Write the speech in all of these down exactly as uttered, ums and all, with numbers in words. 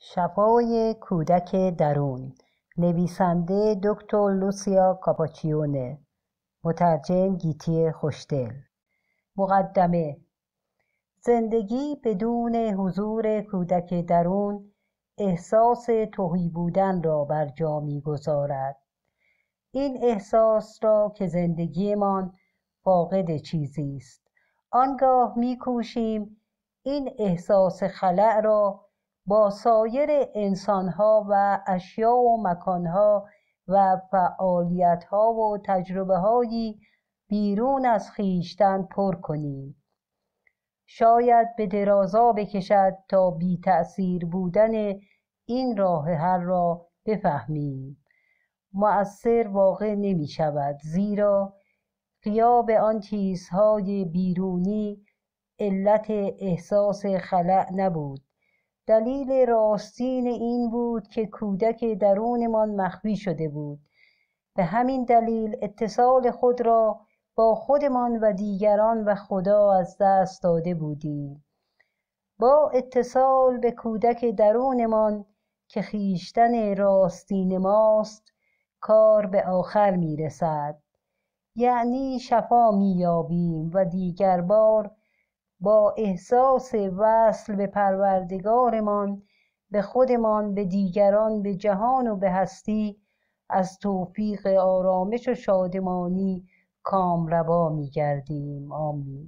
شفای کودک درون، نویسنده دکتر لوسیا کاپاچیونه، مترجم گیتی خوشدل. مقدمه. زندگی بدون حضور کودک درون احساس تهی بودن را بر جا می‌گذارد. این احساس را که زندگیمان فاقد چیزی است، آنگاه می‌کوشیم این احساس خلأ را با سایر انسان‌ها و اشیا و مکان‌ها و فعالیت‌ها و تجربه‌هایی بیرون از خویشتن پر کنیم. شاید به درازا بکشد تا بی تأثیر بودن این راه حل را بفهمیم. مؤثر واقع نمی شود، زیرا غیاب آن چیزهای بیرونی علت احساس خلأ نبود. دلیل راستین این بود که کودک درونمان مخفی شده بود. به همین دلیل اتصال خود را با خودمان و دیگران و خدا از دست داده بودیم. با اتصال به کودک درونمان که خویشتن راستین ماست کار به آخر می رسد. یعنی شفا می یابیم و دیگر بار با احساس وصل به پروردگارمان، به خودمان، به دیگران، به جهان و به هستی از توفیق آرامش و شادمانی کامروا می گردیم. آمین.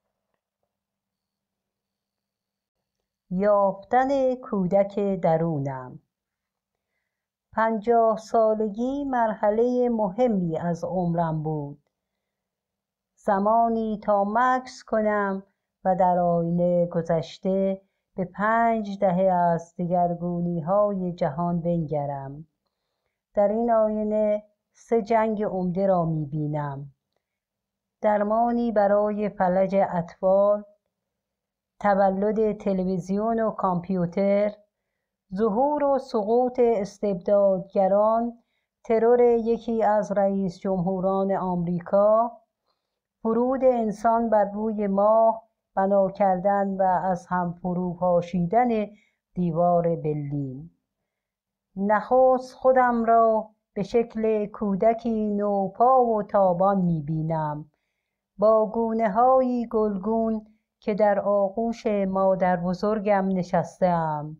یافتن کودک درونم. پنجاه سالگی مرحله مهمی از عمرم بود. زمانی تا مکث کنم و در آینه گذشته به پنج دهه از دگرگونی‌های جهان بنگرم. در این آینه سه جنگ عمده را می‌بینم: درمانی برای فلج اطفال، تولد تلویزیون و کامپیوتر، ظهور و سقوط استبدادگران، ترور یکی از رئیس جمهوران آمریکا، فرود انسان بر روی ماه، بنا کردن و از هم فرو پاشیدن دیوار برلین. نخست خودم را به شکل کودکی نوپا و تابان می‌بینم، با گونه‌هایی گلگون که در آغوش مادر بزرگم نشسته‌ام.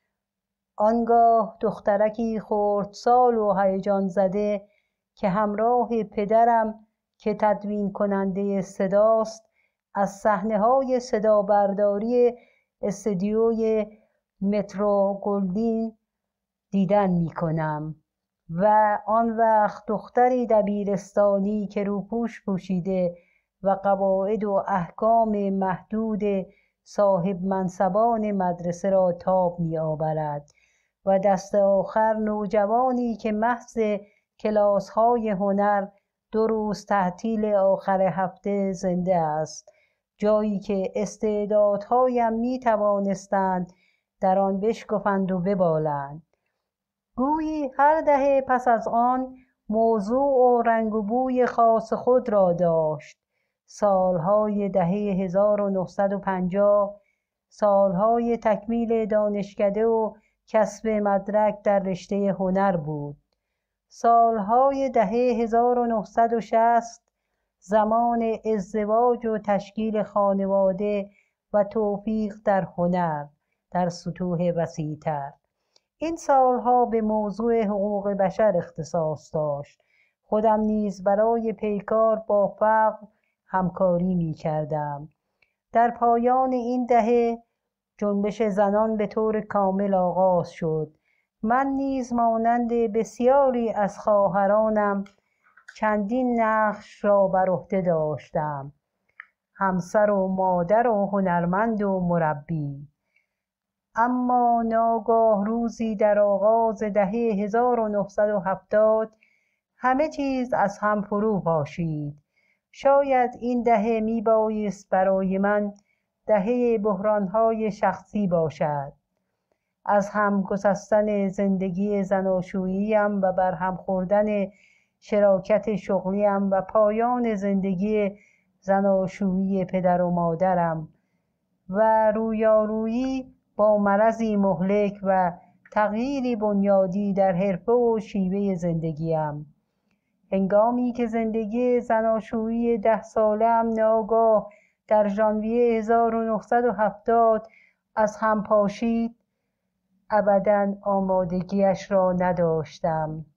آنگاه دخترکی خردسال و هیجان زده که همراه پدرم که تدوین کننده صداست از صحنه‌های صدابرداری استودیوی مترو گلدین دیدن می‌کنم و آن وقت دختری دبیرستانی که روپوش پوشیده و قواعد و احکام محدود صاحب منصبان مدرسه را تاب می‌آورد و دست آخر نوجوانی که محض کلاس‌های هنر دو روز تعطیل آخر هفته زنده است، جایی که استعدادهایم می توانستند در آن بشکفند و ببالند. گویی هر دهه پس از آن موضوع و رنگ و بوی خاص خود را داشت. سالهای دهه هزار و نهصد و پنجاه، سالهای تکمیل دانشکده و کسب مدرک در رشته هنر بود. سالهای دهه هزار و نهصد و شصت، زمان ازدواج و تشکیل خانواده و توفیق در هنر در سطوح وسیع‌تر. این سالها به موضوع حقوق بشر اختصاص داشت. خودم نیز برای پیکار با فقر همکاری می کردم. در پایان این دهه جنبش زنان به طور کامل آغاز شد. من نیز مانند بسیاری از خواهرانم چندین نقش را بر عهده داشتم: همسر و مادر و هنرمند و مربی. اما ناگاه روزی در آغاز دهه هزار و نهصد و هفتاد همه چیز از هم فرو پاشید. شاید این دهه می بایست برای من دهه بحران‌های شخصی باشد. از هم گسستن زندگی زناشوییم و برهم خوردن شراکت شغلیم و پایان زندگی زناشویی پدر و مادرم و رویارویی با مرضی مهلک و تغییری بنیادی در حرفه و شیوه زندگیم. هنگامی که زندگی زناشویی ده ساله‌ام ناگاه در ژانویه هزار و نهصد و هفتاد از هم پاشید، ابداً آمادگیش را نداشتم.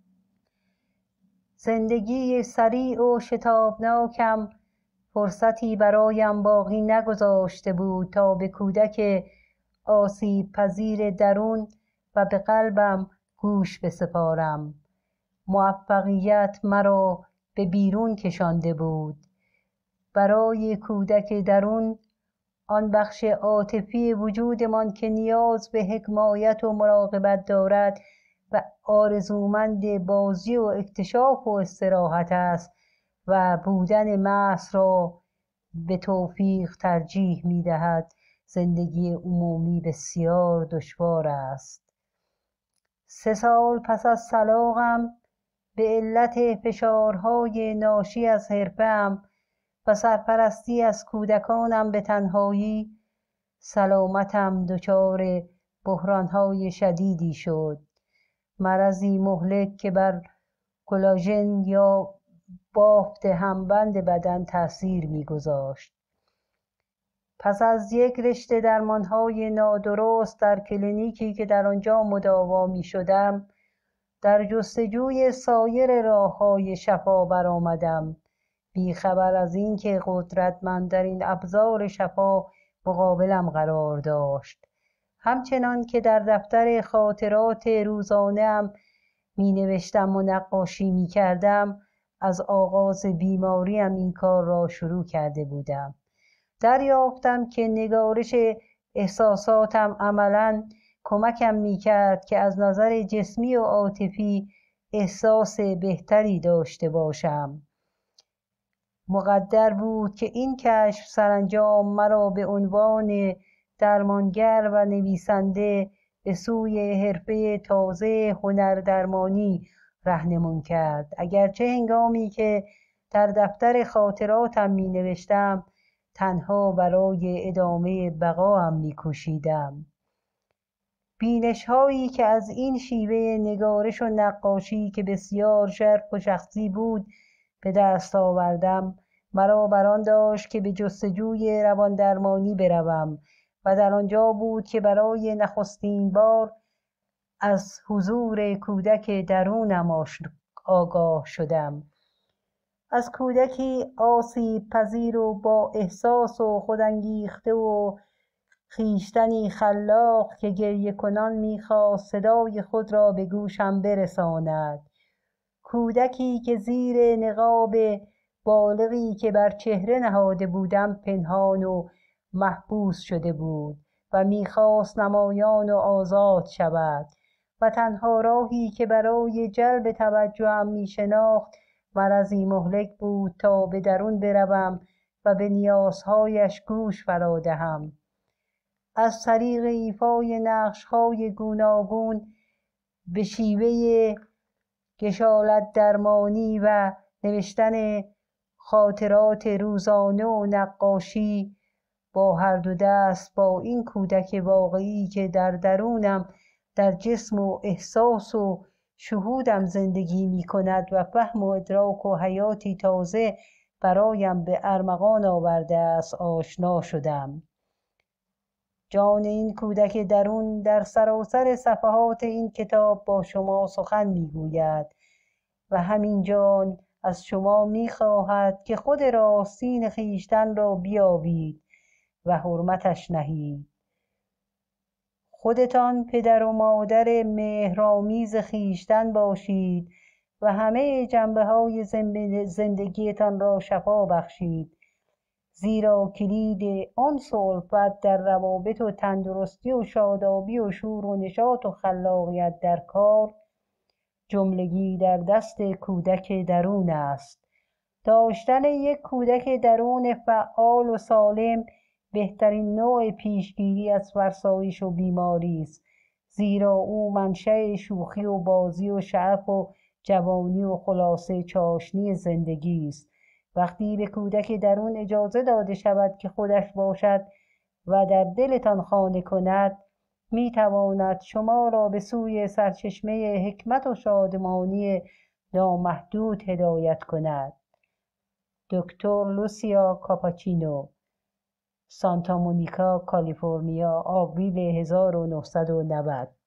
زندگی سریع و شتابناکم فرصتی برایم باقی نگذاشته بود تا به کودک آسیب پذیر درون و به قلبم گوش بسپارم. موفقیت مرا به بیرون کشانده بود. برای کودک درون، آن بخش عاطفی وجودمان که نیاز به حمایت و مراقبت دارد و آرزومند بازی و اکتشاف و استراحت است و بودن محض را به توفیق ترجیح می دهد، زندگی عمومی بسیار دشوار است. سه سال پس از طلاقم به علت فشارهای ناشی از حرفه‌ام و سرپرستی از کودکانم به تنهایی، سلامتم دچار بحرانهای شدیدی شد. مرضی مهلک که بر کلاژن یا بافت همبند بدن تأثیر می‌گذاشت. پس از یک رشته درمانهای نادرست در کلینیکی که در آنجا مداوا می‌شدم، در جستجوی سایر راه‌های شفا برآمدم، بیخبر از اینکه قدرتمندترین ابزار شفا مقابلم قرار داشت. همچنان که در دفتر خاطرات روزانه‌ام می نوشتم و نقاشی می کردم، از آغاز بیماریم این کار را شروع کرده بودم. دریافتم که نگارش احساساتم عملاً کمکم می کرد که از نظر جسمی و عاطفی احساس بهتری داشته باشم. مقدر بود که این کشف سرانجام مرا به عنوان درمانگر و نویسنده به سوی حرفه تازه هنردرمانی راهنمون کرد. اگرچه هنگامی که در دفتر خاطراتم می نوشتم تنها برای ادامه بقاام می کوشیدم. بینش هایی که از این شیوه نگارش و نقاشی که بسیار شرف و شخصی بود به دست آوردم مرا بران داشت که به جستجوی رواندرمانی بروم و در آنجا بود که برای نخستین بار از حضور کودک درونم آگاه شدم. از کودکی آسیب پذیر و با احساس و خودانگیخته و خویشتنی خلاق که گریه کنان می‌خواست صدای خود را به گوشم برساند. کودکی که زیر نقاب بالغی که بر چهره نهاده بودم پنهان و محبوس شده بود و می‌خواست نمایان و آزاد شود و تنها راهی که برای جلب توجهم می‌شناخت مرضی مهلک بود تا به درون بروم و به نیازهایش گوش فرا دهم. از طریق ایفای نقش‌های گوناگون به شیوه کشالت درمانی و نوشتن خاطرات روزانه و نقاشی با هر دو دست با این کودک واقعی که در درونم در جسم و احساس و شهودم زندگی می کند و فهم و ادراک و حیاتی تازه برایم به ارمغان آورده است آشنا شدم. جان این کودک درون در سراسر صفحات این کتاب با شما سخن میگوید و همین جان از شما میخواهد که خود راستین خویشتن را بیابید و حرمتش نهید. خودتان پدر و مادر مهرآمیز خویشتن باشید و همه جنبه‌های زندگیتان را شفا بخشید، زیرا کلید انس و الفت در روابط و تندرستی و شادابی و شور و نشاط و خلاقیت در کار جملگی در دست کودک درون است. داشتن یک کودک درون فعال و سالم بهترین نوع پیشگیری از فرسایش و بیماری است، زیرا او منشأ شوخی و بازی و شعف و جوانی و خلاصه چاشنی زندگی است. وقتی به کودک درون اجازه داده شود که خودش باشد و در دلتان خانه کند، می تواند شما را به سوی سرچشمه حکمت و شادمانی نامحدود هدایت کند. دکتر لوسیا کاپاچینو، سانتا مونیکا، کالیفرنیا، آوریل هزار و نهصد و نود.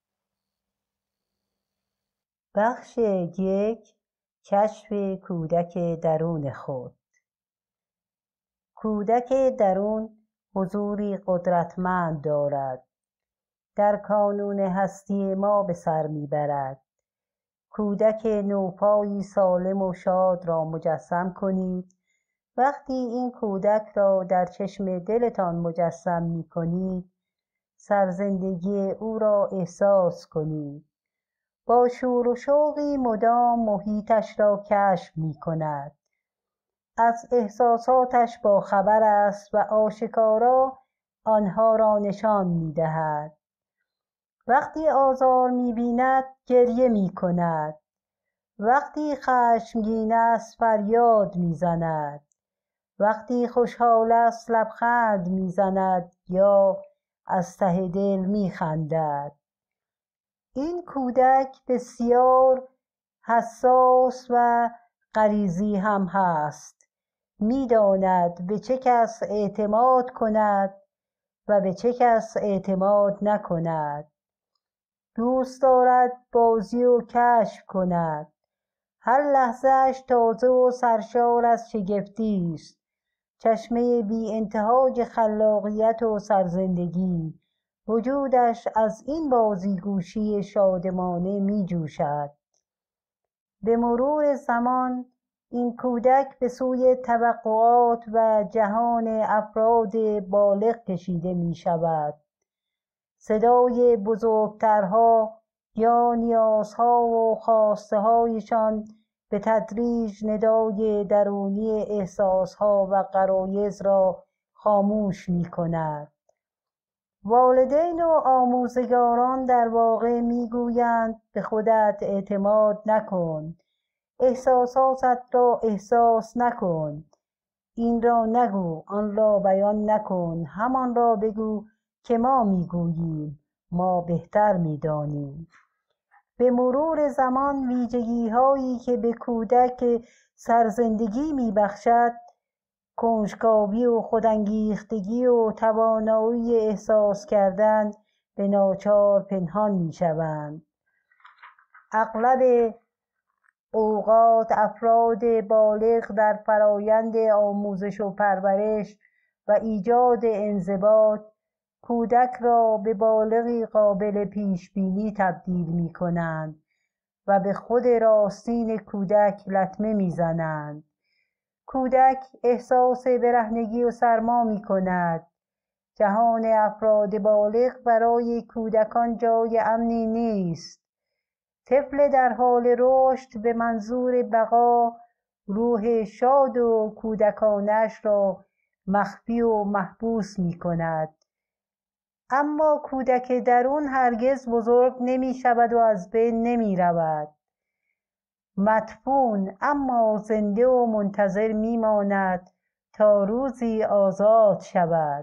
بخش یک، کشف کودک درون خود. کودک درون حضوری قدرتمند دارد. در کانون هستی ما به سر میبرد. کودک نوپایی سالم و شاد را مجسم کنید. وقتی این کودک را در چشم دلتان مجسم می کنید، سرزندگی او را احساس کنید. با شور و شوقی مدام محیطش را کشف می کند. از احساساتش با خبر است و آشکارا آنها را نشان می دهد. وقتی آزار می بیند گریه می کند. وقتی خشمگین است فریاد می زند. وقتی خوشحال است لبخند می زند یا از ته دل می خندد. این کودک بسیار حساس و غریزی هم هست. می داند به چه کس اعتماد کند و به چه کس اعتماد نکند. دوست دارد بازی و کشف کند. هر لحظه‌اش تازه و سرشار از شگفتی است. چشمه بی انتهای خلاقیت و سرزندگی. وجودش از این بازیگوشی شادمانه می جوشد. به مرور زمان این کودک به سوی توقعات و جهان افراد بالغ کشیده می شود. صدای بزرگترها یا نیازها و خواسته هایشان به تدریج ندای درونی احساسها و غرایز را خاموش می کند. والدین و آموزگاران در واقع می گویند به خودت اعتماد نکن. احساساتت را احساس نکن. این را نگو، آن را بیان نکن. همان را بگو که ما می گوییم. ما بهتر می دانیم. به مرور زمان ویژگی هایی که به کودک سرزندگی می بخشد، کنجکاوی و خودانگیختگی و توانایی احساس کردن به ناچار پنهان می شوند. اغلب اوقات افراد بالغ در فرایند آموزش و پرورش و ایجاد انضباط کودک را به بالغی قابل پیش بینی تبدیل می کنند و به خود راستین کودک لطمه می زنند. کودک احساس برهنگی و سرما می کند. جهان افراد بالغ برای کودکان جای امنی نیست. طفل در حال رشد به منظور بقا روح شاد و کودکانش را مخفی و محبوس می کند. اما کودک درون هرگز بزرگ نمی شود و از بین نمی رود. مدفون اما زنده و منتظر می ماند تا روزی آزاد شود.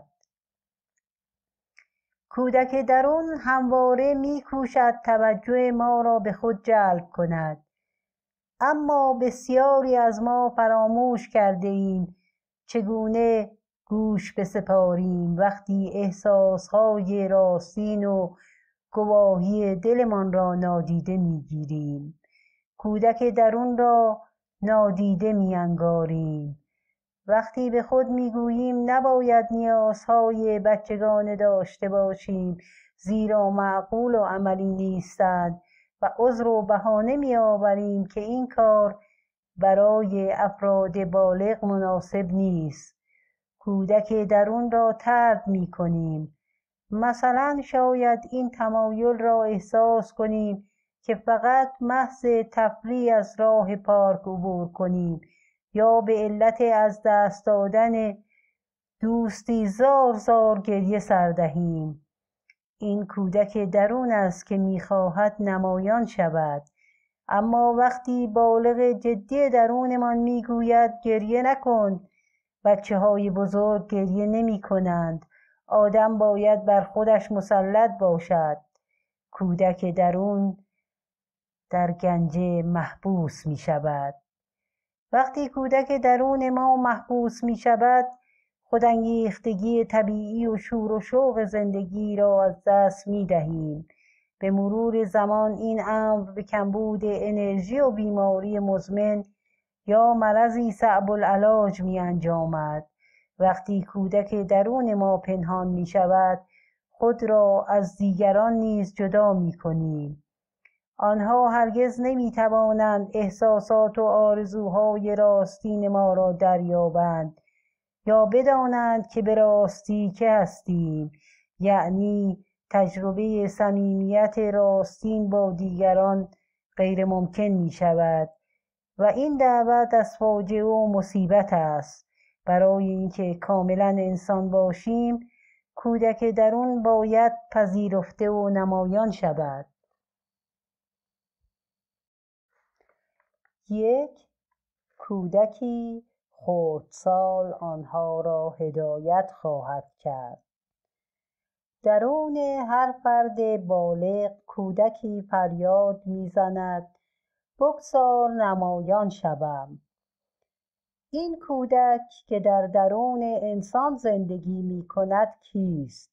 کودک درون همواره می کوشد توجه ما را به خود جلب کند. اما بسیاری از ما فراموش کرده ایم چگونه گوش بسپاریم وقتی احساسهای راستین و گواهی دلمان را نادیده میگیریم. کودک درون را نادیده میانگاریم. وقتی به خود میگوییم نباید نیازهای بچگانه داشته باشیم زیرا معقول و عملی نیستند و عذر و بهانه میآوریم که این کار برای افراد بالغ مناسب نیست. کودک درون را طرد می کنیم. مثلا شاید این تمایل را احساس کنیم که فقط محض تفریح از راه پارک عبور کنیم یا به علت از دست دادن دوستی زار زار گریه سر دهیم. این کودک درون است که می‌خواهد نمایان شود. اما وقتی بالغ جدی درونمان میگوید گریه نکن، بچه های بزرگ گریه نمی کنند. آدم باید بر خودش مسلط باشد. کودک درون در گنجه محبوس می شود. وقتی کودک درون ما محبوس می شود، خودانگیختگی طبیعی و شور و شوق زندگی را از دست می دهیم. به مرور زمان این امر به کمبود انرژی و بیماری مزمن یا مرضی صعب العلاج می انجامد. وقتی کودک درون ما پنهان می شود، خود را از دیگران نیز جدا می کنیم. آنها هرگز نمی توانند احساسات و آرزوهای راستین ما را دریابند یا بدانند که به راستی که هستیم، یعنی تجربه صمیمیت راستین با دیگران غیر ممکن می شود و این دعوت از فاجعه و مصیبت است. برای اینکه کاملا انسان باشیم، کودک درون باید پذیرفته و نمایان شود. یک کودکی خردسال آنها را هدایت خواهد کرد. درون هر فرد بالغ کودکی فریاد میزند بگذار نمایان شوم. این کودک که در درون انسان زندگی می کند کیست؟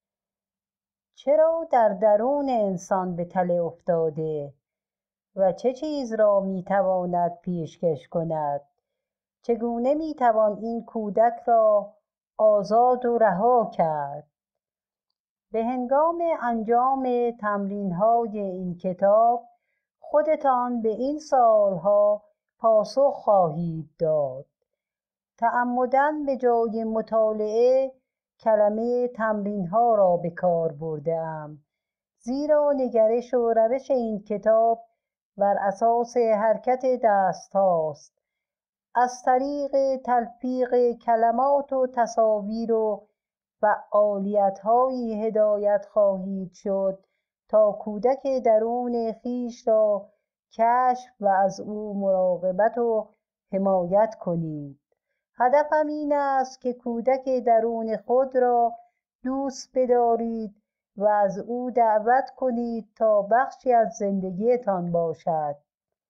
چرا در درون انسان به تله افتاده و چه چیز را می تواند پیشکش کند؟ چگونه می توان این کودک را آزاد و رها کرد؟ به هنگام انجام تمرین های این کتاب خودتان به این سوالها پاسخ خواهید داد. تعمداً به جای مطالعه کلمه تمرین ها را به کار برده‌ام، زیرا نگرش و روش این کتاب بر اساس حرکت دست هاست. از طریق تلفیق کلمات و تصاویر و فعالیت هایی هدایت خواهید شد تا کودک درون خیش را کشف و از او مراقبت و حمایت کنید. هدفم این است که کودک درون خود را دوست بدارید و از او دعوت کنید تا بخشی از زندگیتان باشد.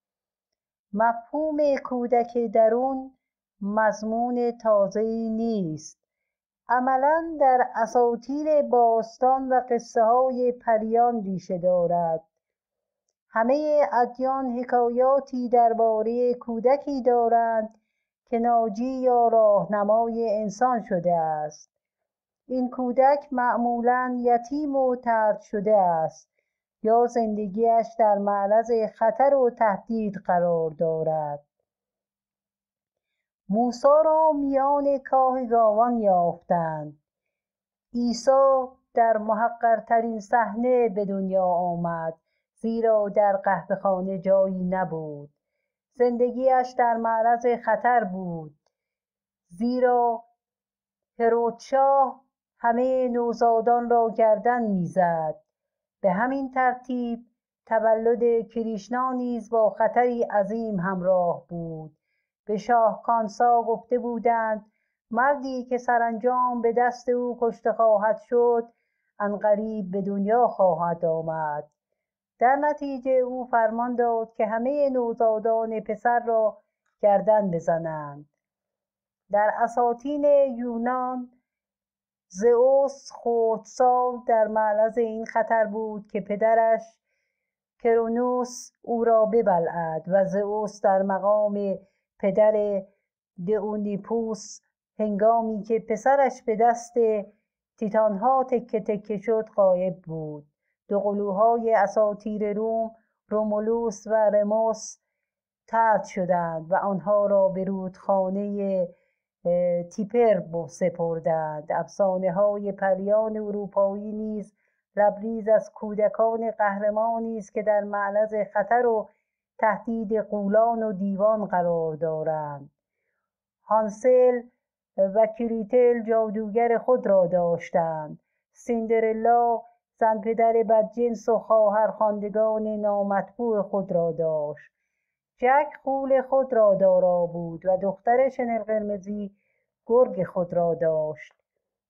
مفهوم کودک درون مضمون تازه‌ای نیست. عملاً در اساطیر باستان و قصه های پریان ریشه دارد. همه ادیان حکایاتی درباره کودکی دارند که ناجی یا راهنمای انسان شده است. این کودک معمولاً یتیم و طرد شده است یا زندگیش در معرض خطر و تهدید قرار دارد. موسی را میان کاه گاوان یافتند. عیسی در محقرترین صحنه به دنیا آمد، زیرا در قهوه‌خانه جایی نبود. زندگیش در معرض خطر بود، زیرا هرودشاه همه نوزادان را گردن میزد. به همین ترتیب تولد کریشنا نیز با خطری عظیم همراه بود. به شاه کانسا گفته بودند مردی که سرانجام به دست او کشته خواهد شد عنقریب به دنیا خواهد آمد. در نتیجه او فرمان داد که همه نوزادان پسر را گردن بزنند. در اساطین یونان زئوس خردسال در معرض این خطر بود که پدرش کرونوس او را ببلعد و زئوس در مقام پدر دئونیپوس هنگامی که پسرش به دست تیتانها تکه تکه شد غایب بود. دو قلوهای اساطیر روم رومولوس و رموس طرد شدند و آنها را به رودخانه تیپر سپردند. افسانه های پریان اروپایی نیز لبریز از کودکان قهرمانی است که در معرض خطر و تهدید غولان و دیوان قرار دارند. هانسل و گریتل جادوگر خود را داشتند. سیندرلا زن پدر بدجنس و خواهر خواندگان نامطبوع خود را داشت. جک غول خود را دارا بود و دختر شنل قرمزی گرگ خود را داشت.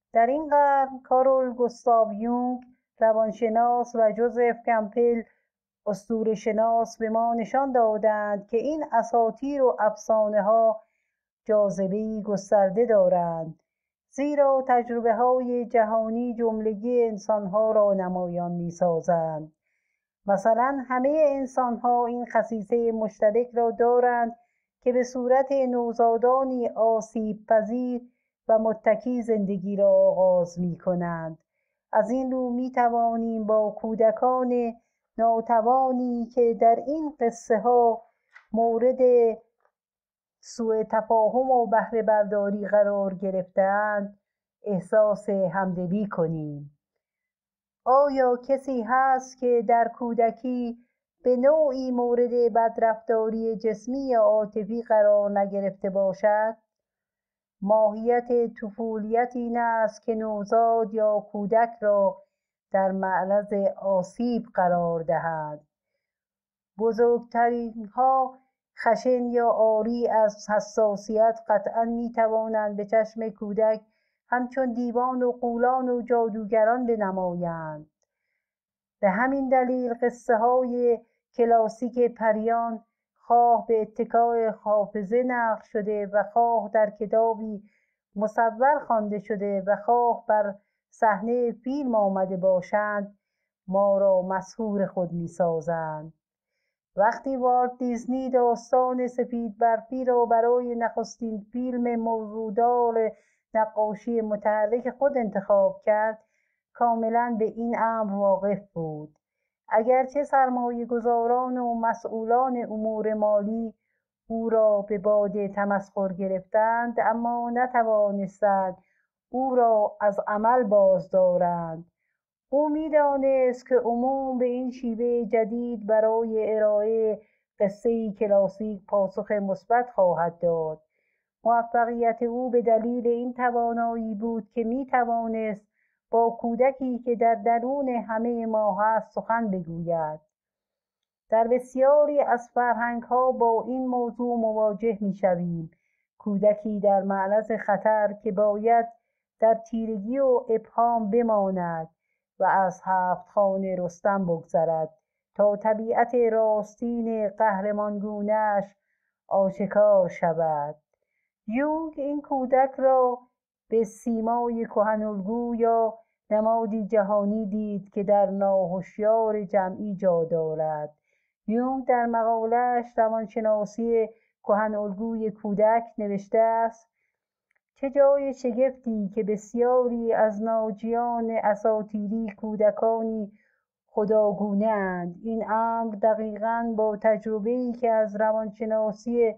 در این قرن کارل گوستاو یونگ روانشناس و جوزف کمپل اسطوره‌شناس به ما نشان دادند که این اساطیر و افسانه‌ها جاذبه‌ای گسترده دارند، زیرا تجربه‌های جهانی جملگی انسان‌ها را نمایان می‌سازند. مثلا همه انسان‌ها این خصیصه مشترک را دارند که به صورت نوزادانی آسیب‌پذیر و متکی زندگی را آغاز می‌کنند. از این رو می‌توانیم با کودکان ناتوانی که در این قصه‌ها مورد سوء تفاهم و بهره برداری قرار گرفته‌اند احساس همدلی کنیم. آیا کسی هست که در کودکی به نوعی مورد بدرفتاری جسمی یا عاطفی قرار نگرفته باشد؟ ماهیت طفولیت این است که نوزاد یا کودک را در معرض آسیب قرار دهند. بزرگترینها خشن یا عاری از حساسیت قطعاً می توانند به چشم کودک همچون دیوان و غولان و جادوگران بنمایند. به همین دلیل قصه های کلاسیک پریان خواه به اتکای حافظه نقل شده و خواه در کتابی مصور خوانده شده و خواه بر صحنه فیلم آمده باشند ما را مسحور خود می سازند. وقتی والت دیزنی داستان سفید برفی را برای نخستین فیلم موضوعدار نقاشی متحرک خود انتخاب کرد، کاملا به این امر واقف بود. اگرچه سرمایه گذاران و مسئولان امور مالی او را به باد تمسخر گرفتند، اما نتوانستند او را از عمل باز دارند. او می‌دانست که عموم به این شیوه جدید برای ارائه قصه‌ای کلاسیک پاسخ مثبت خواهد داد. موفقیت او به دلیل این توانایی بود که می‌توانست با کودکی که در درون همه ما هست سخن بگوید. در بسیاری از فرهنگ‌ها با این موضوع مواجه می‌شویم. کودکی در معرض خطر که باید در تیرگی و ابهام بماند و از هفت خانه رستم بگذرد تا طبیعت راستین قهرمانگونه‌اش آشکار شود. یونگ این کودک را به سیمای کهن‌الگو یا نمادی جهانی دید که در ناهشیار جمعی جا دارد. یونگ در مقاله‌اش روانشناسی کهن‌الگوی کودک نوشته است: چه جای شگفتی که بسیاری از ناجیان اساطیری کودکانی خداگونه اند. این امر دقیقاً با تجربه‌ای که از روانشناسی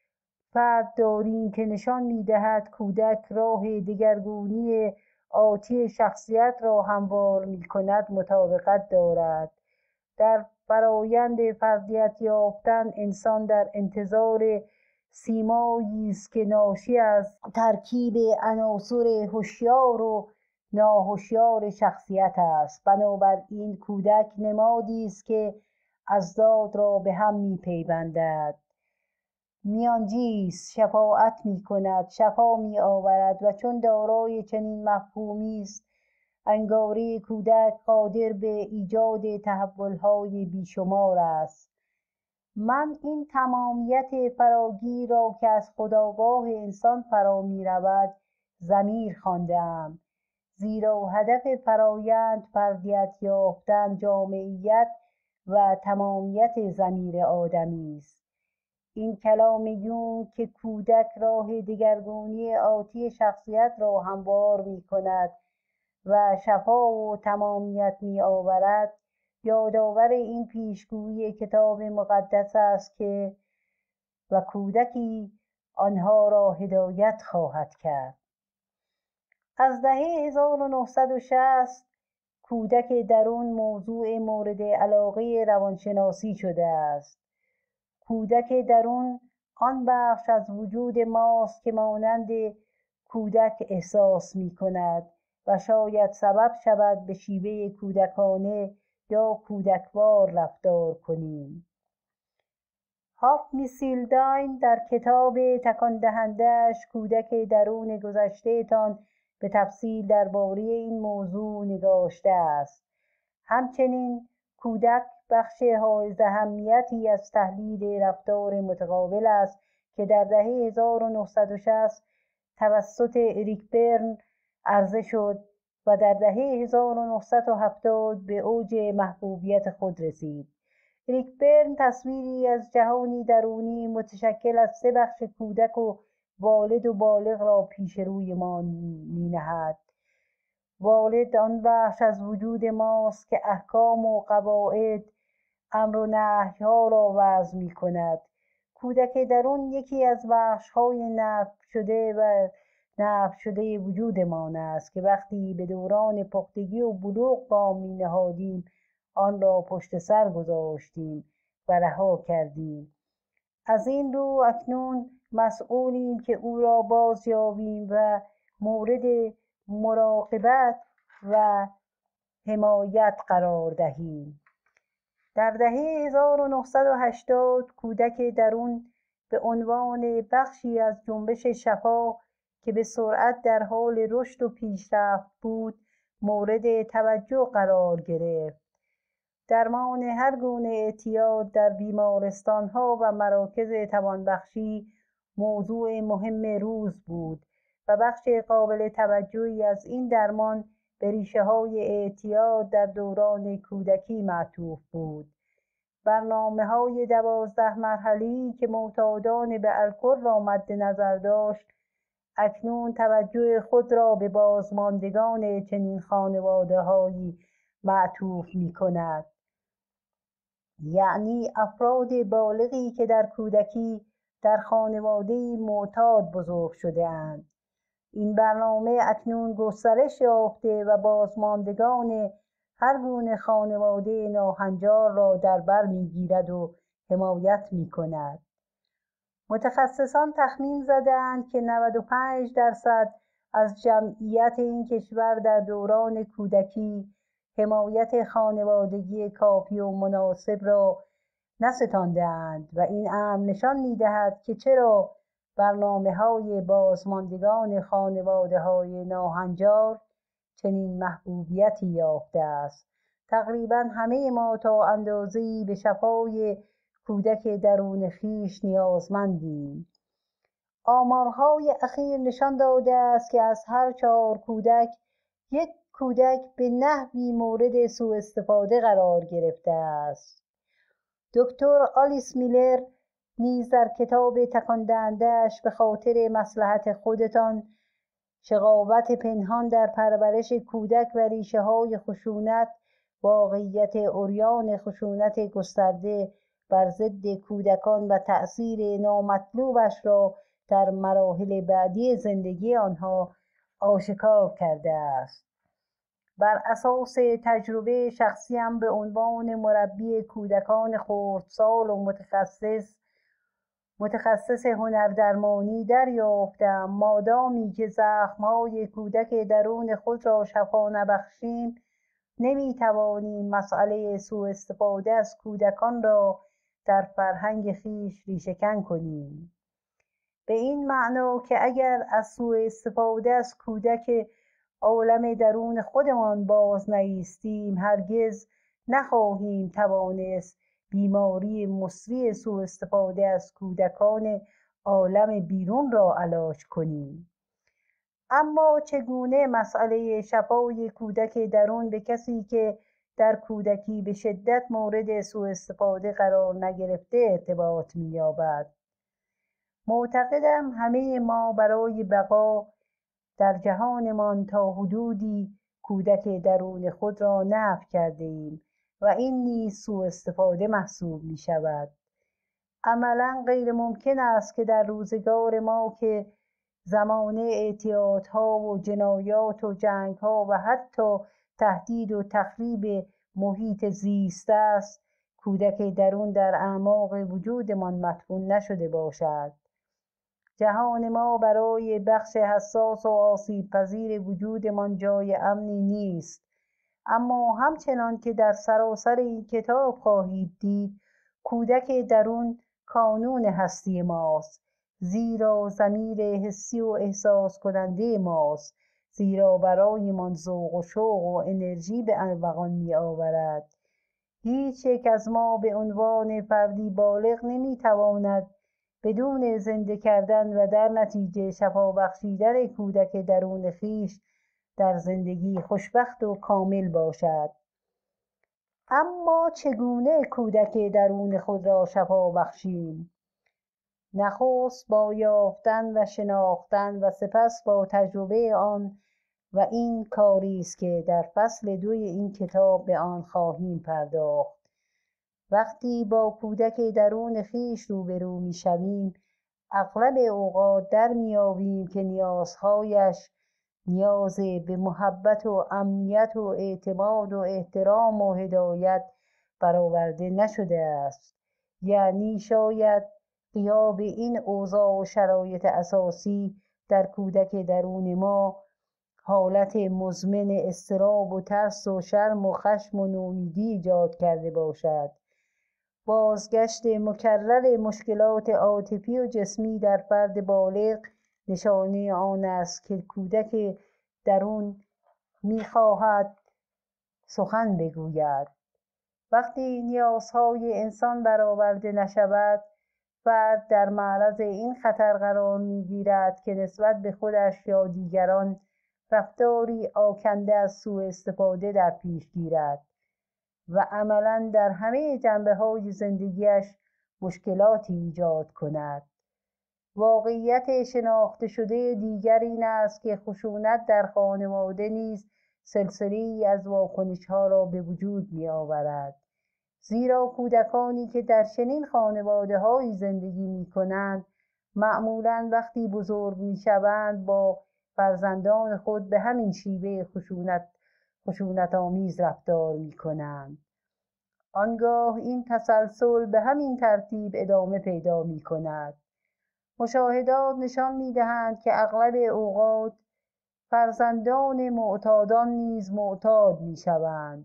فرد داریم که نشان می‌دهد کودک راه دگرگونی آتی شخصیت را هموار می‌کند مطابقت دارد. در فرایند فردیت یافتن انسان در انتظار سیمایی است که ناشی از ترکیب عناصر هوشیار و ناهوشیار شخصیت است. بنابراین کودک نمادی است که اضداد را به هم می‌پیوندد، میانجی است، شفاعت می‌کند، شفا می‌آورد و چون دارای چنین مفهومی است انگاره کودک قادر به ایجاد تحول‌های بیشمار است. من این تمامیت فراگیر را که از خودآگاه انسان فرا می‌رود ضمیر خوانده‌ام، زیرا هدف فرایند فردیت یافتن جامعیت و تمامیت ضمیر آدمی است. این کلام یونگ که کودک راه دگرگونی آتی شخصیت را هموار می‌کند و شفا و تمامیت می‌آورد یادآور این پیشگویی کتاب مقدس است که و کودکی آنها را هدایت خواهد کرد. از دهه هزار و نهصد و شصت کودک درون موضوع مورد علاقه روانشناسی شده است. کودک درون آن بخش از وجود ماست که مانند کودک احساس می‌کند و شاید سبب شود به شیوه کودکانه یا کودکوار رفتار کنیم. هافمیسیلداین در کتاب تکان دهنده‌اش کودک درون گذشته تان به تفصیل درباره این موضوع نگاشته است. همچنین کودک بخش حائز اهمیتی از تحلیل رفتار متقابل است که در دهه هزار و نهصد و شصت توسط اریک برن عرضه شد و در دهه هزار و نهصد و هفتاد به اوج محبوبیت خود رسید. اریک برن تصویری از جهانی درونی متشکل از سه بخش کودک و والد و بالغ را پیش روی ما می نهد. والد آن بخش از وجود ماست که احکام و قواعد، امر و نهی‌ها را وضع می کند. کودک درون یکی از بخش‌های نفی شده و نفی شده وجودمان است که وقتی به دوران پختگی و بلوغ گام می نهادیم آن را پشت سر گذاشتیم و رها کردیم. از این رو اکنون مسئولیم که او را بازیابیم و مورد مراقبت و حمایت قرار دهیم. در دهه هزار و نهصد و هشتاد کودک درون به عنوان بخشی از جنبش شفا که به سرعت در حال رشد و پیشرفت بود مورد توجه قرار گرفت. درمان هر گونه اعتیاد در بیمارستان‌ها و مراکز توانبخشی موضوع مهم روز بود و بخش قابل توجهی از این درمان به ریشه‌های اعتیاد در دوران کودکی معطوف بود. برنامه‌های دوازده مرحله‌ای که معتادان به الکل را مد نظر داشت اکنون توجه خود را به بازماندگان چنین خانواده‌هایی معطوف می‌کند، یعنی افراد بالغی که در کودکی در خانواده‌ای معتاد بزرگ شده‌اند. این برنامه اکنون گسترش یافته و بازماندگان هر گونه خانواده ناهنجار را در بر می‌گیرد و حمایت می‌کند. متخصصان تخمین زدند که نود و پنج درصد از جمعیت این کشور در دوران کودکی حمایت خانوادگی کافی و مناسب را نستانده‌اند و این امر نشان می‌دهد که چرا برنامه‌های بازماندگان خانواده‌های ناهنجار چنین محبوبیتی یافته است. تقریباً همه ما تا اندازه‌ای به شفای کودک درون خویش نیازمندیم. آمارهای اخیر نشان داده است که از هر چهار کودک یک کودک به نحوی مورد سوء استفاده قرار گرفته است. دکتر آلیس میلر نیز در کتاب تکان دهنده‌اش به خاطر مصلحت خودتان، شقاوت پنهان در پرورش کودک و ریشه‌های خشونت، واقعیت عریان خشونت گسترده بر ضد کودکان و تأثیر نامطلوبش را در مراحل بعدی زندگی آنها آشکار کرده است. بر اساس تجربه شخصیم به عنوان مربی کودکان خردسال و متخصص متخصص هنردرمانی دریافتم مادامی که زخم‌های کودک درون خود را شفا نبخشیم نمی‌توانیم مسئله سوء استفاده از کودکان را در فرهنگ خویش ریشه‌کن کنیم. به این معنا که اگر از سوء استفاده از کودک عالم درون خودمان باز نایستیم هرگز نخواهیم توانست بیماری مصری سوء استفاده از کودکان عالم بیرون را علاج کنیم. اما چگونه مسئله شفای کودک درون به کسی که در کودکی به شدت مورد سوء استفاده قرار نگرفته ارتباط می‌یابد؟ معتقدم همه ما برای بقا در جهانمان تا حدودی کودک درون خود را نفی کرده ایم و این نیز سوء استفاده محسوب می شود. عملاً غیر ممکن است که در روزگار ما که زمانه اعتیادها و جنایات و جنگها و حتی تهدید و تخریب محیط زیست است کودک درون در اعماق وجودمان مدفون نشده باشد. جهان ما برای بخش حساس و آسیب پذیر وجودمان جای امنی نیست، اما همچنان که در سراسر این کتاب خواهید دید کودک درون کانون هستی ماست، زیرا ضمیر حسی و احساس کننده ماست زیرا برایمان ذوق و شوق و انرژی به ارمغان می آورد. هیچ یک از ما به عنوان فردی بالغ نمی تواند بدون زنده کردن و در نتیجه شفا بخشیدن کودک درون خویش در زندگی خوشبخت و کامل باشد. اما چگونه کودک درون خود را شفا بخشیم؟ نخست با یافتن و شناختن و سپس با تجربه آن، و این کاری است که در فصل دوی این کتاب به آن خواهیم پرداخت. وقتی با کودک درون خویش روبرو می‌شویم، اغلب اوقات در می‌یابیم که نیازهایش نیاز به محبت و امنیت و اعتماد و احترام و هدایت برآورده نشده است. یعنی شاید غیاب این اوضاع و شرایط اساسی در کودک درون ما حالت مزمن اضطراب و ترس و شرم و خشم و نومیدی ایجاد کرده باشد. بازگشت مکرر مشکلات عاطفی و جسمی در فرد بالغ نشانه آن است که کودک درون می‌خواهد سخن بگوید. وقتی نیازهای انسان برآورده نشود، فرد در معرض این خطر قرار می‌گیرد که نسبت به خودش یا دیگران رفتاری آکنده از سوء استفاده در پیش گیرد و عملاً در همه جنبه‌های زندگیش مشکلاتی ایجاد کند. واقعیت شناخته شده دیگر این است که خشونت در خانواده نیز سلسله‌ای از واکنش‌ها را به وجود می‌آورد. زیرا کودکانی که در چنین خانواده‌هایی زندگی می‌کنند، معمولاً وقتی بزرگ می‌شوند با فرزندان خود به همین شیوه خشونت خشونت‌آمیز رفتار می‌کنند. آنگاه این تسلسل به همین ترتیب ادامه پیدا می‌کند. مشاهدات نشان می‌دهند که اغلب اوقات فرزندان معتادان نیز معتاد می‌شوند،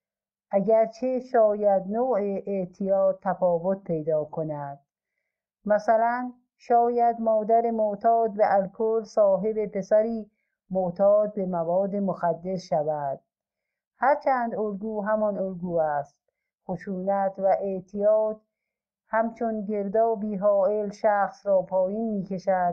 اگرچه شاید نوع اعتیاد تفاوت پیدا کند. مثلا شاید مادر معتاد به الکل صاحب پسری معتاد به مواد مخدر شود. هرچند الگو همان الگو است، خشونت و اعتیاد همچون گردابی هائل شخص را پایین می‌کشد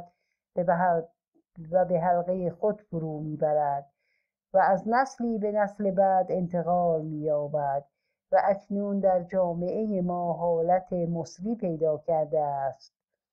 و به حلقه خود فرو می‌برد و از نسلی به نسل بعد انتقال می‌یابد و اکنون در جامعه ما حالت مصری پیدا کرده است.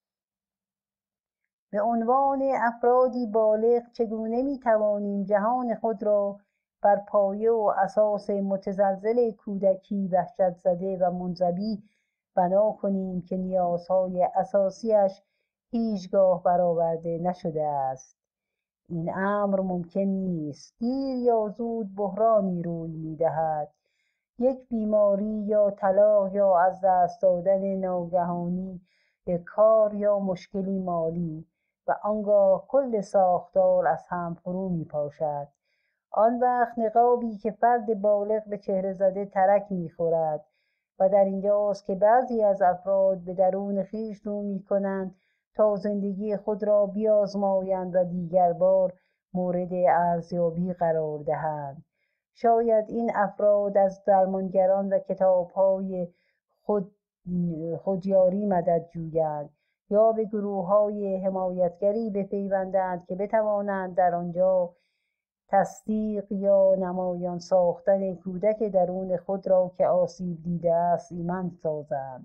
به عنوان افرادی بالغ چگونه می‌توانیم جهان خود را بر پایه و اساس متزلزل کودکی وحشت‌زده و منزوی بنا کنیم که نیازهای اساسیش هیچگاه برآورده نشده است؟ این امر ممکن نیست. دیر یا زود بحرانی روی می‌دهد. یک بیماری یا طلاق یا از دست دادن ناگهانی یک کار یا مشکلی مالی و آنگاه کل ساختار از هم فرو می‌پاشد. آن وقت نقابی که فرد بالغ به چهره زده ترک می‌خورد و در اینجاست که بعضی از افراد به درون خویش رو می‌کنند تا زندگی خود را بیازمایند و دیگر بار مورد ارزیابی قرار دهند. شاید این افراد از درمانگران و کتاب‌های خود خودیاری مدد جویند یا به گروه‌های حمایتگری بپیوندند که بتوانند در آنجا تصدیق یا نمایان ساختن کودک درون خود را که آسیب دیده است ایمن سازند.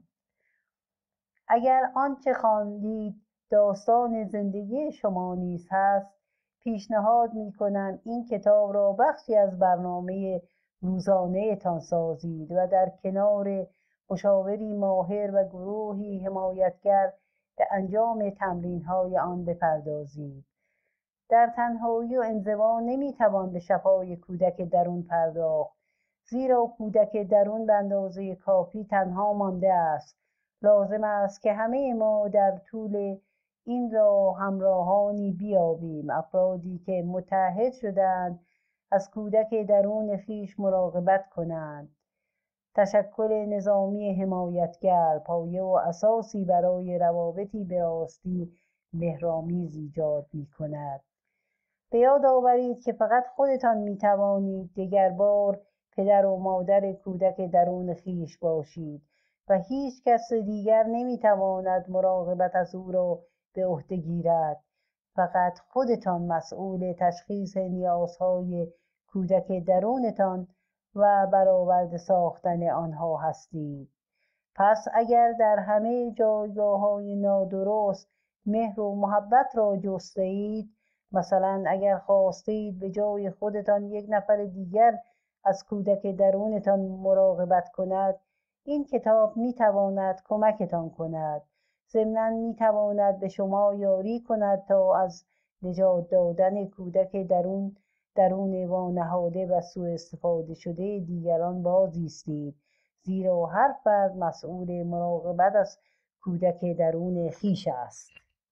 اگر آنچه خواندید داستان زندگی شما نیز هست، پیشنهاد می‌کنم این کتاب را بخشی از برنامه روزانه تان سازید و در کنار مشاوری ماهر و گروهی حمایتگر به انجام تمرین‌های آن بپردازید. در تنهایی و انزوا نمی‌توان به شفای کودک درون پرداخت، زیرا کودک درون به اندازه کافی تنها مانده است. لازم است که همه ما در طول این راه همراهانی بیابیم، افرادی که متعهد شدند از کودک درون خویش مراقبت کنند. تشکل نظامی حمایتگر پایه و اساسی برای روابطی به راستی مهرآمیز ایجاد می‌کند. به یاد آورید که فقط خودتان می توانید دیگر بار پدر و مادر کودک درون خویش باشید و هیچ کس دیگر نمی تواند مراقبت از او را به عهده گیرد. فقط خودتان مسئول تشخیص نیازهای کودک درونتان و برآورده ساختن آنها هستید. پس اگر در همه جایگاه‌های نادرست مهر و محبت را جسته‌اید، مثلا اگر خواستید به جای خودتان یک نفر دیگر از کودک درونتان مراقبت کند، این کتاب می‌تواند کمکتان کند. ضمناً می‌تواند به شما یاری کند تا از نجات دادن کودک درون درون وانهاده و سوء استفاده شده دیگران باز ایستید، زیرا هر فرد مسئول مراقبت از کودک درون خویش است.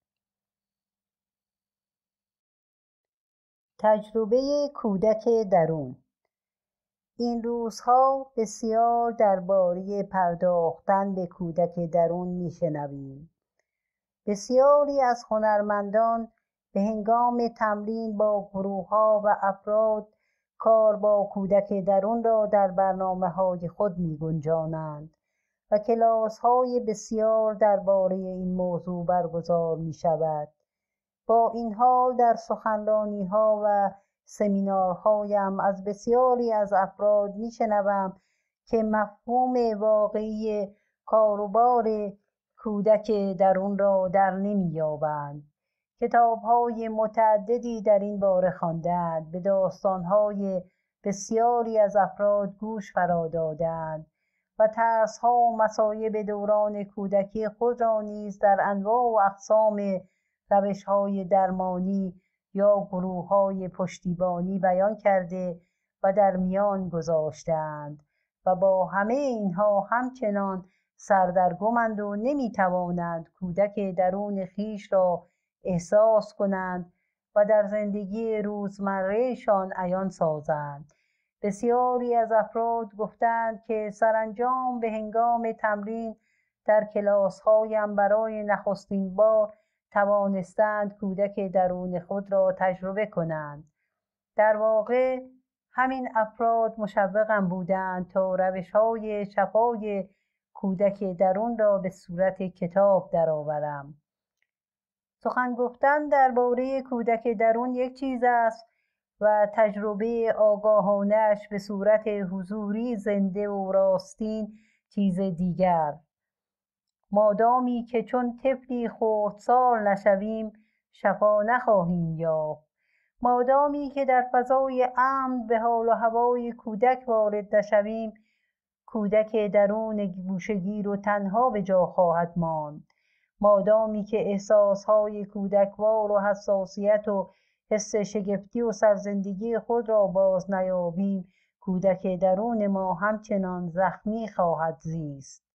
تجربه کودک درون. این روزها بسیار درباره پرداختن به کودک درون می‌شنویم. بسیاری از هنرمندان به هنگام تمرین با گروه‌ها و افراد کار با کودک درون را در برنامه‌های خود می‌گنجانند و کلاس‌های بسیار درباره این موضوع برگزار می‌شود. با این حال در سخنرانی‌ها و سمینارهایم از بسیاری از افراد می‌شنوم که مفهوم واقعی کاروبار کودک درون را در نمی‌یابند. کتاب‌های متعددی در این باره خواندند، به داستان‌های بسیاری از افراد گوش فرا دادند و ترس‌ها و مصایب دوران کودکی خود را نیز در انواع و اقسام روش‌های درمانی یا گروه‌های پشتیبانی بیان کرده و در میان گذاشتند و با همه اینها همچنان سردرگمند و نمی‌توانند کودک درون خویش را احساس کنند و در زندگی روزمره‌شان عیان سازند. بسیاری از افراد گفتند که سرانجام به هنگام تمرین در کلاس‌هایم برای نخستین بار توانستند کودک درون خود را تجربه کنند. در واقع همین افراد مشوقم بودند تا روش‌های شفای کودک درون را به صورت کتاب درآورم. سخن گفتن درباره کودک درون یک چیز است و تجربه آگاهانه‌اش به صورت حضوری زنده و راستین چیز دیگر. مادامی که چون طفلی خردسال نشویم شفا نخواهیم یافت. مادامی که در فضای امن به حال و هوای کودک وارد نشویم، کودک درون گوشه‌گیر و تنها به جا خواهد ماند. مادامی که احساسهای کودکوار و حساسیت و حس شگفتی و سرزندگی خود را باز نیابیم، کودک درون ما همچنان زخمی خواهد زیست.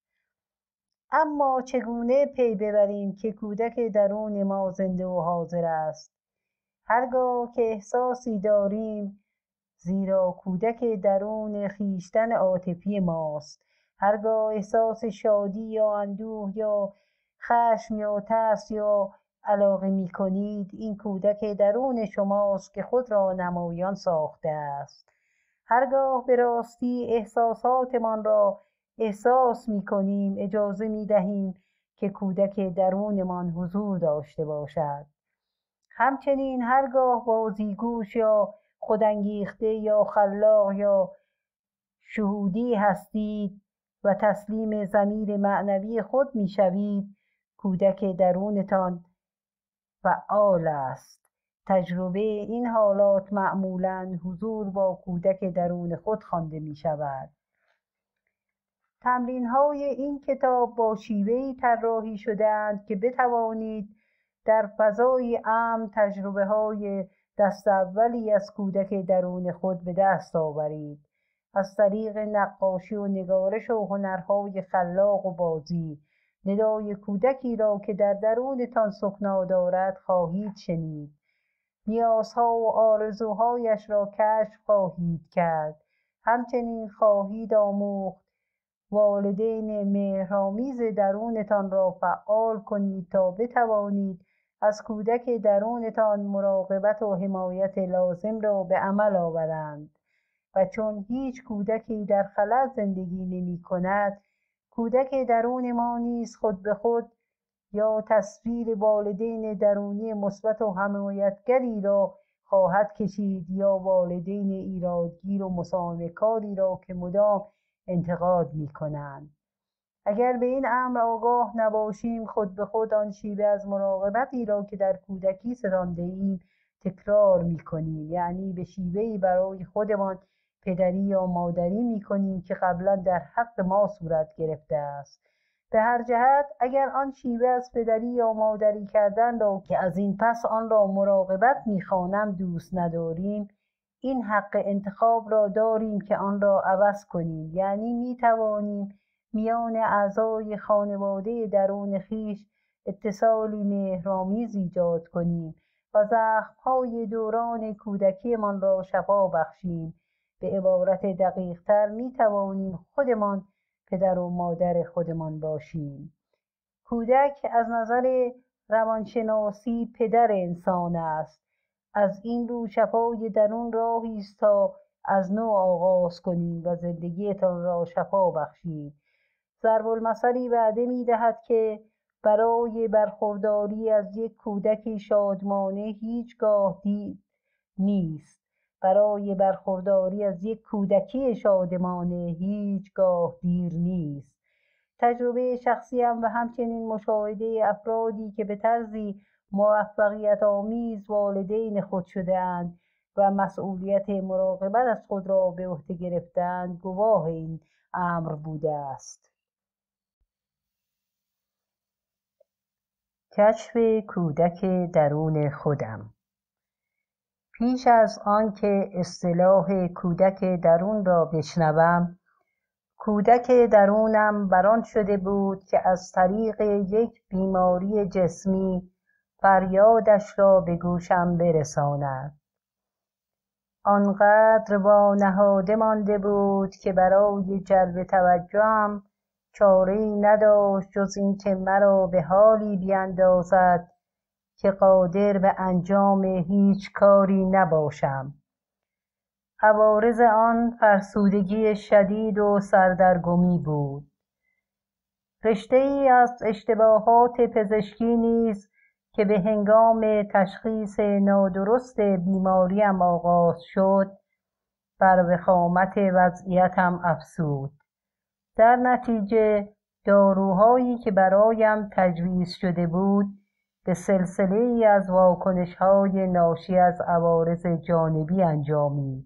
اما چگونه پی ببریم که کودک درون ما زنده و حاضر است؟ هرگاه که احساسی داریم، زیرا کودک درون خویشتن عاطفی ماست، هرگاه احساس شادی یا اندوه یا خشم یا ترس یا علاقه می کنید، این کودک درون شماست که خود را نمایان ساخته است. هرگاه به راستی احساساتمان را احساس می کنیم، اجازه می دهیم که کودک درونمان حضور داشته باشد. همچنین هرگاه بازیگوش یا خودانگیخته یا خلاق یا شهودی هستید و تسلیم ضمیر معنوی خود می شوید، کودک درونتان فعال است. تجربه این حالات معمولاً حضور با کودک درون خود خوانده می شود. تمرین‌های این کتاب با شیوهی طراحی شده‌اند که بتوانید در فضای امن تجربه‌های دست اولی از کودک درون خود به دست آورید. از طریق نقاشی و نگارش و هنرهای خلاق و بازی، ندای کودکی را که در درونتان سکنا دارد خواهید شنید. نیازها و آرزوهایش را کشف خواهید کرد. همچنین خواهید آموخت والدین مهرآمیز درونتان را فعال کنید تا بتوانید از کودک درونتان مراقبت و حمایت لازم را به عمل آورند و چون هیچ کودکی در خلا زندگی نمی کند، کودک درون ما نیز خود به خود یا تصویر والدین درونی مثبت و حمایتگری را خواهد کشید یا والدین ایرادگیر و مسالمه‌کاری را که مدام انتقاد می کنند. اگر به این امر آگاه نباشیم، خود به خود آن شیوه از مراقبتی را که در کودکی ستانده ایم تکرار می کنیم، یعنی به شیوهی برای خودمان پدری یا مادری می کنیم که قبلا در حق ما صورت گرفته است. به هر جهت اگر آن شیوه از پدری یا مادری کردن را که از این پس آن را مراقبت می خوانم دوست نداریم، این حق انتخاب را داریم که آن را عوض کنیم، یعنی می توانیم میان اعضای خانواده درون خویش اتصالی مهرآمیز ایجاد کنیم و زخم‌های دوران کودکیمان را شفا بخشیم. به عبارت دقیق‌تر می توانیم خودمان پدر و مادر خودمان باشیم. کودک از نظر روانشناسی پدر انسان است. از این رو شفای درون راهی است تا از نو آغاز کنیم و زندگیتان را شفا بخشید. ضرب المثلی وعده می دهد که برای برخورداری از یک کودک شادمانه هیچگاه دیر نیست. برای برخورداری از یک کودکی شادمانه هیچگاه دیر نیست. تجربه شخصیم و همچنین مشاهده افرادی که به طرزی موفقیت آمیز والدین خود شده‌اند و مسئولیت مراقبت از خود را به عهده گرفتند گواه این امر بوده است. کشف کودک درون خودم. پیش از آن که اصطلاح کودک درون را بشنوم، کودک درونم بران شده بود که از طریق یک بیماری جسمی فریادش را به گوشم برساند. آنقدر وانهاده مانده بود که برای جلب توجهم چاره‌ای نداشت جز این که مرا به حالی بیندازد که قادر به انجام هیچ کاری نباشم. عوارض آن فرسودگی شدید و سردرگمی بود. رشته‌ای از اشتباهات پزشکی نیز که به هنگام تشخیص نادرست بیماریم آغاز شد، بر وخامت وضعیتم افزود. در نتیجه داروهایی که برایم تجویز شده بود به سلسله‌ای از واکنش‌های ناشی از عوارض جانبی انجامید.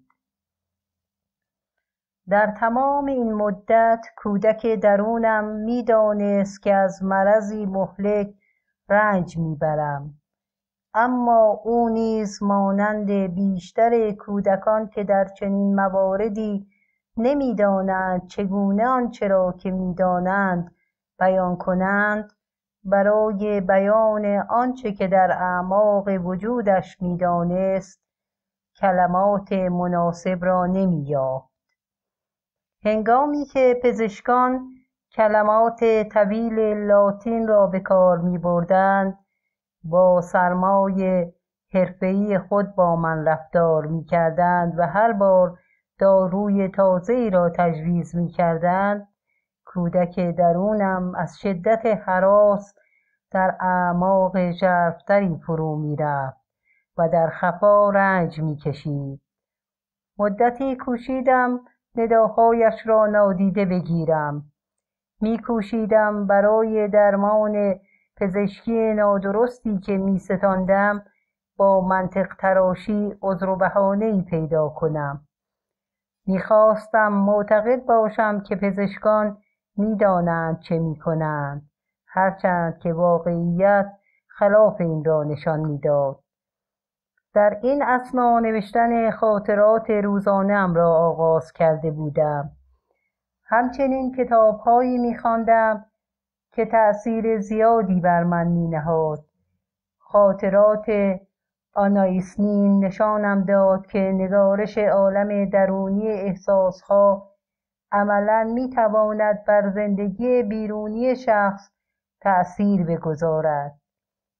در تمام این مدت کودک درونم می‌دانست که از مرضی مهلک رنج می‌برم، اما او نیز مانند بیشتر کودکان که در چنین مواردی نمی‌دانند چگونه آنچه را که می‌دانند بیان کنند، برای بیان آنچه که در اعماق وجودش می‌دانست کلمات مناسب را نمی‌یافت. هنگامی که پزشکان کلمات طویل لاتین را به کار می‌بردند، با سرمای حرفه‌ای خود با من رفتار می‌کردند و هر بار داروی تازه‌ای را تجویز می‌کردند، کودک درونم از شدت هراس در اعماق ژرف‌تری فرو می‌رفت و در خفا رنج می‌کشید. مدتی کوشیدم نداهایش را نادیده بگیرم. می‌کوشیدم برای درمان پزشکی نادرستی که می‌ستاندم با منطق تراشی عذر و بهانه‌ای پیدا کنم. می‌خواستم معتقد باشم که پزشکان می‌دانند چه می‌کنند، هرچند که واقعیت خلاف این را نشان می‌داد. در این اثنا نوشتن خاطرات روزانه‌ام را آغاز کرده بودم. همچنین کتاب‌هایی می‌خواندم که تأثیر زیادی بر من می‌نهاد. خاطرات آنایس نین نشانم داد که نگارش عالم درونی احساس‌ها عملاً می‌تواند بر زندگی بیرونی شخص تأثیر بگذارد.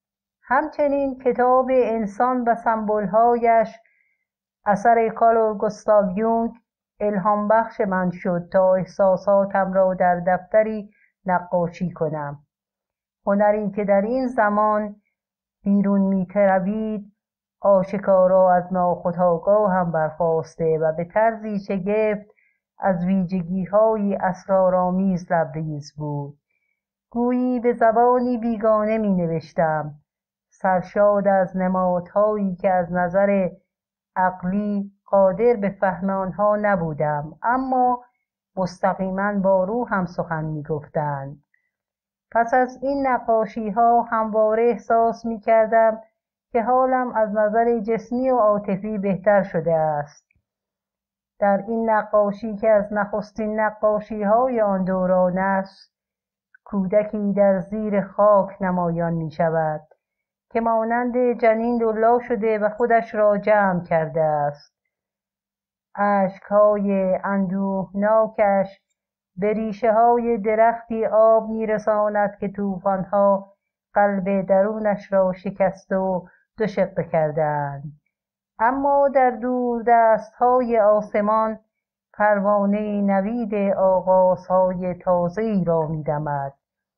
همچنین کتاب انسان و سمبول‌هایش اثر کارل گوستاو یونگ الهام بخش من شد تا احساساتم را در دفتری نقاشی کنم. هنری که در این زمان بیرون می‌تربید آشکارا از ناخودآگاهم برخاسته و به طرزی شگفت از ویژگی‌هایی اسرارآمیز لبریز بود. گویی به زبانی بیگانه می‌نوشتم، سرشار از نمادهایی که از نظر عقلی قادر به فهم آنها نبودم، اما مستقیما با روحم سخن می‌گفتند. پس از این نقاشی‌ها همواره احساس می‌کردم که حالم از نظر جسمی و عاطفی بهتر شده است. در این نقاشی که از نخستین نقاشی‌های آن دوران است، کودکی در زیر خاک نمایان می‌شود که مانند جنین دولا شده و خودش را جمع کرده است. اشک‌های اندوهناکش به ریشه‌های درختی آب می‌رساند که طوفان‌ها قلب درونش را شکسته و دو شقه کرده‌اند. اما در دوردست‌های آسمان پروانه نوید آغازهای تازه‌ای را می‌دمد.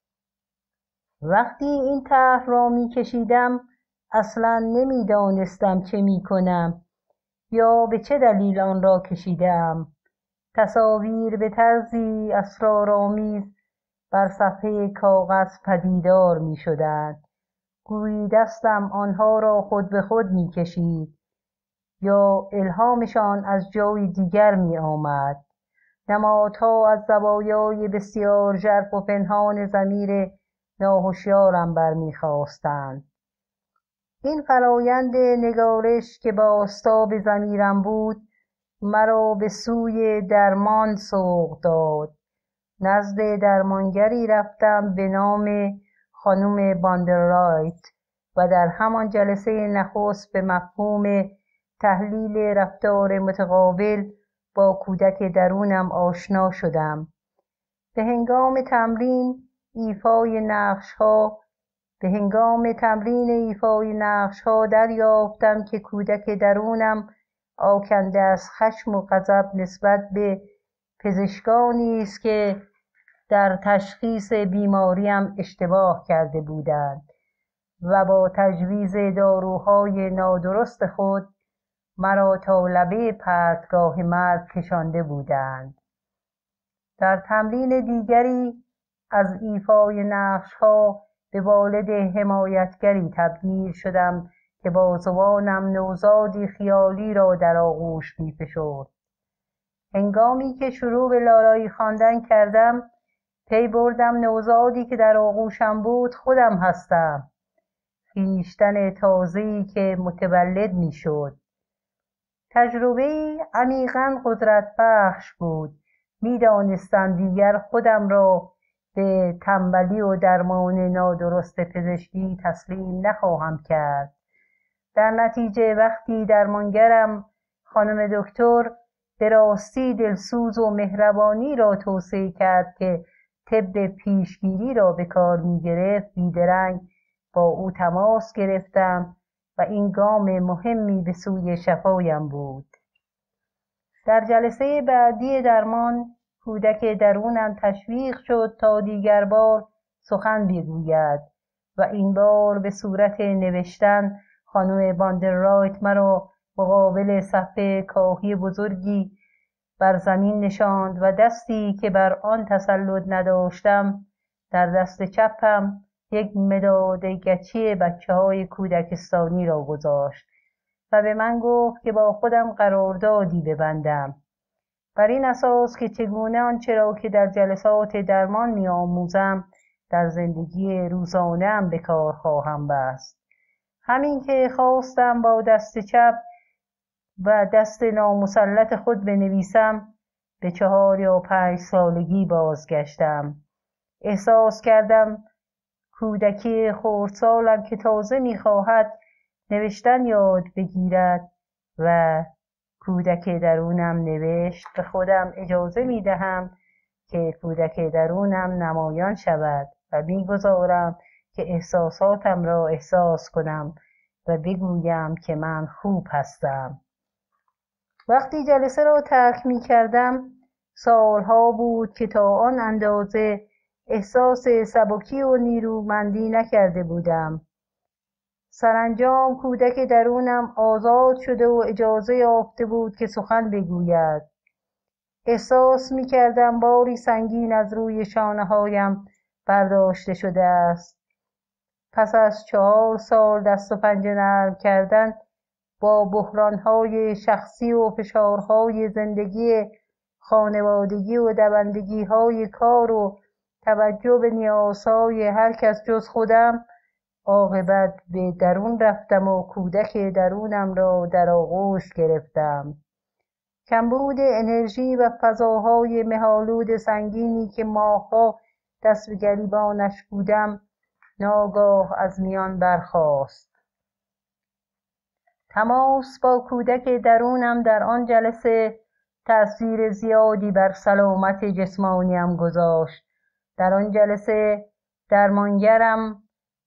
وقتی این طرح را می‌کشیدم اصلاً نمی‌دانستم چه می‌کنم یا به چه دلیل آن را کشیدم. تصاویر به طرزی اسرارآمیز بر صفحه کاغذ پدیدار می‌شدند، گویی دستم آنها را خود به خود می‌کشید یا الهامشان از جای دیگر می‌آمد. نمادها از زوایای بسیار ژرف و پنهان ضمیر ناهوشیارم برمیخواستند. این فرایند نگارش که با آستاب ضمیرم بود مرا به سوی درمان سوق داد. نزد درمانگری رفتم به نام خانم باندررایت و در همان جلسه نخست به مفهوم تحلیل رفتار متقابل با کودک درونم آشنا شدم. به هنگام تمرین ایفای نقش‌ها به هنگام تمرین ایفای نقش‌ها دریافتم که کودک درونم آکنده از خشم و غضب نسبت به پزشکانی است که در تشخیص بیماریم اشتباه کرده بودند و با تجویز داروهای نادرست خود مرا تا لبه پرتگاه مرگ کشانده بودند. در تمرین دیگری از ایفای نقش‌ها به والد حمایتگری تبدیل شدم که با زبانم نوزادی خیالی را در آغوش می‌فشرد. هنگامی که شروع به لالایی خواندن کردم پی بردم نوزادی که در آغوشم بود خودم هستم، خویشتن تازه‌ای که متولد می‌شد. تجربه‌ای عمیقاً قدرتبخش بود. می‌دانستم دیگر خودم را به تنبلی و درمان نادرست پزشکی تسلیم نخواهم کرد. در نتیجه وقتی درمانگرم خانم دکتر به راستی دلسوز و مهربانی را توصیه کرد که طب پیشگیری را به کار می‌گرفت، بیدرنگ با او تماس گرفتم و این گام مهمی به سوی شفایم بود. در جلسه بعدی درمان کودک درونم تشویق شد تا دیگر بار سخن بگوید و این بار به صورت نوشتن خانم باندررایت مرا مقابل صفحه کاهی بزرگی بر زمین نشاند و دستی که بر آن تسلط نداشتم در دست چپم یک مداد گچی بچه‌های کودکستانی را گذاشت و به من گفت که با خودم قراردادی ببندم، بر این اساس که چگونه آنچه را که در جلسات درمان می‌آموزم در زندگی روزانه‌ام به کار خواهم بست. همین که خواستم با دست چپ و دست نامسلط خود بنویسم به چهار یا پنج سالگی بازگشتم. احساس کردم کودکی خردسالم که تازه می‌خواهد نوشتن یاد بگیرد و کودک درونم نوشت. به خودم اجازه می‌دهم که کودک درونم نمایان شود و می‌گذارم که احساساتم را احساس کنم و بگویم که من خوب هستم. وقتی جلسه را ترک می کردم سالها بود که تا آن اندازه احساس سبکی و نیرومندی نکرده بودم. سرانجام کودک درونم آزاد شده و اجازه یافته بود که سخن بگوید. احساس می کردم باری سنگین از روی شانه‌هایم برداشته شده است. پس از چهار سال دست و پنجه نرم کردن با بحران‌های شخصی و فشارهای زندگی خانوادگی و دوندگی‌های کار و توجه به نیازهای هر کس جز خودم، عاقبت به درون رفتم و کودک درونم را در آغوش گرفتم. کمبود انرژی و فضاهای مه‌آلود سنگینی که ماه‌ها دست به گریبانش بودم ناگاه از میان برخاست. تماس با کودک درونم در آن جلسه تأثیر زیادی بر سلامت جسمانیم گذاشت. در آن جلسه درمانگرم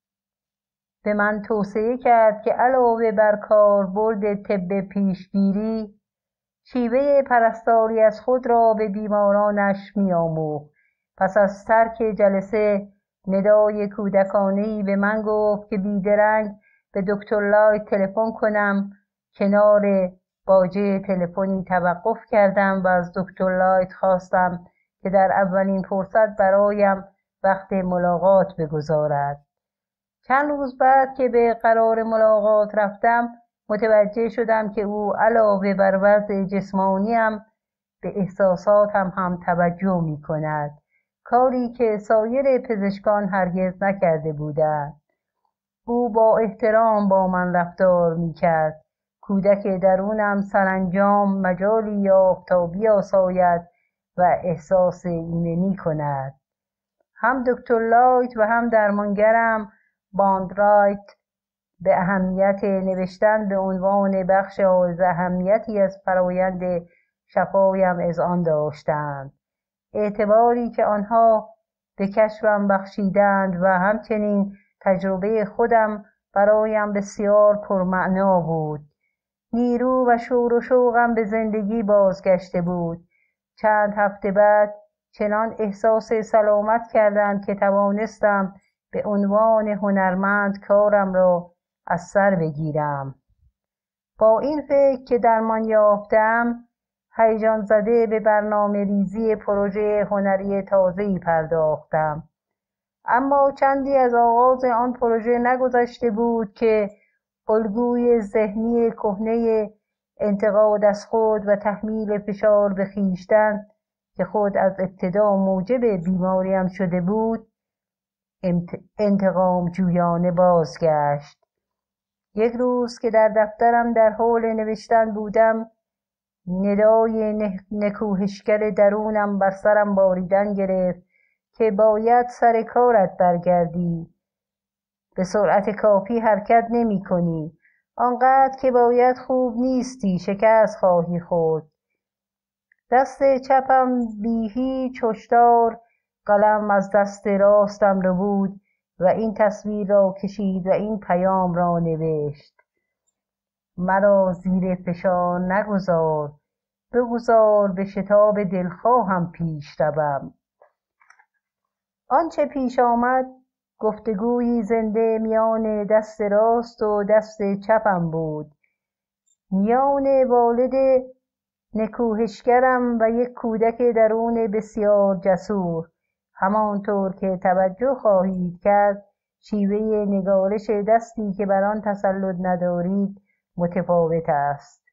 به من توصیه کرد که علاوه بر کاربرد طب پیشگیری، شیوه پرستاری از خود را به بیمارانش می‌آموخت. پس از ترک جلسه ندای کودکانه‌ای به من گفت که بیدرنگ به دکتر لایت تلفن کنم. کنار باجه تلفنی توقف کردم و از دکتر لایت خواستم که در اولین فرصت برایم وقت ملاقات بگذارد. چند روز بعد که به قرار ملاقات رفتم متوجه شدم که او علاوه بر وضع جسمانیم به احساساتم هم توجه می کند، کاری که سایر پزشکان هرگز نکرده بودند. او با احترام با من رفتار می کرد. کودک درونم سرانجام مجالی یافت تا بیاساید و احساس ایمنی کند. هم دکتر لایت و هم درمانگرم باندرایت به اهمیت نوشتن به عنوان بخش حائز اهمیتی از فرایند شفایم اذعان داشتند. اعتباری که آنها به کشفم بخشیدند و همچنین تجربه خودم برایم بسیار پرمعنا بود. نیرو و شور و شوقم به زندگی بازگشته بود. چند هفته بعد چنان احساس سلامت کردند که توانستم به عنوان هنرمند کارم را از سر بگیرم. با این فکر که درمان یافتم هیجان زده به برنامه ریزی پروژه هنری تازه‌ای پرداختم. اما چندی از آغاز آن پروژه نگذشته بود که الگوی ذهنی کهنه انتقاد از خود و تحمیل فشار به خویشتن که خود از ابتدا موجب بیماریم شده بود انتقام جویانه بازگشت. یک روز که در دفترم در حال نوشتن بودم ندای نکوهشگر درونم بر سرم باریدن گرفت که باید سر کارت برگردی. به سرعت کافی حرکت نمی کنی. آنقدر که باید خوب نیستی، شکست خواهی خورد. دست چپم بی هیچ هشدار قلم از دست راستم رو بود و این تصویر را کشید و این پیام را نوشت: مرا زیر فشار نگذار، بگذار به شتاب دلخواهم پیش روم. آنچه پیش آمد گفتگویی زنده میان دست راست و دست چپم بود، میان والد نکوهشگرم و یک کودک درون بسیار جسور. همانطور که توجه خواهید کرد شیوه نگارش دستی که بر آن تسلط ندارید متفاوت است.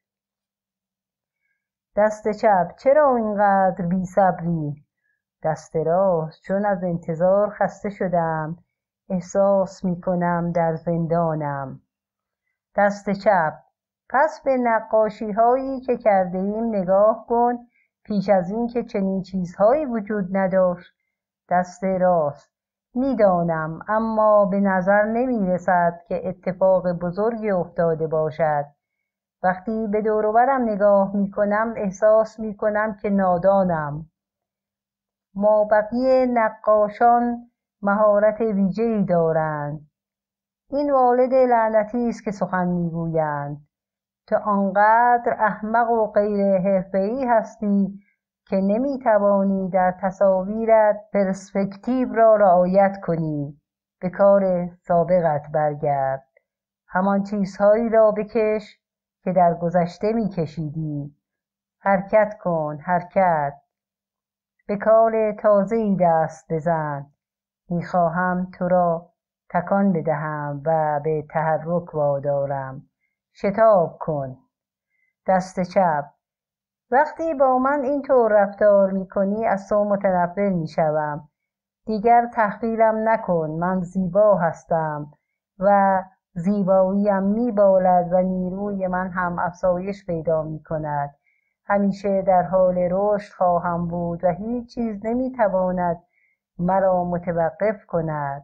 دست چپ: چرا اینقدر بی‌صبری؟ دست راست: چون از انتظار خسته شدم، احساس می کنم در زندانم. دست چپ: پس به نقاشی هایی که کرده ایم نگاه کن، پیش از این که چنین چیزهایی وجود نداشت. دست راست: میدانم، اما به نظر نمی رسد که اتفاق بزرگی افتاده باشد. وقتی به دور و برم نگاه می کنم احساس می کنم که نادانم. مابقی نقاشان مهارت ویژه‌ای دارند. این والد لعنتی است که سخن میگویند. تو آنقدر احمق و غیر حرفه‌ای هستی که نمیتوانی در تصاویرت پرسپکتیو را رعایت کنی. به کار سابقت برگرد. همان چیزهایی را بکش که در گذشته میکشیدی. حرکت کن، حرکت. به کار تازه‌ای دست بزن. میخواهم تو را تکان بدهم و به تحرک وادارم. شتاب کن. دست چپ. وقتی با من اینطور رفتار میکنی از تو متنفر میشوم. دیگر تحقیرم نکن. من زیبا هستم و زیباییم میبالد و نیروی من هم افزایش پیدا میکند. همیشه در حال رشد خواهم بود و هیچ چیز نمیتواند مرا متوقف کند.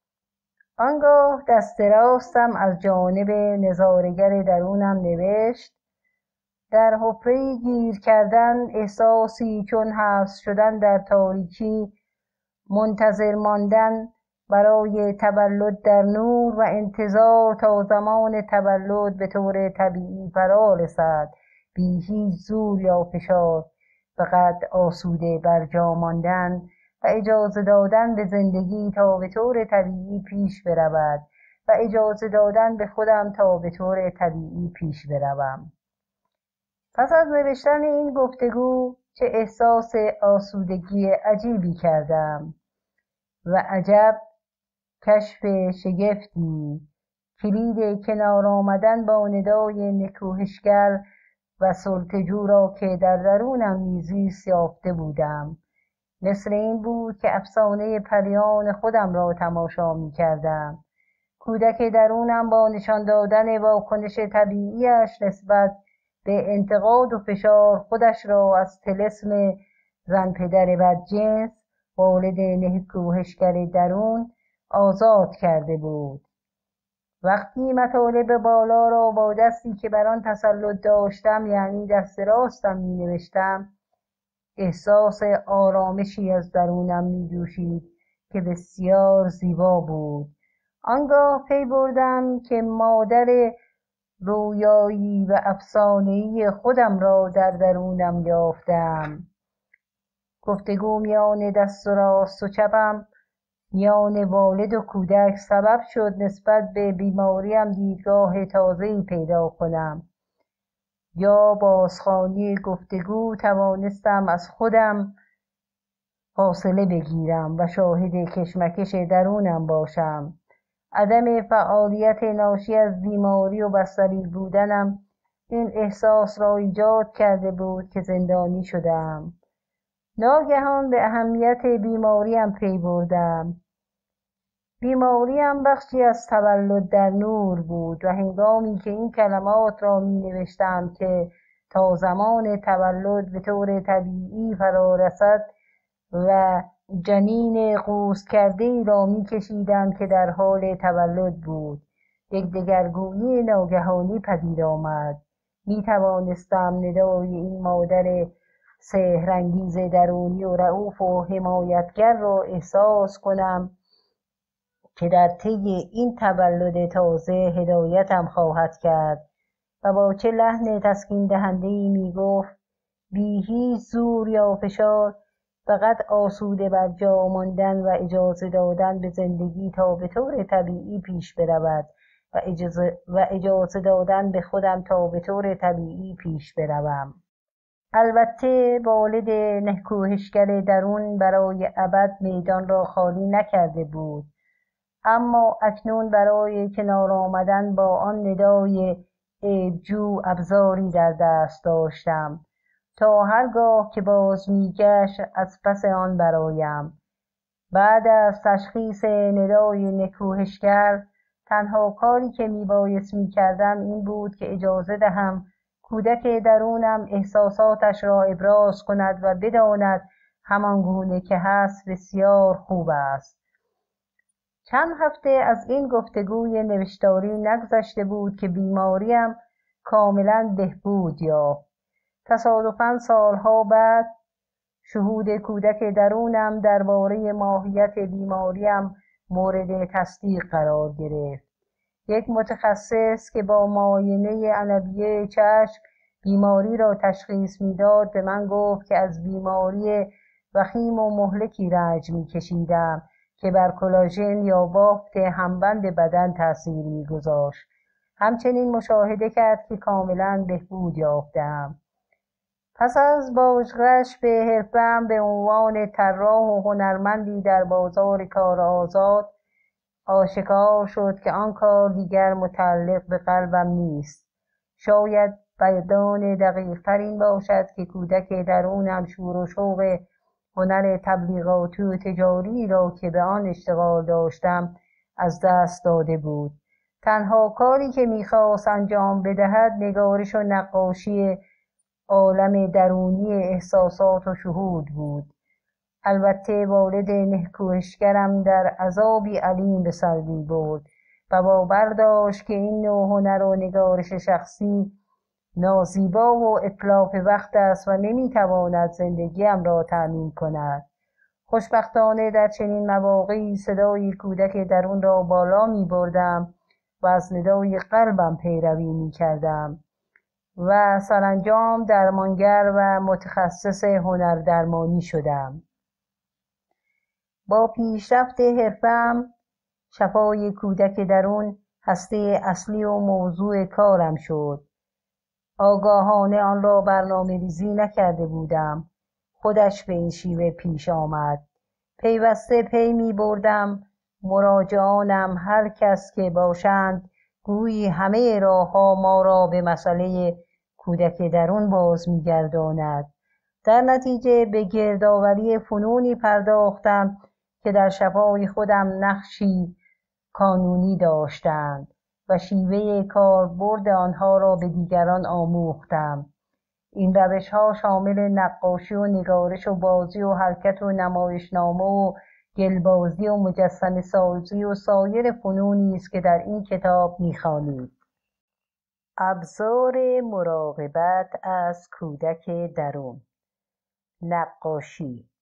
آنگاه دست راستم از جانب نظاره‌گر درونم نوشت: در حفره‌ای گیر کردن، احساسی چون حبس شدن در تاریکی، منتظر ماندن برای تولد در نور و انتظار تا زمان تولد به طور طبیعی فرا رسد، بی هیچ زور یا فشار، فقط آسوده بر جا ماندن و اجازه دادن به زندگی تا به طور طبیعی پیش برود و اجازه دادن به خودم تا به طور طبیعی پیش بروم. پس از نوشتن این گفتگو چه احساس آسودگی عجیبی کردم و عجب کشف شگفتی. کلید کنار آمدن با ندای نکوهشگر و سلطه‌جو را که در درونم میزیست یافته بودم. مثل این بود که افسانه پریان خودم را تماشا می کردم. کودک درونم با نشان دادن واکنش طبیعیش نسبت به انتقاد و فشار خودش را از طلسم زن پدر بدجنس، والد نکوهشگر درون، آزاد کرده بود. وقتی مطالب بالا را با دستی که بر آن تسلط داشتم، یعنی دست راستم، می نوشتم، احساس آرامشی از درونم می جوشید که بسیار زیبا بود. آنگاه پی بردم که مادر رویایی و افسانه‌ای خودم را در درونم یافتم. گفتگو میان دست و راست و چپم، میان والد و کودک، سبب شد نسبت به بیماریم دیدگاه تازه‌ای پیدا کنم. یا بازخوانی گفتگو توانستم از خودم فاصله بگیرم و شاهد کشمکش درونم باشم. عدم فعالیت ناشی از بیماری و بستری بودنم این احساس را ایجاد کرده بود که زندانی شدم. ناگهان به اهمیت بیماریم پی بردم. بیماریم بخشی از تولد در نور بود و هنگامی که این کلمات را می نوشتم که تا زمان تولد به طور طبیعی فرا رسد و جنین قوس کرده ای را می کشیدم که در حال تولد بود، یک دگرگونی ناگهانی پدید آمد. می توانستم ندای این مادر سحرانگیز درونی و رئوف و حمایتگر را احساس کنم که در طی این تولد تازه هدایتم خواهد کرد و با چه لحن تسکین دهنده‌ای می گفت: بی هیچ زور یا فشار، فقط آسوده بر جا ماندن و اجازه دادن به زندگی تا به طور طبیعی پیش برود و اجازه, و اجازه دادن به خودم تا به طور طبیعی پیش بروم. البته والد نکوهشگر درون برای ابد میدان را خالی نکرده بود، اما اکنون برای کنار آمدن با آن ندای عیبجو ابزاری در دست داشتم تا هرگاه که باز میگشت از پس آن برایم. بعد از تشخیص ندای نکوهشگر، تنها کاری که میبایست میکردم این بود که اجازه دهم کودک درونم احساساتش را ابراز کند و بداند همان گونه که هست بسیار خوب است. چند هفته از این گفتگوی نوشتاری نگذشته بود که بیماریم کاملا بهبود یافت. تصادفاً سالها بعد شهود کودک درونم درباره ماهیت بیماریم مورد تصدیق قرار گرفت. یک متخصص که با معاینه عنبیه چشم بیماری را تشخیص میداد به من گفت که از بیماری وخیم و مهلکی رنج میکشیدم که بر کلاژن یا بافت همبند بدن تأثیر میگذاشت. همچنین مشاهده کرد که کاملا بهبود یافتم. پس از بازگشت به حرفه‌ام به عنوان طراح و هنرمندی در بازار کار آزاد، آشکار شد که آن کار دیگر متعلق به قلبم نیست. شاید بیان دقیق‌تر این باشد که کودک درونم شور و شوق هنر تبلیغاتی و تجاری را که به آن اشتغال داشتم از دست داده بود. تنها کاری که می‌خواست انجام بدهد نگارش و نقاشی عالم درونی احساسات و شهود بود. البته والد نکوهشگرم در عذابی علیم به سر می‌برد و باور داشت که این نوع هنر و نگارش شخصی نازیبا و اتلاف وقت است و نمی‌تواند زندگیم را تأمین کند. خوشبختانه در چنین مواقعی صدای کودک درون را بالا می‌بردم و از ندای قلبم پیروی می‌کردم و سرانجام درمانگر و متخصص هنردرمانی شدم. با پیشرفت حرفه‌ام شفای کودک درون هسته اصلی و موضوع کارم شد. آگاهانه آن را برنامه‌ریزی نکرده بودم. خودش به این شیوه پیش آمد. پیوسته پی می بردم مراجعانم هر کس که باشند گویی همه راه‌ها ما را به مسئله کودک درون باز می گرداند. در نتیجه به گردآوری فنونی پرداختم که در شفای خودم نقشی کانونی داشتند و شیوه کاربرد آنها را به دیگران آموختم. این روش‌ها شامل نقاشی و نگارش و بازی و حرکت و نمایشنامه و گلبازی و مجسمه سازی و سایر فنونی است که در این کتاب می‌خوانید. ابزار مراقبت از کودک درون. نقاشی.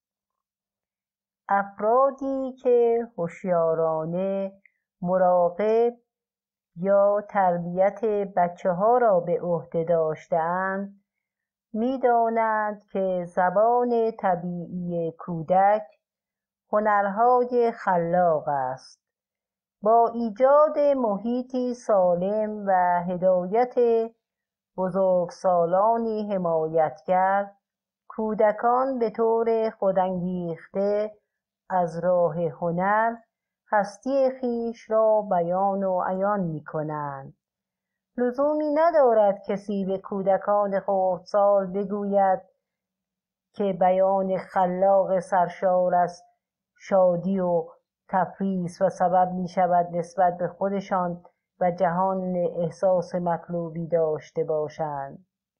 افرادی که هوشیارانه مراقب یا تربیت بچه‌ها را به عهده داشته‌اند می‌دانند که زبان طبیعی کودک هنرهای خلاق است. با ایجاد محیطی سالم و هدایت بزرگسالانی حمایتگر، کودکان به طور خودانگیخته از راه هنر هستی خویش را بیان و عیان می‌کنند. لزومی ندارد کسی به کودکان خردسال بگوید که بیان خلاق سرشار از شادی و تفریح و سبب می شود نسبت به خودشان و جهان احساس مطلوبی داشته باشند.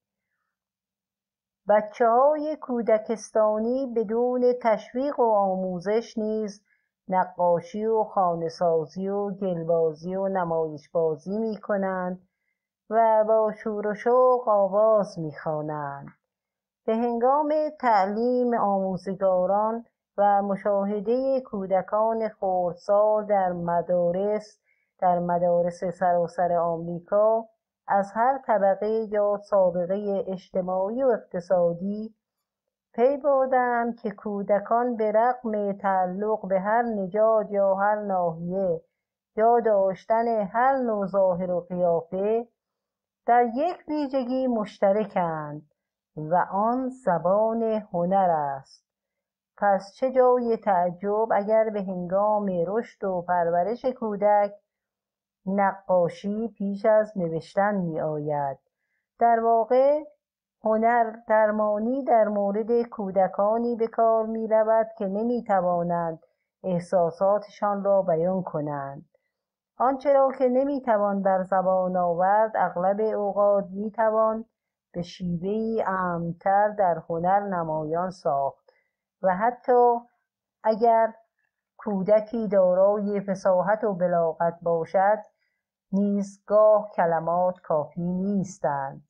بچه‌های کودکستانی بدون تشویق و آموزش نیز نقاشی و خانه‌سازی و گلبازی و نمایشبازی می کنند و با شور و شوق آواز می خوانند. به هنگام تعلیم آموزگاران و مشاهده کودکان خردسال در مدارس در مدارس سراسر آمریکا از هر طبقه یا سابقه اجتماعی و اقتصادی پی بردم که کودکان به رغم تعلق به هر نژاد یا هر ناحیه یا داشتن هر نوع ظاهر و قیافه در یک ویژگی مشترکند و آن زبان هنر است. پس چه جای تعجب اگر به هنگام رشد و پرورش کودک نقاشی پیش از نوشتن می آید. در واقع هنر درمانی در مورد کودکانی به کار می رود که نمی توانند احساساتشان را بیان کنند. آنچه را که نمی توان بر زبان آورد اغلب اوقات می توان به شیوهی عام‌تر در هنر نمایان ساخت و حتی اگر کودکی دارای فصاحت و بلاغت باشد نیز گاه کلمات کافی نیستند.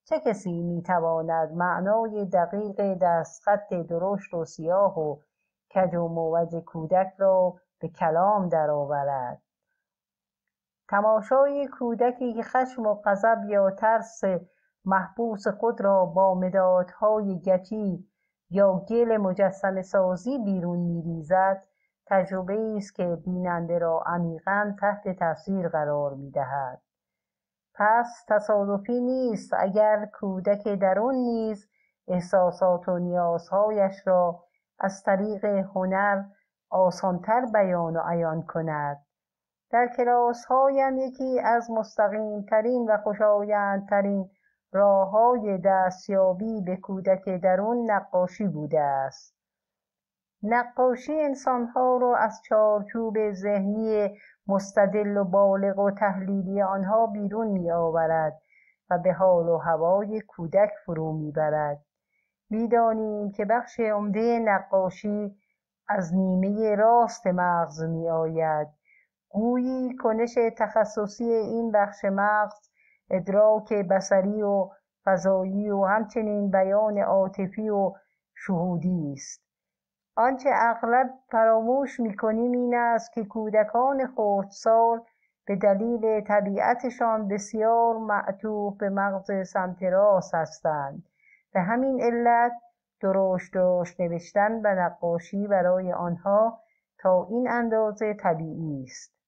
چه کسی میتواند معنای دقیق دستخط درشت و سیاه و کج و موج کودک را به کلام درآورد؟ تماشای کودکی که خشم و غضب یا ترس محبوس خود را با مدادهای گچی یا گل مجسمه سازی بیرون می‌ریزد، تجربه است که بیننده را عمیقاً تحت تأثیر قرار می‌دهد. پس تصادفی نیست اگر کودک درون نیز احساسات و نیازهایش را از طریق هنر آسان‌تر بیان و عیان کند. در کلاس‌هایم یکی از مستقیم‌ترین و خوشایندترین راه‌های دستیابی به کودک درون نقاشی بوده است. نقاشی انسان‌ها را از چارچوب ذهنی مستدل و بالغ و تحلیلی آنها بیرون می‌آورد و به حال و هوای کودک فرو می‌برد. می‌دانیم که بخش عمده نقاشی از نیمه راست مغز می‌آید. گویی کنش تخصصی این بخش مغز ادراک بصری و فضایی و همچنین بیان عاطفی و شهودی است. آنچه اغلب فراموش می‌کنیم این است که کودکان خردسال به دلیل طبیعتشان بسیار معطوف به مغز سمت راست هستند. به همین علت درشت درشت نوشتن و نقاشی برای آنها تا این اندازه طبیعی است.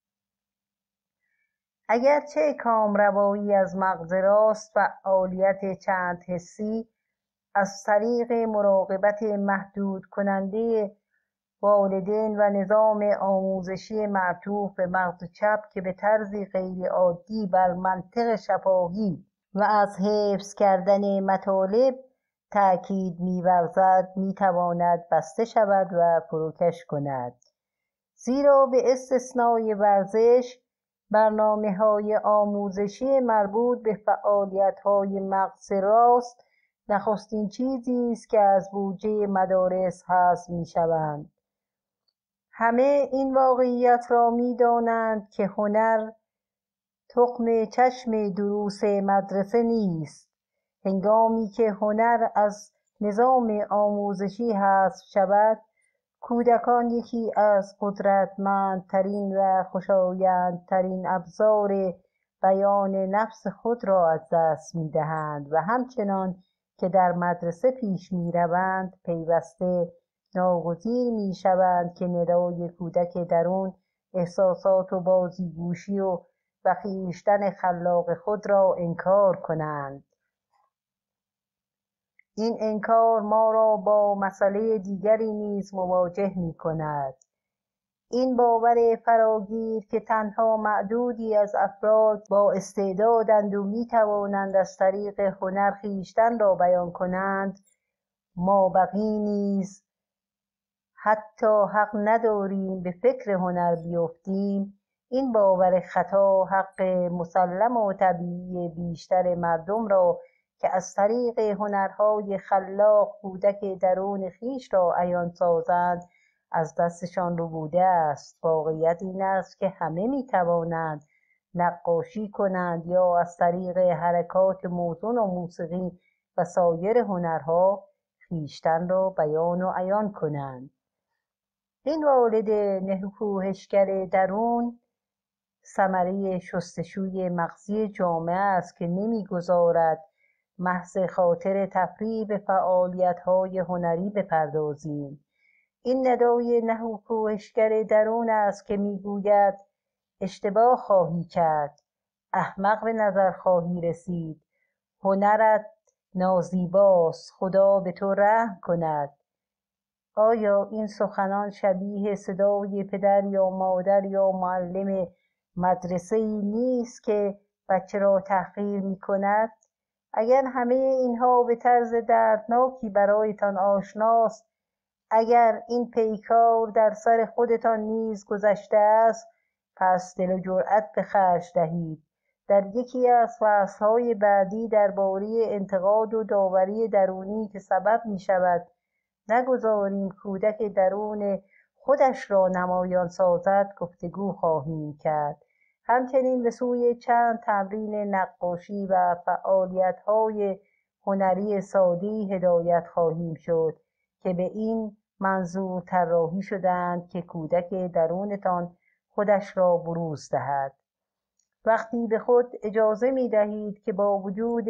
اگرچه کامروایی از مغز راست فعالیت چند حسی از طریق مراقبت محدود کننده والدین و نظام آموزشی معطوف به مغز چپ که به طرزی غیر عادی بر منطق شفاهی و از حفظ کردن مطالب تأکید می‌ورزد، می‌تواند بسته شود و فروکش کند. زیرا به استثنای ورزش، برنامه‌های آموزشی مربوط به فعالیت‌های مغز راست نخستین چیزی است که از بودجه مدارس حذف می‌شوند. همه این واقعیت را می‌دانند که هنر تخم چشم دروس مدرسه نیست. هنگامی که هنر از نظام آموزشی حذف شود، کودکان یکی از قدرتمندترین و خوشایندترین ابزار بیان نفس خود را از دست می‌دهند و همچنان که در مدرسه پیش می‌روند پیوسته ناگزیر می‌شوند که ندای کودک درون احساسات و بازیگوشی و و خویشتن خلاق خود را انکار کنند. این انکار ما را با مسئله دیگری نیز مواجه می‌کند. این باور فراگیر که تنها معدودی از افراد با استعدادند و می‌توانند از طریق هنر خویشتن را بیان کنند، مابقی نیز حتی حق نداریم به فکر هنر بیفتیم. این باور خطا حق مسلم و طبیعی بیشتر مردم را که از طریق هنرهای خلاق کودک درون خویش را عیان سازند از دستشان ربوده است. واقعیت این است که همه می‌توانند نقاشی کنند یا از طریق حرکات موزون و موسیقی و سایر هنرها خویشتن را بیان و عیان کنند. این والد نکوهشگر درون ثمره شستشوی مغزی جامعه است که نمی‌گذارد محض خاطر تفریح به فعالیت‌های هنری بپردازیم. این ندای نکوهشگر درون است که می‌گوید اشتباه خواهی کرد، احمق به نظر خواهی رسید، هنرت نازیباست، خدا به تو رحم کند. آیا این سخنان شبیه صدای پدر یا مادر یا معلم مدرسه‌ای نیست که بچه را تحقیر می‌کند؟ اگر همه اینها به طرز دردناکی برایتان آشناست، اگر این پیکار در سر خودتان نیز گذشته است، پس دل و جرأت به خرج دهید. در یکی از فصل‌های بعدی درباره انتقاد و داوری درونی که سبب می‌شود نگذاریم کودک درون خودش را نمایان سازد گفتگو خواهیم کرد. همچنین به سوی چند تمرین نقاشی و فعالیت‌های هنری ساده‌ای هدایت خواهیم شد که به این منظور طراحی شدند که کودک درونتان خودش را بروز دهد. وقتی به خود اجازه می دهید که با وجود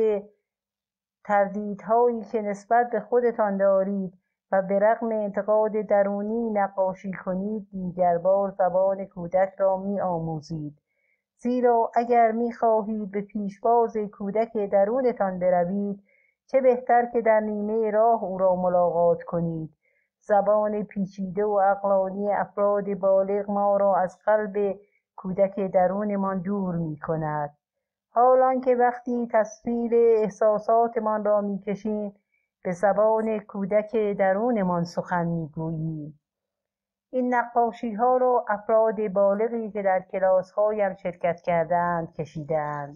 تردیدهایی که نسبت به خودتان دارید و به رغم انتقاد درونی نقاشی کنید، دیگر بار زبان کودک را می آموزید. زیرا اگر می خواهید به پیشواز کودک درونتان بروید، چه بهتر که در نیمه راه او را ملاقات کنید. زبان پیچیده و عقلانی افراد بالغ ما را از قلب کودک درونمان دور می کند. حالان که وقتی تصویر احساساتمان را می کشیم، به زبان کودک درونمان سخن می گوییم. این نقاشی ها را افراد بالغی که در کلاس هایم شرکت کردند کشیدند.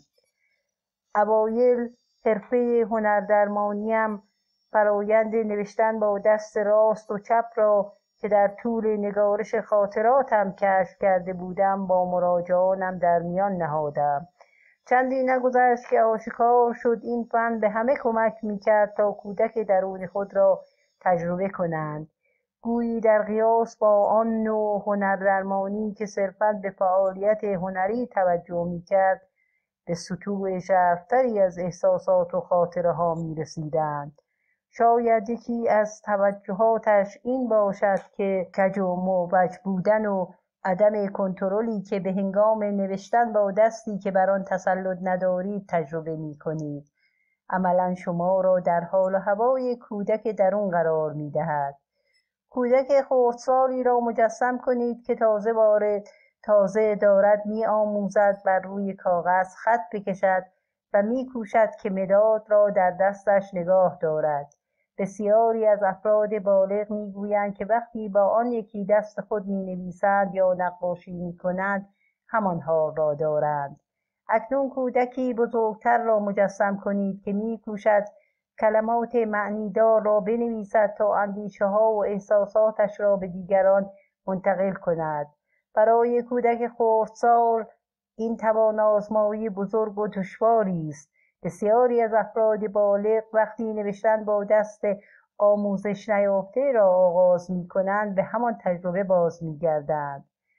اوایل حرفه هنردرمانیم فرایند نوشتن با دست راست و چپ را که در طول نگارش خاطراتم کشف کرده بودم با مراجعانم در میان نهادم. چندی نگذشت که آشکار شد این فن به همه کمک می‌کرد تا کودک درون خود را تجربه کنند. گویی در قیاس با آن نوع هنردرمانی که صرفاً به فعالیت هنری توجه می‌کرد، به سطوح ژرف‌تری از احساسات و خاطره‌ها می‌رسیدند. شاید یکی از توجهاتش این باشد که کج و معوج بودن و عدم کنترلی که به هنگام نوشتن با دستی که بر آن تسلط ندارید تجربه می‌کنید، عملاً شما را در حال و هوای کودک درون قرار می‌دهد. کودک خردسالی را مجسم کنید که تازه وارد تازه دارد می‌آموزد بر روی کاغذ خط بکشد و می‌کوشد که مداد را در دستش نگاه دارد. بسیاری از افراد بالغ می‌گویند که وقتی با آن یکی دست خود می‌نویسند یا نقاشی می‌کنند همان حال را دارند. اکنون کودکی بزرگتر را مجسم کنید که می‌کوشد کلمات معنیدار را بنویسد تا اندیشه‌ها و احساساتش را به دیگران منتقل کند. برای کودک خردسال این توان آزمایی بزرگ و دشواری است. بسیاری از افراد بالغ وقتی نوشتن با دست آموزش نیافته را آغاز می‌کنند به همان تجربه باز می‌گردند.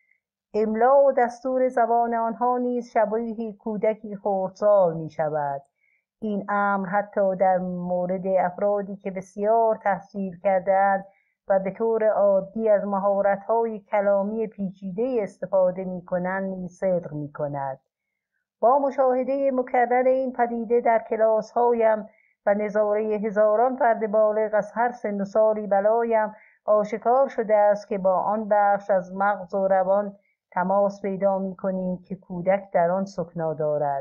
املا و دستور زبان آنها نیز شبیه کودکی خردسال می‌شود. این امر حتی در مورد افرادی که بسیار تحصیل کرده‌اند و به طور عادی از مهارت‌های کلامی پیچیده استفاده می‌کنند نیز صدق می‌کند. با مشاهده مکرر این پدیده در کلاس‌هایم و نظاره هزاران فرد بالغ از هر سن و سالی برایم آشکار شده است که با آن بخش از مغز و روان تماس پیدا می‌کنیم که کودک در آن سکنا دارد.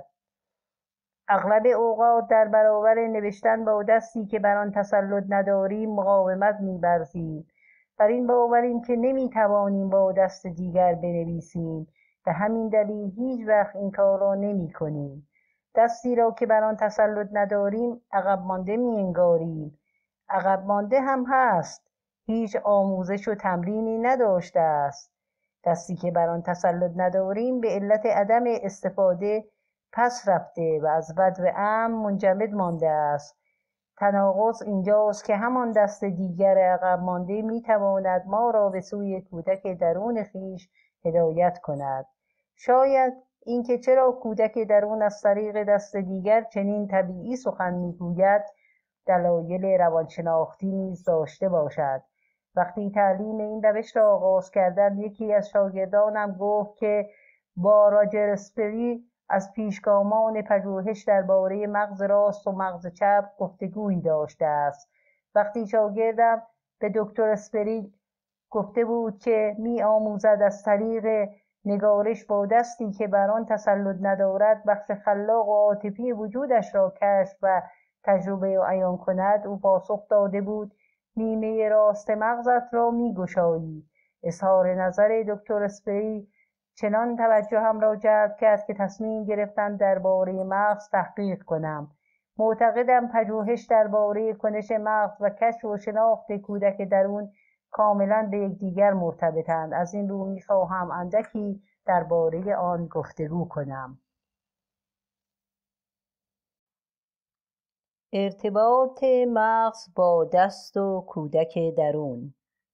اغلب اوقات در برابر نوشتن با دستی که بر آن تسلط نداریم مقاومت می‌ورزیم. بر این باوریم که نمی‌توانیم با دست دیگر بنویسیم. به همین دلیل هیچ وقت این کار را نمی‌کنیم. دستی را که بر آن تسلط نداریم عقب مانده می‌انگاریم. عقب مانده هم هست. هیچ آموزش و تمرینی نداشته است. دستی که بر آن تسلط نداریم به علت عدم استفاده پس رفته و از بد و امن منجمد مانده است. تناقض اینجاست که همان دست دیگر عقب مانده می‌تواند ما را به سوی کودک درون خویش هدایت کند. شاید اینکه چرا کودک درون از طریق دست دیگر چنین طبیعی سخن می‌گوید دلایل روانشناختی نیز داشته باشد. وقتی تعلیم این روش را آغاز کردم یکی از شاگردانم گفت که با راجر اسپری از پیشگامان پژوهش درباره مغز راست و مغز چپ گفتگویی داشته است. وقتی شاگردم به دکتر اسپری گفته بود که می آموزد از طریق نگارش با دستی که بر آن تسلط ندارد بخش خلاق و عاطفی وجودش را کشف و تجربه و عیان کند، او پاسخ داده بود نیمه راست مغزت را می گشایی. اظهار نظر دکتر اسپری چنان توجهم را جلب کرد که تصمیم گرفتم درباره مغز تحقیق کنم. معتقدم پژوهش درباره کنش مغز و کشف و شناخت کودک درون کاملا به یکدیگر مرتبطند. از این رو می‌خواهم اندکی درباره آن گفتگو کنم. ارتباط مغز با دست و کودک درون.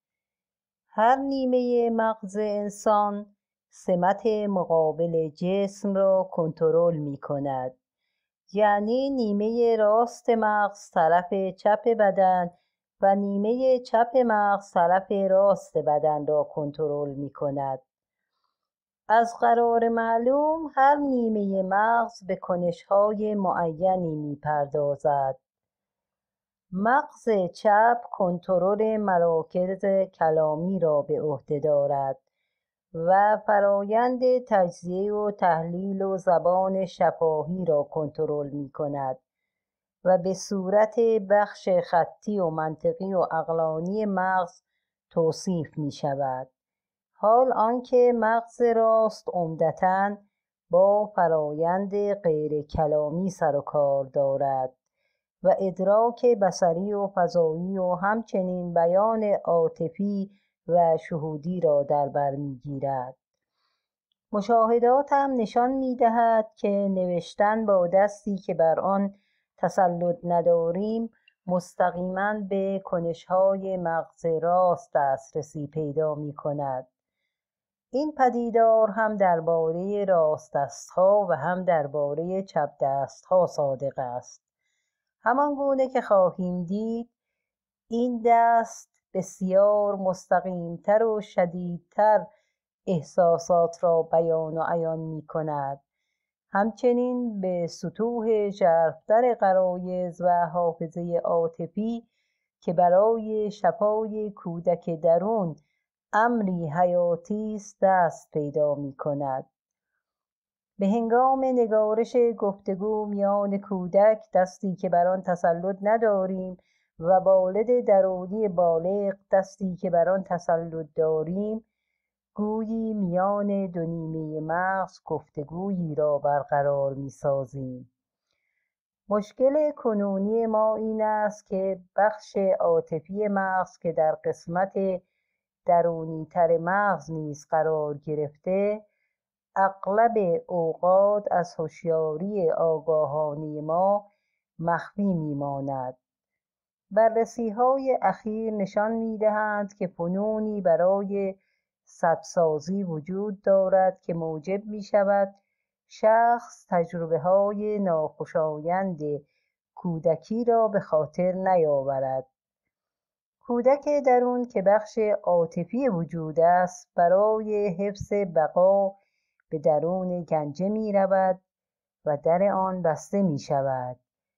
هر نیمه مغز انسان سمت مقابل جسم را کنترل می کند. یعنی نیمه راست مغز طرف چپ بدن و نیمه چپ مغز طرف راست بدن را کنترل می کند. از قرار معلوم هر نیمه مغز به کنش‌های معینی می پردازد. مغز چپ کنترل مراکز کلامی را به عهده دارد و فرایند تجزیه و تحلیل و زبان شفاهی را کنترل می کند و به صورت بخش خطی و منطقی و عقلانی مغز توصیف می شود. حال آنکه مغز راست عمدتاً با فرایند غیر کلامی سر و کار دارد و ادراک بصری و فضایی و همچنین بیان عاطفی و شهودی را در بر می‌گیرد. مشاهداتم نشان می‌دهد که نوشتن با دستی که بر آن تسلط نداریم مستقیماً به کنش‌های مغز راست دسترسی پیدا می‌کند. این پدیدار هم درباره راست دست‌ها و هم درباره چپ دست‌ها صادق است. همان گونه که خواهیم دید این دست بسیار مستقیمتر و شدیدتر احساسات را بیان و عیان می کند. همچنین به سطوح ژرف‌تر غرایز و حافظه عاطفی که برای شفای کودک درون امری حیاتی است دست پیدا می کند. به هنگام نگارش گفتگو میان کودک دستی که بر آن تسلط نداریم و والد درونی بالغ دستی که بر آن تسلط داریم گویی میان دو نیمه مغز گفتگویی را برقرار می سازیم. مشکل کنونی ما این است که بخش عاطفی مغز که در قسمت درونی تر مغز نیز قرار گرفته اغلب اوقات از هوشیاری آگاهانه ما مخفی میماند. بررسی‌های اخیر نشان می‌دهند که فنونی برای سدسازی وجود دارد که موجب می‌شود شخص تجربه‌های ناخوشایند کودکی را به خاطر نیاورد. کودک درون که بخش عاطفی وجود است برای حفظ بقا به درون گنجه می رود و در آن بسته می شود.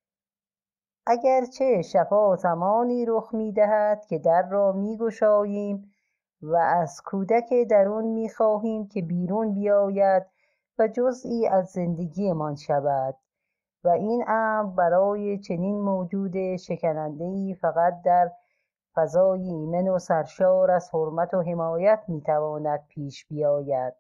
اگرچه شفا زمانی رخ می دهد که در را می گشاییم و از کودک درون می خواهیم که بیرون بیاید و جزئی از زندگیمان شود و این امر برای چنین موجود شکننده‌ای فقط در فضای ایمن و سرشار از حرمت و حمایت می تواند پیش بیاید.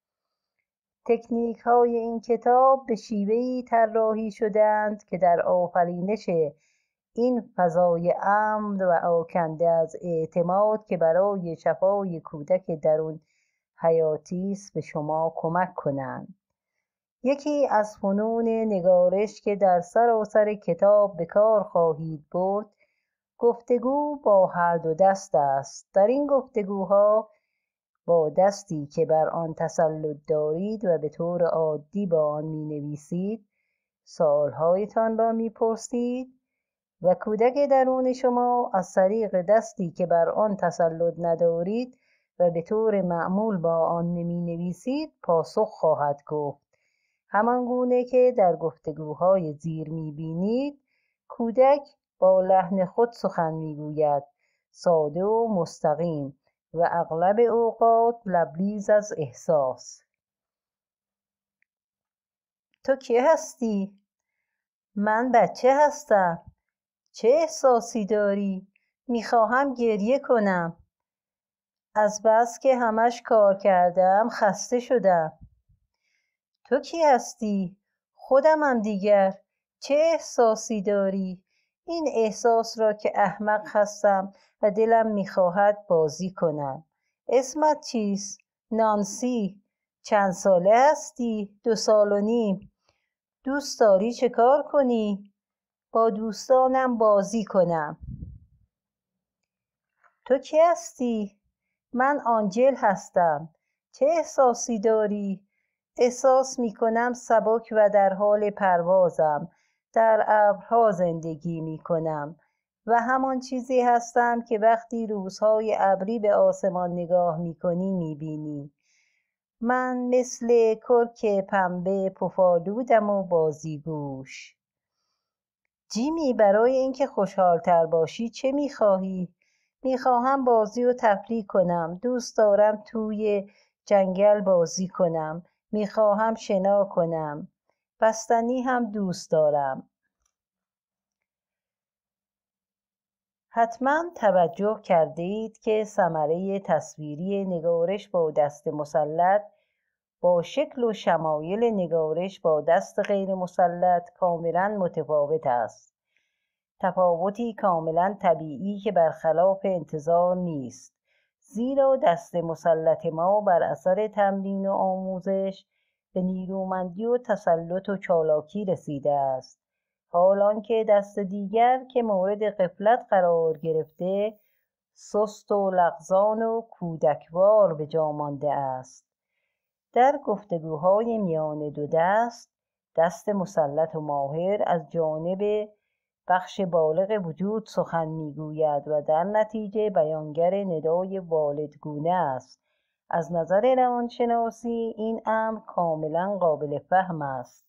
تکنیک های این کتاب به شیوهی طراحی شدند که در آفرینش این فضای امن و آکنده از اعتماد که برای شفای کودک درون حیاتی است به شما کمک کنند. یکی از فنون نگارش که در سراسر کتاب به کار خواهید برد گفتگو با هر دو دست است. در این گفتگوها با دستی که بر آن تسلط دارید و به طور عادی با آن می نویسید سوالهایتان را می پرسید و کودک درون شما از طریق دستی که بر آن تسلط ندارید و به طور معمول با آن نمی نویسید پاسخ خواهد گفت. همان گونه که در گفتگوهای زیر می بینید کودک با لحن خود سخن می گوید، ساده و مستقیم و اغلب اوقات لبریز از احساس. تو کی هستی؟ من بچه هستم. چه احساسی داری؟ میخواهم گریه کنم. از بس که همش کار کردم خسته شدم. تو کی هستی؟ خودمم دیگر. چه احساسی داری؟ این احساس را که احمق هستم و دلم میخواهد بازی کنم. اسمت چیست؟ نانسی. چند ساله هستی؟ دو سال و نیم. دوست داری چه کار کنی؟ با دوستانم بازی کنم. تو کی هستی؟ من آنجل هستم. چه احساسی داری؟ احساس می کنم سبک و در حال پروازم. در ابرها زندگی می کنم و همان چیزی هستم که وقتی روزهای ابری به آسمان نگاه می کنی می بینی. من مثل کرک پنبه پفالودم و بازیگوش. جیمی، برای اینکه خوشحالتر باشی چه می خواهی؟ می خواهم بازی و تفریح کنم. دوست دارم توی جنگل بازی کنم. می خواهم شنا کنم. بستنی هم دوست دارم. حتما توجه کرده اید که ثمره تصویری نگارش با دست مسلط با شکل و شمایل نگارش با دست غیر مسلط کاملا متفاوت است. تفاوتی کاملا طبیعی که برخلاف انتظار نیست، زیرا دست مسلط ما بر اثر تمرین و آموزش به نیرومندی و تسلط و چالاکی رسیده است، حالانکه دست دیگر که مورد غفلت قرار گرفته سست و لغزان و کودکوار به جا مانده است. در گفتگوهای میان دو دست، دست مسلط و ماهر از جانب بخش بالغ وجود سخن میگوید و در نتیجه بیانگر ندای والدگونه است. از نظر روانشناسی این امر کاملا قابل فهم است.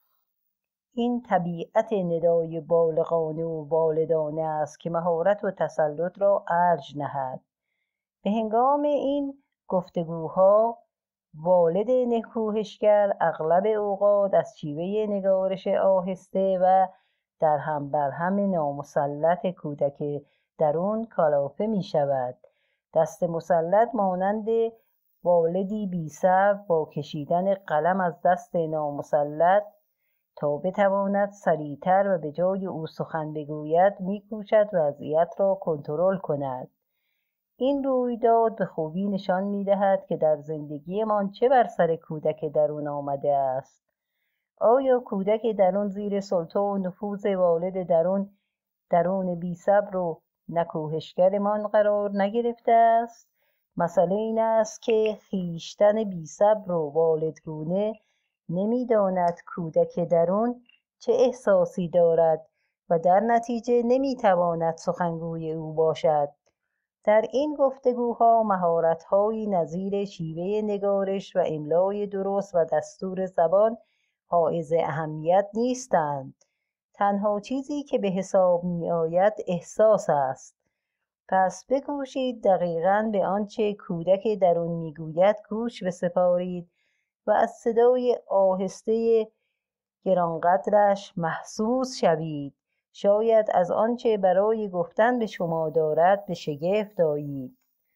این طبیعت ندای بالغانه و والدانه است که مهارت و تسلط را ارج نهد. به هنگام این گفتگوها والد نکوهشگر اغلب اوقات از شیوه نگارش آهسته و در هم بر هم نامسلط کودک درون کلافه می شود. دست مسلط مانند والدی بی‌صبر با کشیدن قلم از دست نامسلط تا بتواند سریعتر و به جای او سخن بگوید می‌کوشد وضعیت را کنترل کند. این رویداد به خوبی نشان می‌دهد که در زندگیمان چه بر سر کودک درون آمده است. آیا کودک درون زیر سلطه و نفوذ والد درون درون بی‌صبر و نکوهشگرمان قرار نگرفته است؟ مسئله این است که خویشتن بی‌صبر و والدگونه نمی‌داند کودک درون چه احساسی دارد و در نتیجه نمی‌تواند سخنگوی او باشد. در این گفتگوها مهارت‌هایی نظیر شیوه نگارش و املای درست و دستور زبان حائز اهمیت نیستند. تنها چیزی که به حساب می‌آید احساس است. پس بکوشید دقیقاً به آنچه کودک درون می‌گوید گوش بسپارید و از صدای آهسته گرانقدرش محسوس شوید. شاید از آنچه برای گفتن به شما دارد به شگفت آیید.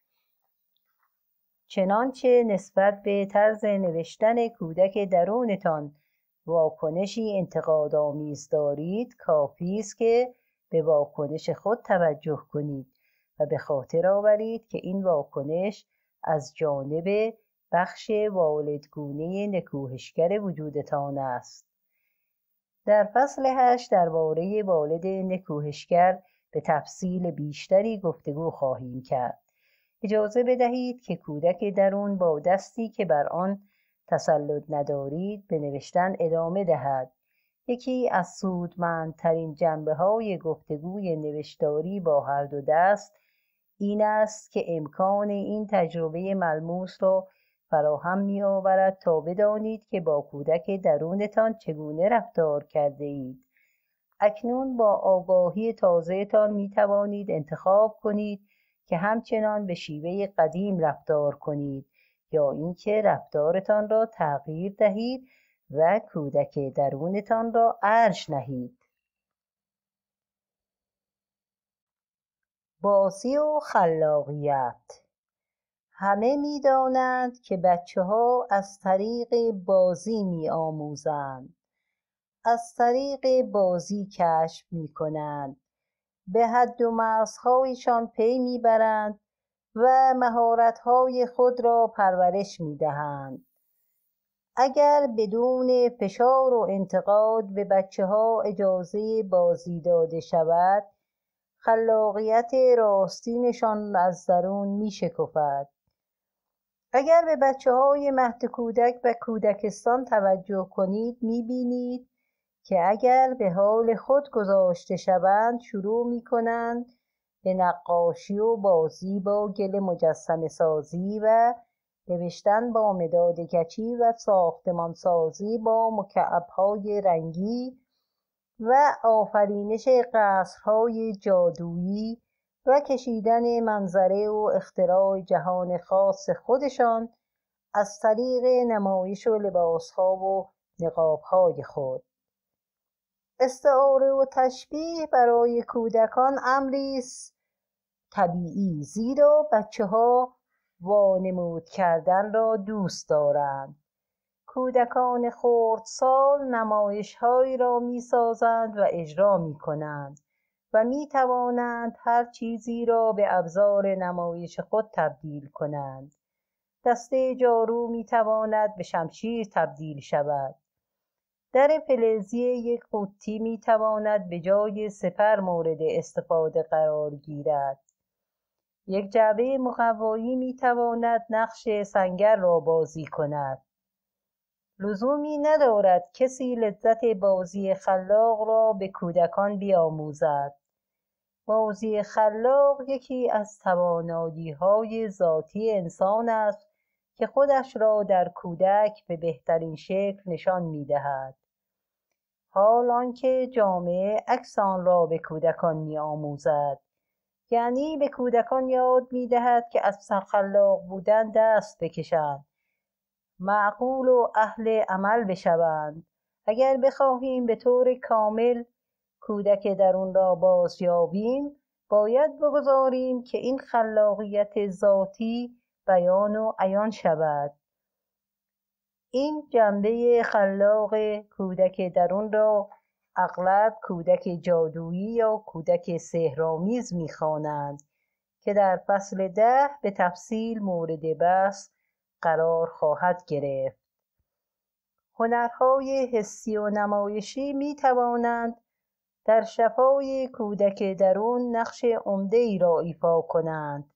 چنانچه نسبت به طرز نوشتن کودک درونتان واکنشی انتقادآمیز دارید، کافی است که به واکنش خود توجه کنید و به خاطر آورید که این واکنش از جانب بخش والدگونه نکوهشگر وجودتان است. در فصل هشت درباره والد نکوهشگر به تفصیل بیشتری گفتگو خواهیم کرد. اجازه بدهید که کودک درون با دستی که بر آن تسلط ندارید به نوشتن ادامه دهد. یکی از سودمندترین جنبه‌های گفتگوی نوشتاری با هر دو دست این است که امکان این تجربه ملموس را فراهم می‌آورد تا بدانید که با کودک درونتان چگونه رفتار کرده اید. اکنون با آگاهی تازه‌تان می‌توانید انتخاب کنید که همچنان به شیوه قدیم رفتار کنید یا اینکه رفتارتان را تغییر دهید و کودک درونتان را ارج نهید. بازی و خلاقیت. همه می‌دانند که بچه‌ها از طریق بازی می‌آموزند، از طریق بازی کشف می‌کنند، به حد و مرزهایشان پی می‌برند و مهارت‌های خود را پرورش می‌دهند. اگر بدون فشار و انتقاد به بچه ها اجازه بازی داده شود، خلاقیت راستینشان از درون می شکفد. اگر به بچه های مهد کودک و کودکستان توجه کنید می بینید که اگر به حال خود گذاشته شوند شروع می کنند به نقاشی و بازی با گل مجسمه سازی و نوشتن با مداد گچی و ساختمان سازی با مکعب‌های رنگی و آفرینش قصرهای جادویی و کشیدن منظره و اختراع جهان خاص خودشان از طریق نمایش و لباسها و نقابهای خود. استعاره و تشبیه برای کودکان امری است طبیعی، زیرا بچه ها وانمود کردن را دوست دارند. کودکان خردسال نمایش‌هایی را می‌سازند و اجرا می‌کنند و می‌توانند هر چیزی را به ابزار نمایش خود تبدیل کنند. دسته جارو می‌تواند به شمشیر تبدیل شود. در فلزی یک قوطی می‌تواند به جای سپر مورد استفاده قرار گیرد. یک جعبه مقوایی می‌تواند نقش سنگر را بازی کند. لزومی ندارد کسی لذت بازی خلاق را به کودکان بیاموزد. بازی خلاق یکی از توانایی‌های ذاتی انسان است که خودش را در کودک به بهترین شکل نشان می‌دهد. حال آنکه جامعه عکس آن را به کودکان می‌آموزد، یعنی به کودکان یاد می‌دهد که از خلاق بودن دست بکشند، معقول و اهل عمل بشوند. اگر بخواهیم به طور کامل کودک درون را بازیابیم، باید بگذاریم که این خلاقیت ذاتی بیان و عیان شود. این جنبه خلاق کودک درون را اغلب کودک جادویی یا کودک سحرآمیز می‌خوانند که در فصل ده به تفصیل مورد بحث قرار خواهد گرفت. هنرهای حسی و نمایشی می توانند در شفای کودک درون نقش عمده‌ای را ایفا کنند.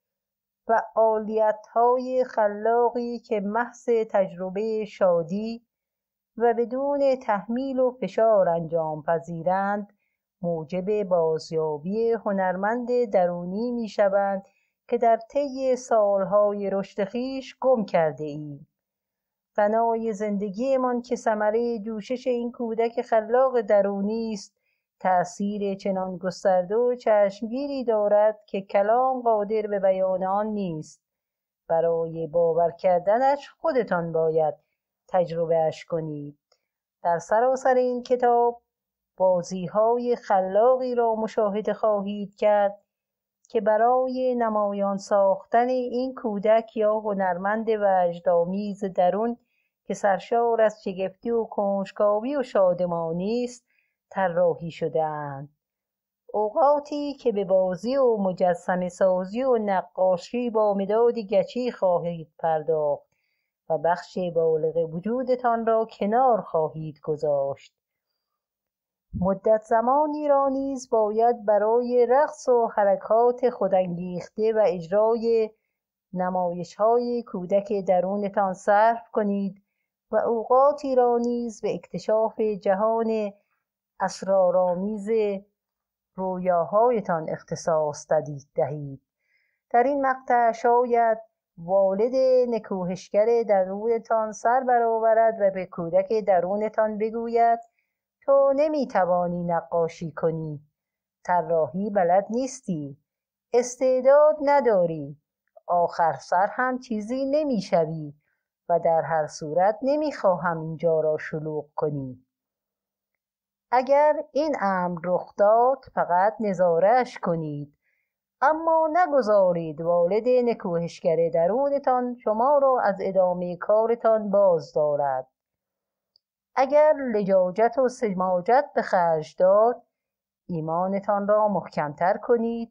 فعالیت‌های خلاقی که محض تجربه شادی و بدون تحمیل و فشار انجام پذیرند، موجب بازیابی هنرمند درونی می شوند که در طی سالهای رشد خویش گم کرده ایم. غنای زندگیمان که ثمره جوشش این کودک خلاق درونی است، تأثیر چنان گسترده و چشمگیری دارد که کلام قادر به بیان آن نیست. برای باور کردنش خودتان باید تجربه اش کنید. در سراسر این کتاب بازی‌های خلاقی را مشاهده خواهید کرد که برای نمایان ساختن این کودک یا هنرمند وجدآمیز درون که سرشار از شگفتی و کنجکاوی و شادمانی است طراحی شده‌اند. اوقاتی که به بازی و مجسمه سازی و نقاشی با مداد گچی خواهید پرداخت و بخش بالغ وجودتان را کنار خواهید گذاشت. مدت زمانی را نیز باید برای رقص و حرکات خودانگیخته و اجرای نمایش‌های کودک درونتان صرف کنید و اوقاتی را نیز به اکتشاف جهان اسرارآمیز رویاهایتان اختصاص دهید. در این مقطع شاید والد نکوهشگر درونتان سر برآورد و به کودک درونتان بگوید تو نمیتوانی نقاشی کنی، طراحی بلد نیستی، استعداد نداری، آخر سر هم چیزی نمیشوی و در هر صورت نمیخواهم اینجا را شلوغ کنی. اگر این امر رخ داد فقط نظاره‌اش کنید، اما نگذارید والد نکوهشگر درونتان شما را از ادامه کارتان باز دارد. اگر لجاجت و سماجت به خرج داد، ایمانتان را محکمتر کنید.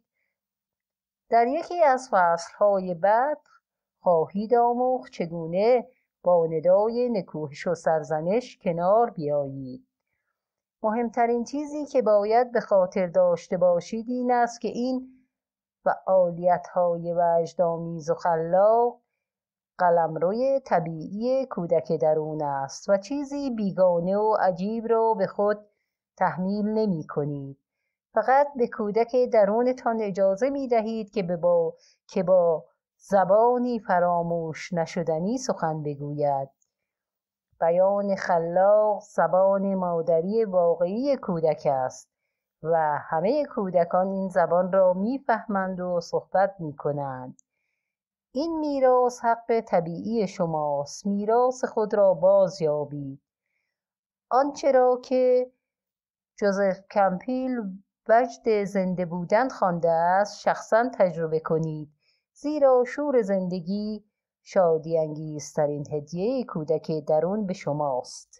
در یکی از فصلهای بعد خواهید آموخت چگونه با ندای نکوهش و سرزنش کنار بیایید. مهمترین چیزی که باید به خاطر داشته باشید این است که این فعالیت‌های وجدآمیز و خلاق قلمروی طبیعی کودک درون است و چیزی بیگانه و عجیب را به خود تحمیل نمی کنید. فقط به کودک درونتان اجازه می دهید که با که با زبانی فراموش نشدنی سخن بگوید. بیان خلاق زبان مادری واقعی کودک است و همه کودکان این زبان را میفهمند و صحبت میکنند. این میراث حق طبیعی شماست. میراث خود را باز یابید. آنچه را که جوزف کمپیل وجد زنده بودن خوانده است شخصا تجربه کنید، زیرا شور زندگی شادی انگیزترین هدیه کودک درون به شماست.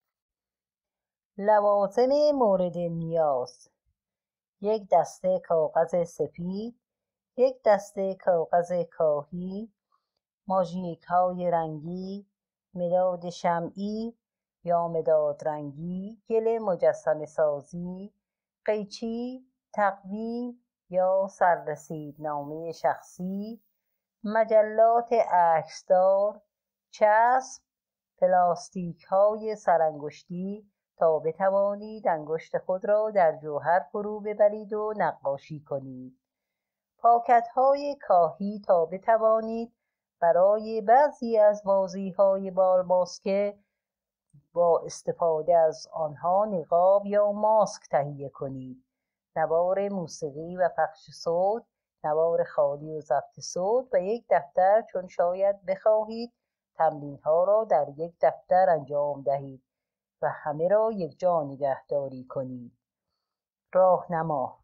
لوازم مورد نیاز: یک دسته کاغذ سفید، یک دسته کاغذ کاهی، ماژیک های رنگی، مداد شمعی یا مداد رنگی، گل مجسمه سازی، قیچی، تقویم یا سررسیدنامه شخصی، مجلات عکسدار، چسب، پلاستیک های سرانگشتی تا بتوانید انگشت خود را در جوهر فرو ببرید و نقاشی کنید، پاکت های کاهی تا بتوانید برای بعضی از بازی های بالماسکه با استفاده از آنها نقاب یا ماسک تهیه کنید، نوار موسیقی و پخش صوت، نوار خالی و ضبط صوت و یک دفتر چون شاید بخواهید تمرین ها را در یک دفتر انجام دهید و همه را یکجا نگهداری کنید. راهنما: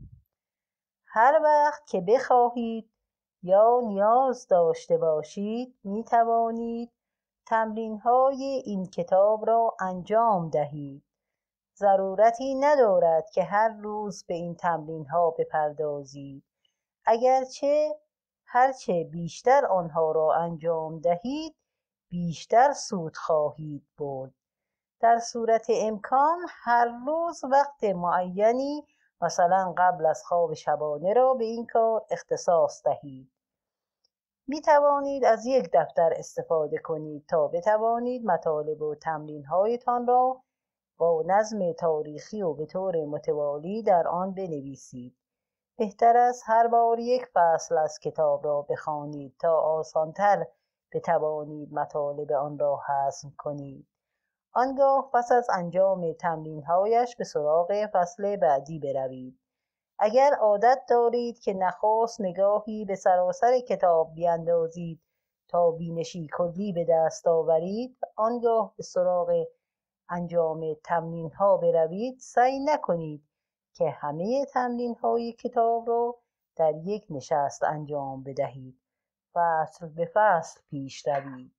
هر وقت که بخواهید یا نیاز داشته باشید می توانید تمرین های این کتاب را انجام دهید. ضرورتی ندارد که هر روز به این تمرین ها بپردازید، اگرچه هرچه بیشتر آنها را انجام دهید بیشتر سود خواهید برد. در صورت امکان هر روز وقت معینی مثلا قبل از خواب شبانه را به این کار اختصاص دهید. می توانید از یک دفتر استفاده کنید تا بتوانید مطالب و تمرین هایتان را با نظم تاریخی و به طور متوالی در آن بنویسید. بهتر است هر بار یک فصل از کتاب را بخوانید تا آسانتر بتوانید مطالب آن را هضم کنید. آنگاه پس از انجام تمرین‌هایش به سراغ فصل بعدی بروید. اگر عادت دارید که نخست نگاهی به سراسر کتاب بیاندازید تا بینشی کلی به دست آورید، آنگاه به سراغ انجام تمرین‌ها بروید، سعی نکنید که همه تمرین‌های کتاب را در یک نشست انجام بدهید. فصل به فصل پیش روید.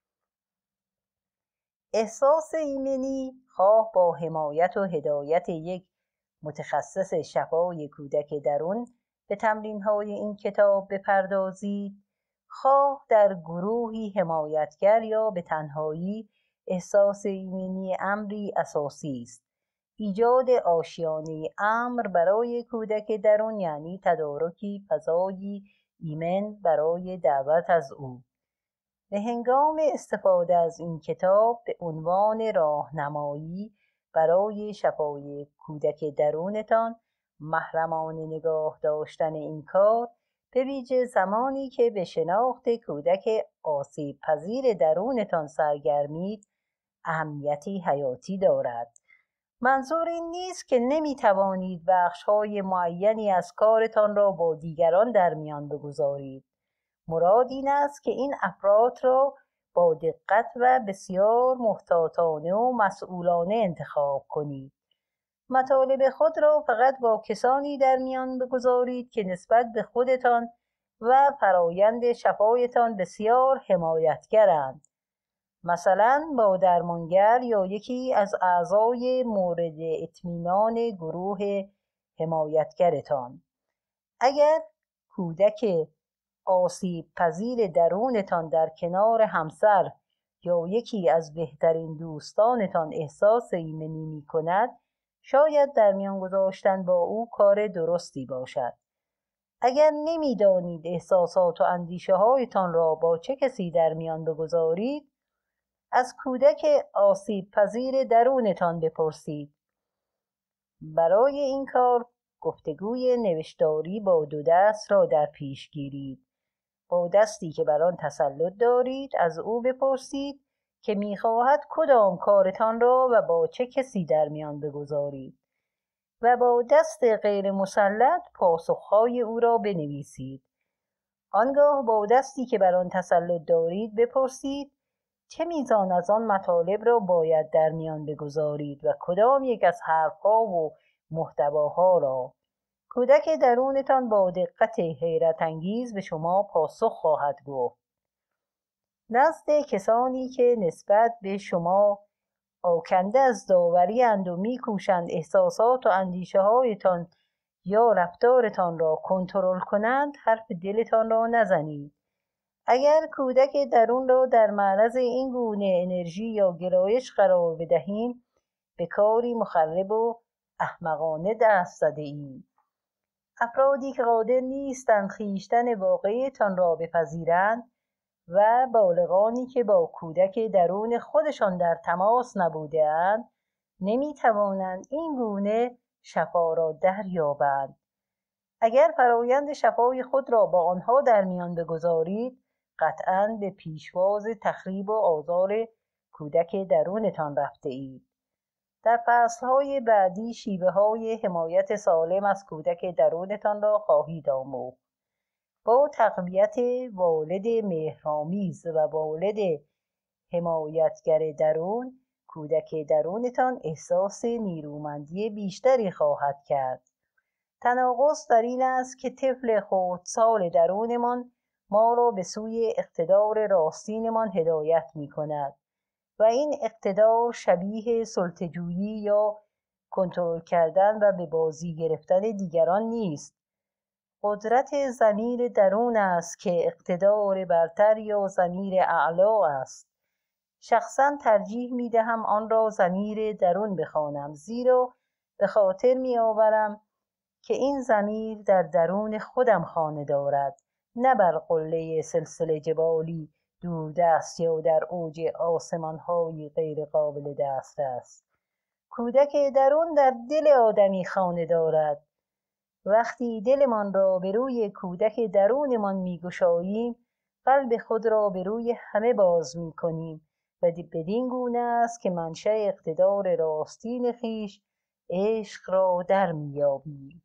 احساس ایمنی خواه با حمایت و هدایت یک متخصص شفای کودک درون به تمرین‌های این کتاب بپردازید، خواه در گروهی حمایتگر یا به تنهایی، احساس ایمنی امری اساسی است. ایجاد آشیانه امر برای کودک درون یعنی تدارکی فضایی ایمن برای دعوت از او. به هنگام استفاده از این کتاب به عنوان راهنمایی برای شفای کودک درونتان محرمانه نگاه داشتن این کار، به ویژه زمانی که به شناخت کودک آسیب پذیر درونتان سرگرمید، اهمیتی حیاتی دارد. منظور این نیست که نمی توانید بخش‌های معینی از کارتان را با دیگران در میان بگذارید. مراد این است که این افراد را با دقت و بسیار محتاطانه و مسئولانه انتخاب کنید. مطالب خود را فقط با کسانی در میان بگذارید که نسبت به خودتان و فرایند شفایتان بسیار حمایتگرند. مثلا با درمانگر یا یکی از اعضای مورد اطمینان گروه حمایتگرتان. اگر کودک آسیب پذیر درونتان در کنار همسر یا یکی از بهترین دوستانتان احساس ایمنی می کند، شاید در میان گذاشتن با او کار درستی باشد. اگر نمی‌دانید احساسات و اندیشه هایتان را با چه کسی در میان بگذارید، از کودک آسیب پذیر درونتان بپرسید. برای این کار گفتگوی نوشتاری با دو دست را در پیش گیرید. با دستی که بر آن تسلط دارید از او بپرسید که می‌خواهد کدام کارتان را و با چه کسی در میان بگذارید و با دست غیر مسلط پاسخهای او را بنویسید. آنگاه با دستی که بر آن تسلط دارید بپرسید چه میزان از آن مطالب را باید در میان بگذارید و کدام یک از حرفها و محتواها را. کودک درونتان با دقت حیرت انگیز به شما پاسخ خواهد گفت. نزد کسانی که نسبت به شما آکنده از داوری اند و میکوشند احساسات و اندیشه هایتان یا رفتارتان را کنترل کنند، حرف دلتان را نزنید. اگر کودک درون را در معرض این گونه انرژی یا گرایش قرار بدهیم، به کاری مخرب و احمقانه دست زده اید. افرادی که قادر نیستند خویشتن واقعیتان را بپذیرند و بالغانی که با کودک درون خودشان در تماس نبوده‌اند، نمی‌توانند این گونه شفا را دریابند. اگر فرایند شفای خود را با آنها در میان بگذارید، قطعاً به پیشواز تخریب و آزار کودک درونتان رفته اید. در فصلهای بعدی شیوه‌های حمایت سالم از کودک درونتان را خواهید آموخت. با تقویت والد مهرآمیز و والد حمایتگر درون، کودک درونتان احساس نیرومندی بیشتری خواهد کرد. تناقض در این است که طفل خردسال درونمان ما را به سوی اقتدار راستینمان هدایت می کند و این اقتدار شبیه سلطه‌جویی یا کنترل کردن و به بازی گرفتن دیگران نیست. قدرت ضمیر درون است که اقتدار برتر یا ضمیر اعلا است. شخصاً ترجیح می دهم آن را ضمیر درون بخوانم، زیرا به خاطر می آورم که این ضمیر در درون خودم خانه دارد، نه بر قله سلسله جبالی دوردست یا در اوج آسمان‌های غیر قابل دسترس. کودک درون در دل آدمی خانه دارد. وقتی دلمان را به روی کودک درونمان می‌گشاییم، قلب خود را به روی همه باز می‌کنیم و بدین گونه است که منشأ اقتدار راستین خویش، عشق را در می‌یابیم.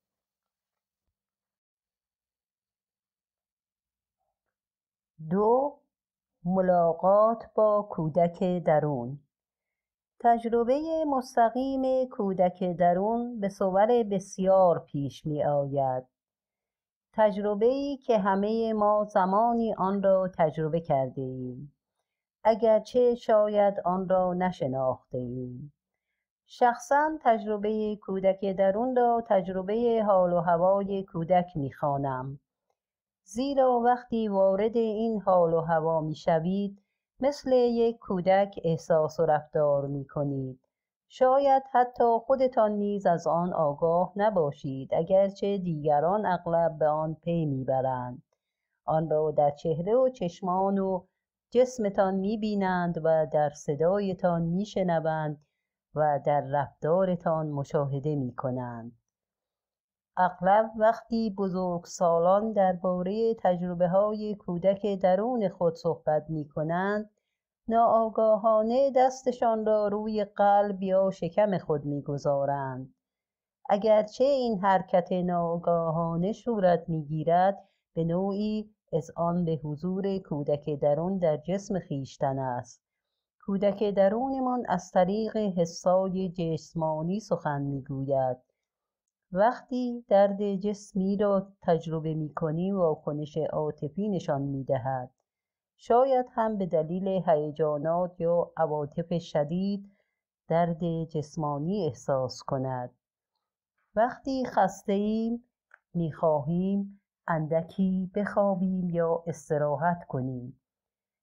دو، ملاقات با کودک درون. تجربه مستقیم کودک درون به صور بسیار پیش می آید. تجربه‌ای که همه ما زمانی آن را تجربه کرده ایم، اگرچه شاید آن را نشناخته ایم. شخصاً تجربه کودک درون را تجربه حال و هوای کودک می خوانم. زیرا وقتی وارد این حال و هوا می شوید، مثل یک کودک احساس و رفتار می کنید. شاید حتی خودتان نیز از آن آگاه نباشید، اگرچه دیگران اغلب به آن پی می برند. آن را در چهره و چشمان و جسمتان می بینند و در صدایتان می شنوند و در رفتارتان مشاهده می کنند. اغلب وقتی بزرگسالان درباره تجربه‌های کودک درون خود صحبت می‌کنند، ناآگاهانه دستشان را روی قلب یا شکم خود می‌گذارند. اگرچه این حرکت ناآگاهانه صورت می‌گیرد، به نوعی اذعان به حضور کودک درون در جسم خویشتن است. کودک درونمان از طریق حسای جسمانی سخن می‌گوید. وقتی درد جسمی را تجربه می کنیم واکنش عاطفی نشان می دهد. شاید هم به دلیل هیجانات یا عواطف شدید درد جسمانی احساس کند. وقتی خسته ایم می خواهیم اندکی بخوابیم یا استراحت کنیم.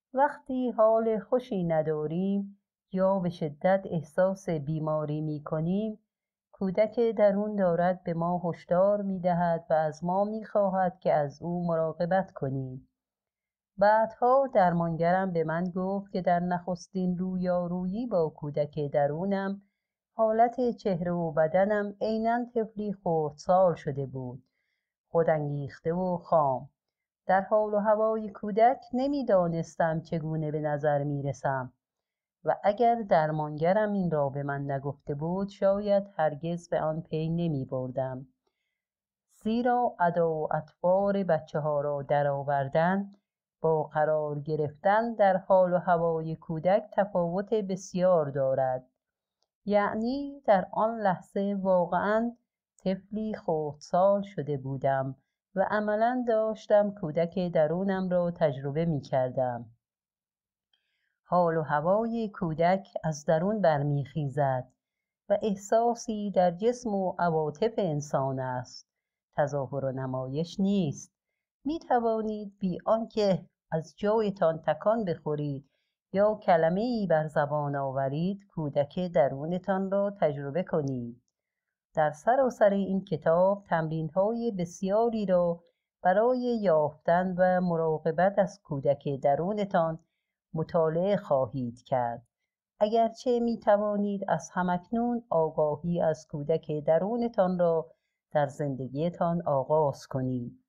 وقتی حال خوشی نداریم یا به شدت احساس بیماری می کنیم، کودک درون دارد به ما هشدار می دهد و از ما می خواهد که از او مراقبت کنیم. بعدها درمانگرم به من گفت که در نخستین رویارویی با کودک درونم حالت چهره و بدنم عیناً طفلی خردسال شده بود، خودانگیخته و خام. در حال و هوای کودک نمیدانستم چگونه به نظر می رسم و اگر درمانگرم این را به من نگفته بود شاید هرگز به آن پی نمی بردم. زیرا ادا و اطوار بچه ها را درآوردن با قرار گرفتن در حال و هوای کودک تفاوت بسیار دارد. یعنی در آن لحظه واقعاً طفلی خردسال شده بودم و عملاً داشتم کودک درونم را تجربه می کردم. حال و هوای کودک از درون برمیخیزد و احساسی در جسم و عواطف انسان است. تظاهر و نمایش نیست. می توانید بی آنکه از جایتان تکان بخورید یا کلمه‌ای بر زبان آورید کودک درونتان را تجربه کنید. در سراسر این کتاب تمرین‌های بسیاری را برای یافتن و مراقبت از کودک درونتان مطالعه خواهید کرد. اگرچه می توانید از همکنون آگاهی از کودک درونتان را در زندگیتان آغاز کنید.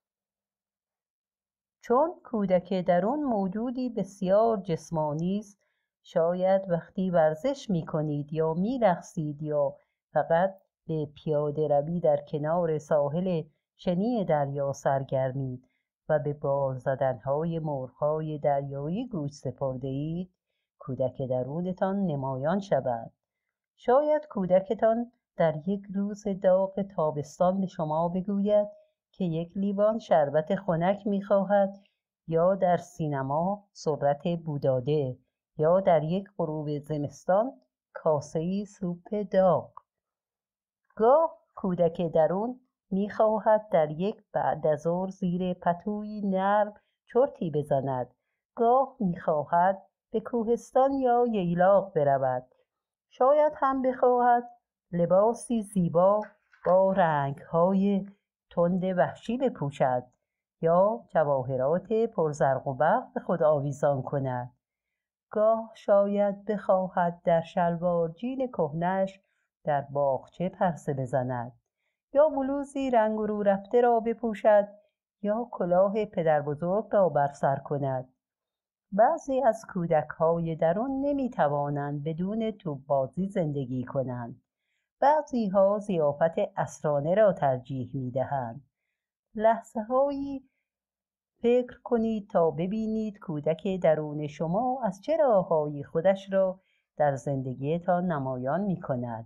چون کودک درون موجودی بسیار جسمانی است، شاید وقتی ورزش می کنید یا می رقصید یا فقط به پیاده روی در کنار ساحل شنی دریا سرگرمید و به بال زدنهای مرغ‌های دریایی گوش سپرده اید، کودک درونتان نمایان شود. شاید کودکتان در یک روز داغ تابستان به شما بگوید که یک لیوان شربت خنک می‌خواهد، یا در سینما سرعت بوداده، یا در یک غروب زمستان کاسه‌ای سوپ داغ. گاه کودک درون می‌خواهد در یک بعد از ظهر زیر پتویی نرم چرتی بزند. گاه می‌خواهد به کوهستان یا ییلاق برود. شاید هم بخواهد لباسی زیبا با رنگ‌های تند وحشی بپوشد یا جواهرات پرزرق و برق به خود آویزان کند. گاه شاید بخواهد در شلوار جین کهنه‌اش در باغچه پرسه بزند یا بلوزی رنگ و رو رفته را بپوشد یا کلاه پدر بزرگ را بر سر کند. بعضی از کودک‌های درون نمی‌توانند بدون توپ بازی زندگی کنند. بعضی ها ضیافت عصرانه را ترجیح می‌دهند. لحظه‌هایی فکر کنید تا ببینید کودک درون شما از چه راه‌هایی خودش را در زندگیتان نمایان می‌کند.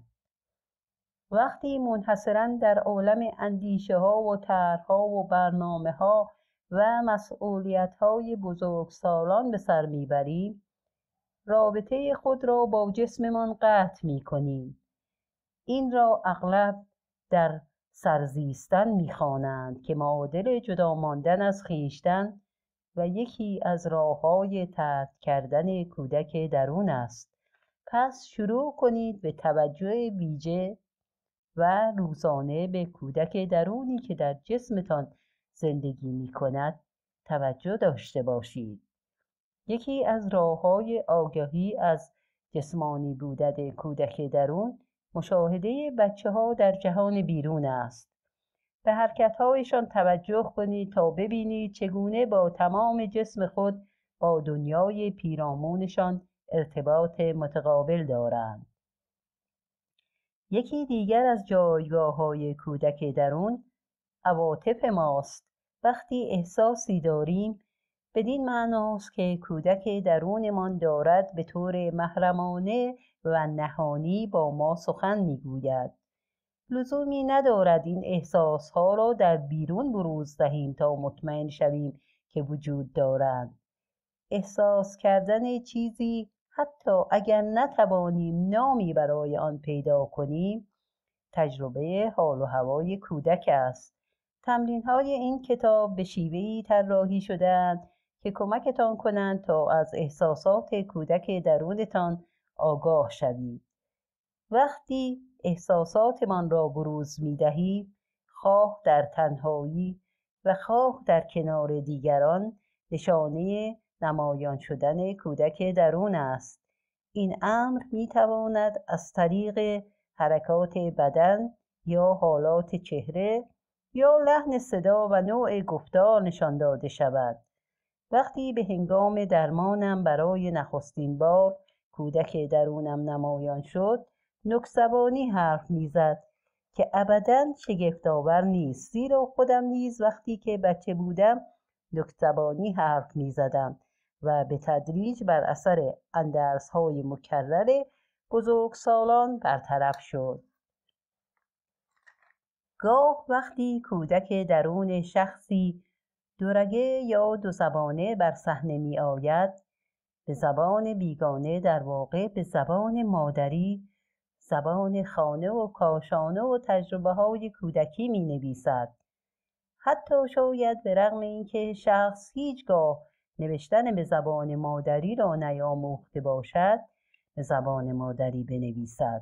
وقتی منحصراً در عالم اندیشه‌ها و طرح‌ها و برنامه‌ها و مسئولیت‌های بزرگسالان به سر می‌بریم، رابطه خود را با جسممان قطع می‌کنیم. این را اغلب در سرزیستن می‌خوانند که معادل جدا ماندن از خویشتن و یکی از راه‌های طرد کردن کودک درون است. پس شروع کنید به توجه ویژه و روزانه به کودک درونی که در جسمتان زندگی می‌کند توجه داشته باشید. یکی از راه‌های آگاهی از جسمانی بودن کودک درون مشاهده بچه‌ها در جهان بیرون است. به حرکت‌هایشان توجه کنید تا ببینید چگونه با تمام جسم خود با دنیای پیرامونشان ارتباط متقابل دارند. یکی دیگر از جایگاه‌های کودک درون عواطف ماست. وقتی احساسی داریم بدین معناست که کودک درونمان دارد به طور محرمانه و نهانی با ما سخن میگوید. لزومی ندارد این احساسها را در بیرون بروز دهیم تا مطمئن شویم که وجود دارند. احساس کردن چیزی حتی اگر نتوانیم نامی برای آن پیدا کنیم تجربه حال و هوای کودک است. تمرین‌های این کتاب به شیوهی طراحی شده‌اند که کمکتان کنند تا از احساسات کودک درونتان آگاه شوید. وقتی احساساتمان را بروز می‌دهید، خواه در تنهایی و خواه در کنار دیگران، نشانه نمایان شدن کودک درون است. این امر می‌تواند از طریق حرکات بدن یا حالات چهره یا لحن صدا و نوع گفتار نشان داده شود. وقتی به هنگام درمانم برای نخستین بار کودک درونم نمایان شد، نک‌زبانی حرف می‌زد که ابداً شگفت‌آور نیست، زیرا خودم نیز وقتی که بچه بودم نک‌زبانی حرف می‌زدم و به تدریج بر اثر اندرس‌های مکرر بزرگسالان برطرف شد. گاه وقتی کودک درون شخصی دورگه یا دو زبانه بر صحنه می آید، به زبان بیگانه، در واقع به زبان مادری، زبان خانه و کاشانه و تجربه های کودکی می نویسد. حتی شاید به رغم اینکه شخص هیچگاه نوشتن به زبان مادری را نیاموخته باشد، به زبان مادری بنویسد.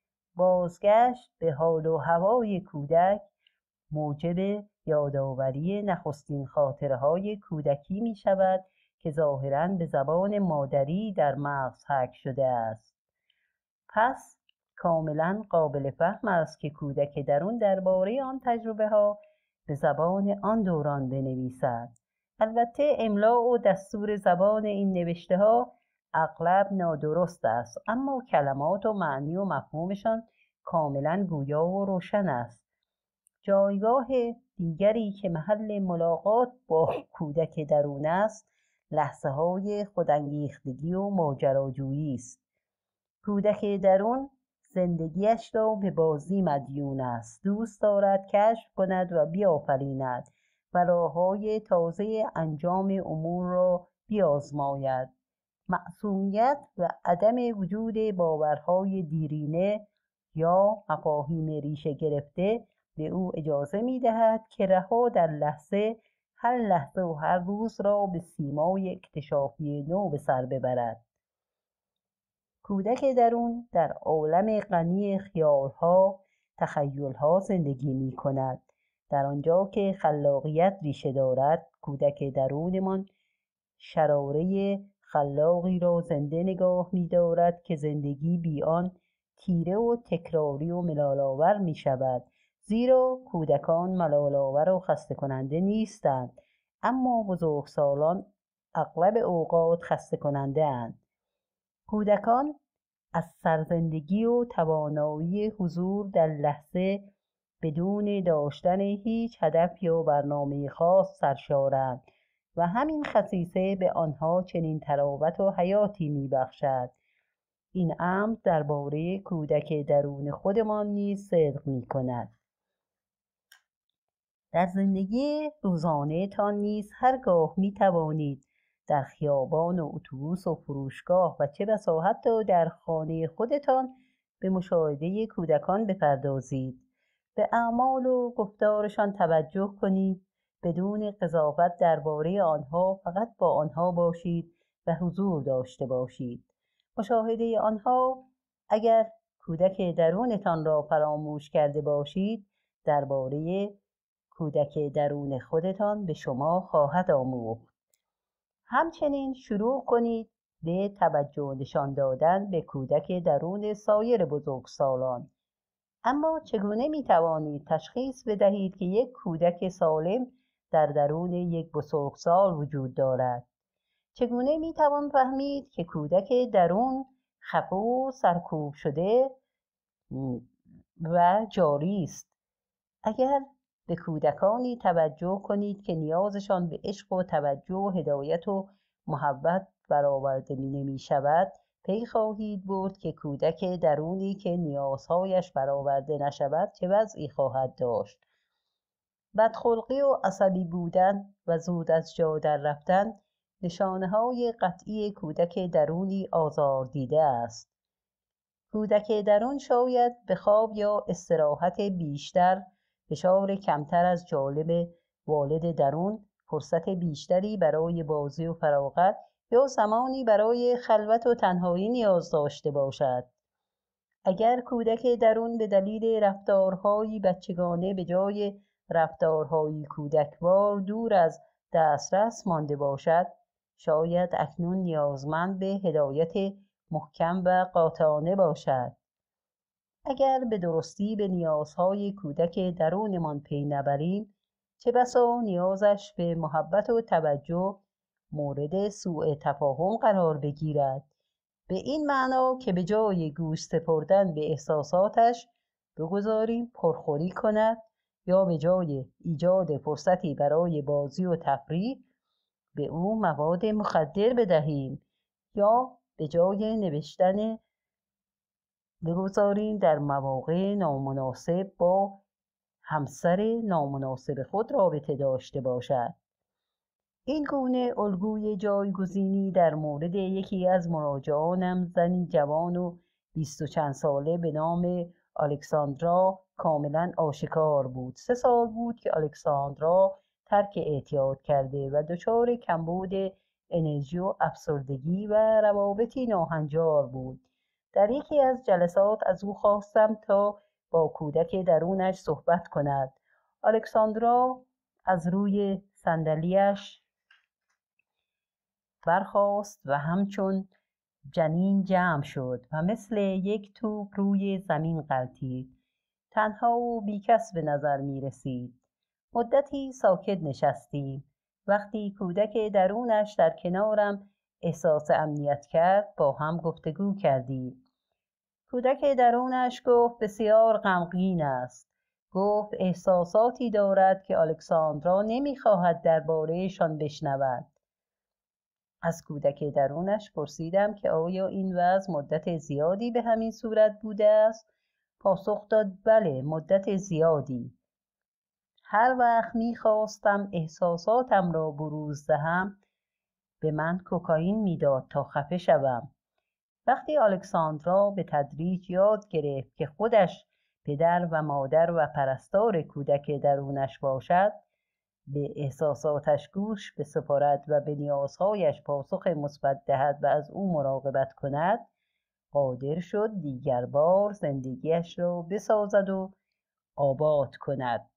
بازگشت به حال و هوای کودک موجب یادآوری نخستین خاطره‌های کودکی می شود که ظاهراً به زبان مادری در مغز حک شده است. پس کاملاً قابل فهم است که کودک درون درباره آن تجربه ها به زبان آن دوران بنویسد. البته املا و دستور زبان این نوشته ها اغلب نادرست است، اما کلمات و معنی و مفهومشان کاملاً گویا و روشن است. جایگاه دیگری که محل ملاقات با کودک درون است، لحظه های خودانگیختگی و ماجراجویی است. کودک درون زندگیش را به بازی مدیون است. دوست دارد کشف کند و بیافریند و راه‌های تازه انجام امور را بیازماید. معصومیت و عدم وجود باورهای دیرینه یا مفاهیم ریشه گرفته به او اجازه می‌دهد که رها در لحظه، هر لحظه و هر روز را به سیمای اکتشافی نو به سر ببرد. کودک درون در عالم غنی خیال‌ها، تخیل‌ها زندگی می‌کند. در آنجا که خلاقیت ریشه دارد، کودک درونمان شراره خلاقی را زنده نگاه می‌دارد که زندگی بی آن تیره و تکراری و ملال‌آور می‌شود. زیرا کودکان ملال‌آور و خسته کننده نیستند، اما بزرگسالان اغلب اوقات خسته کننده اند. کودکان از سرزندگی و توانایی حضور در لحظه بدون داشتن هیچ هدف یا برنامه خاص سرشارند و همین خصیصه به آنها چنین تراوت و حیاتی می‌بخشد. این امر درباره کودک درون خودمان نیز صدق می‌کند. در زندگی روزانه تان نیز هرگاه می توانید در خیابان و اتوبوس و فروشگاه و چه بسا حتی در خانه خودتان به مشاهده کودکان بپردازید. به اعمال و گفتارشان توجه کنید، بدون قضاوت درباره آنها، فقط با آنها باشید و حضور داشته باشید. مشاهده آنها، اگر کودک درونتان را فراموش کرده باشید، درباره کودک درون خودتان به شما خواهد آموخت. همچنین شروع کنید به توجه نشان دادن به کودک درون سایر بزرگسالان. اما چگونه می توانید تشخیص بدهید که یک کودک سالم در درون یک بزرگسال وجود دارد؟ چگونه می توان فهمید که کودک درون خفه و سرکوب شده و جاری است؟ اگر به کودکانی توجه کنید که نیازشان به عشق و توجه و هدایت و محبت برآورده نمی شود، پی خواهید برد که کودک درونی که نیازهایش برآورده نشود چه وضعی خواهد داشت. بدخلقی و عصبی بودن و زود از جا در رفتن نشانه‌های قطعی کودک درونی آزار دیده است. کودک درون شاید به خواب یا استراحت بیشتر، فشار کمتر از جانب والد درون، فرصت بیشتری برای بازی و فراغت یا زمانی برای خلوت و تنهایی نیاز داشته باشد. اگر کودک درون به دلیل رفتارهایی بچگانه به جای رفتارهایی کودکوار دور از دسترس مانده باشد، شاید اکنون نیازمند به هدایت محکم و قاطعانه باشد. اگر به درستی به نیازهای کودک درونمان پی نبریم، چه بسا نیازش به محبت و توجه مورد سوء تفاهم قرار بگیرد، به این معنا که به جای گوش سپردن به احساساتش بگذاریم پرخوری کند، یا به جای ایجاد فرصتی برای بازی و تفریح به او مواد مخدر بدهیم، یا به جای نوشتن بگذاریم در مواقع نامناسب با همسر نامناسب خود رابطه داشته باشد. این گونه الگوی جایگزینی در مورد یکی از مراجعانم، زنی جوان و بیست و چند ساله به نام الکساندرا، کاملا آشکار بود. سه سال بود که الکساندرا ترک اعتیاد کرده و دچار کمبود انرژی و افسردگی و روابطی ناهنجار بود. در یکی از جلسات از او خواستم تا با کودک درونش صحبت کند. الکساندرا از روی صندلیاش برخاست و همچون جنین جمع شد و مثل یک توپ روی زمین غلتید. تنها و بیکس به نظر می رسید. مدتی ساکت نشستیم. وقتی کودک درونش در کنارم احساس امنیت کرد، با هم گفتگو کردیم. کودک درونش گفت بسیار غمگین است. گفت احساساتی دارد که الکساندرا نمی‌خواهد درباره‌شان بشنود. از کودک درونش پرسیدم که آیا این وضع مدت زیادی به همین صورت بوده است؟ پاسخ داد بله، مدت زیادی. هر وقت می‌خواستم احساساتم را بروز دهم، به من کوکائین میداد تا خفه شوم. وقتی الکساندرا به تدریج یاد گرفت که خودش پدر و مادر و پرستار کودک درونش باشد، به احساساتش گوش بسپارد و به نیازهایش پاسخ مثبت دهد و از او مراقبت کند، قادر شد دیگر بار زندگیش را بسازد و آباد کند.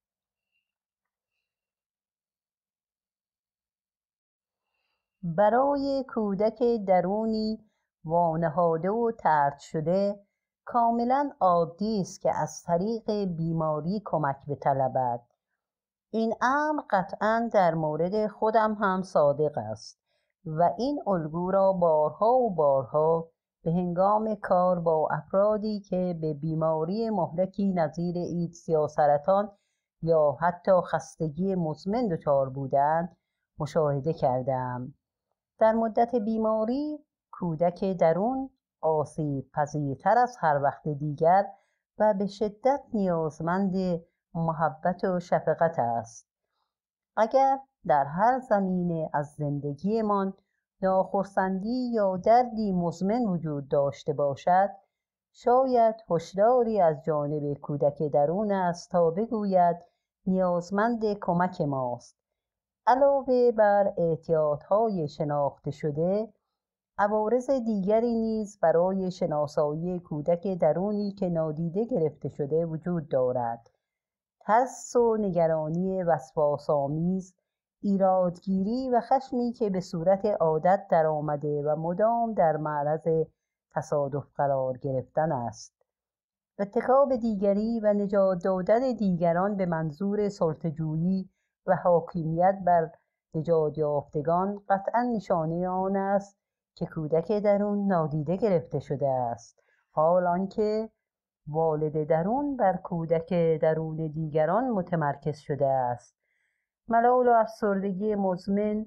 برای کودک درونی وانهاده و طرد شده کاملا عادی است که از طریق بیماری کمک بطلبد. این امر قطعاً در مورد خودم هم صادق است و این الگو را بارها و بارها به هنگام کار با افرادی که به بیماری مهلکی نظیر ایدز یا سرطان یا حتی خستگی مزمن دچار بودند مشاهده کردم. در مدت بیماری کودک درون آسیب پذیرتر از هر وقت دیگر و به شدت نیازمند محبت و شفقت است. اگر در هر زمینه از زندگیمان ناخرسندی یا دردی مزمن وجود داشته باشد، شاید هشداری از جانب کودک درون است تا بگوید نیازمند کمک ماست. علاوه بر اعتیادهای شناخته شده، عوارض دیگری نیز برای شناسایی کودک درونی که نادیده گرفته شده وجود دارد. ترس و نگرانی وسواس‌آمیز، ایرادگیری و خشمی که به صورت عادت در آمده و مدام در معرض تصادف قرار گرفتن است. اتکا به دیگری و نجات دادن دیگران به منظور سلطه‌جویی و حاکمیت بر نجات یافتگان قطعاً نشانه آن است که کودک درون نادیده گرفته شده است، حال آنکه والد درون بر کودک درون دیگران متمرکز شده است. ملال و افسردگی مزمن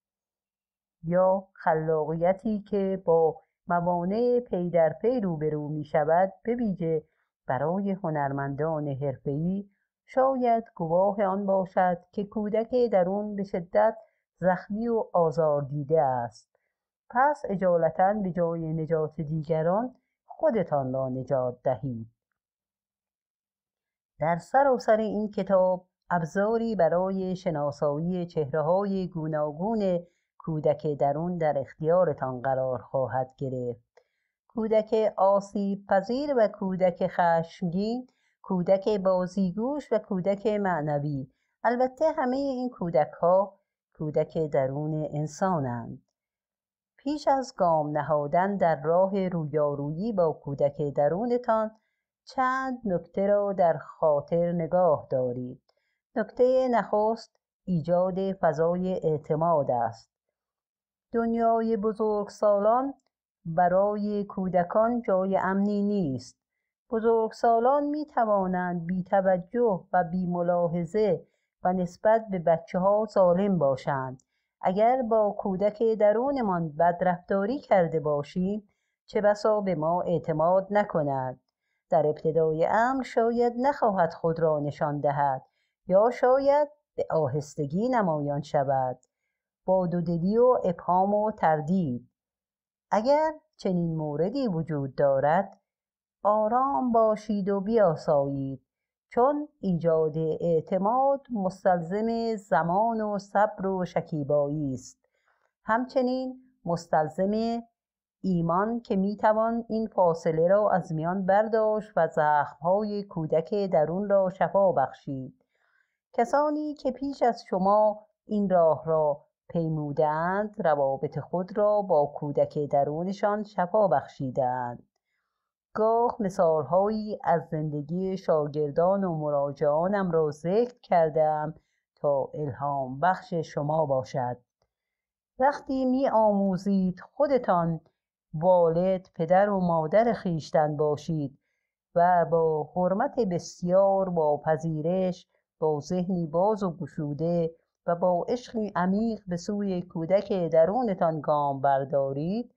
یا خلاقیتی که با موانع پی در پی روبرو می شود، به ویژه برای هنرمندان حرفه‌ای، شاید گواه آن باشد که کودک درون به شدت زخمی و آزار دیده است. پس اجالتاً به جای نجات دیگران خودتان را نجات دهید. در سراسر این کتاب ابزاری برای شناسایی چهره‌های گوناگون کودک درون در اختیارتان قرار خواهد گرفت. کودک آسیب پذیر و کودک خشمگین، کودک بازیگوش و کودک معنوی. البته همه این کودک ها کودک درون انسانند. پیش از گام نهادن در راه رویارویی با کودک درونتان چند نکته را در خاطر نگاه دارید. نکته نخست ایجاد فضای اعتماد است. دنیای بزرگسالان برای کودکان جای امنی نیست. بزرگسالان می توانند بی توجه و بی ملاحظه و نسبت به بچه ها ظالم باشند. اگر با کودک درونمان بدرفتاری کرده باشیم، چه بسا به ما اعتماد نکند. در ابتدای امر شاید نخواهد خود را نشان دهد یا شاید به آهستگی نمایان شود، با دودلی و ابهام و تردید. اگر چنین موردی وجود دارد، آرام باشید و بیاسایید، چون ایجاد اعتماد مستلزم زمان و صبر و شکیبایی است. همچنین مستلزم ایمان که میتوان این فاصله را از میان برداشت و زخمهای کودک درون را شفا بخشید. کسانی که پیش از شما این راه را پیمودند روابط خود را با کودک درونشان شفا بخشیدند. گاه مثالهایی از زندگی شاگردان و مراجعانم را ذکر کردم تا الهام بخش شما باشد. وقتی می آموزید خودتان والد، پدر و مادر خویشتن باشید و با حرمت بسیار، با پذیرش، با ذهنی باز و گشوده و با عشقی عمیق به سوی کودک درونتان گام بردارید،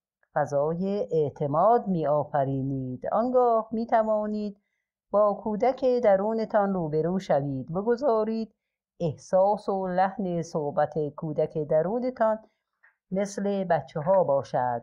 فضای اعتماد می آفرینید. آنگاه می توانید با کودک درونتان روبرو شوید. بگذارید احساس و لحن صحبت کودک درونتان مثل بچه ها باشد.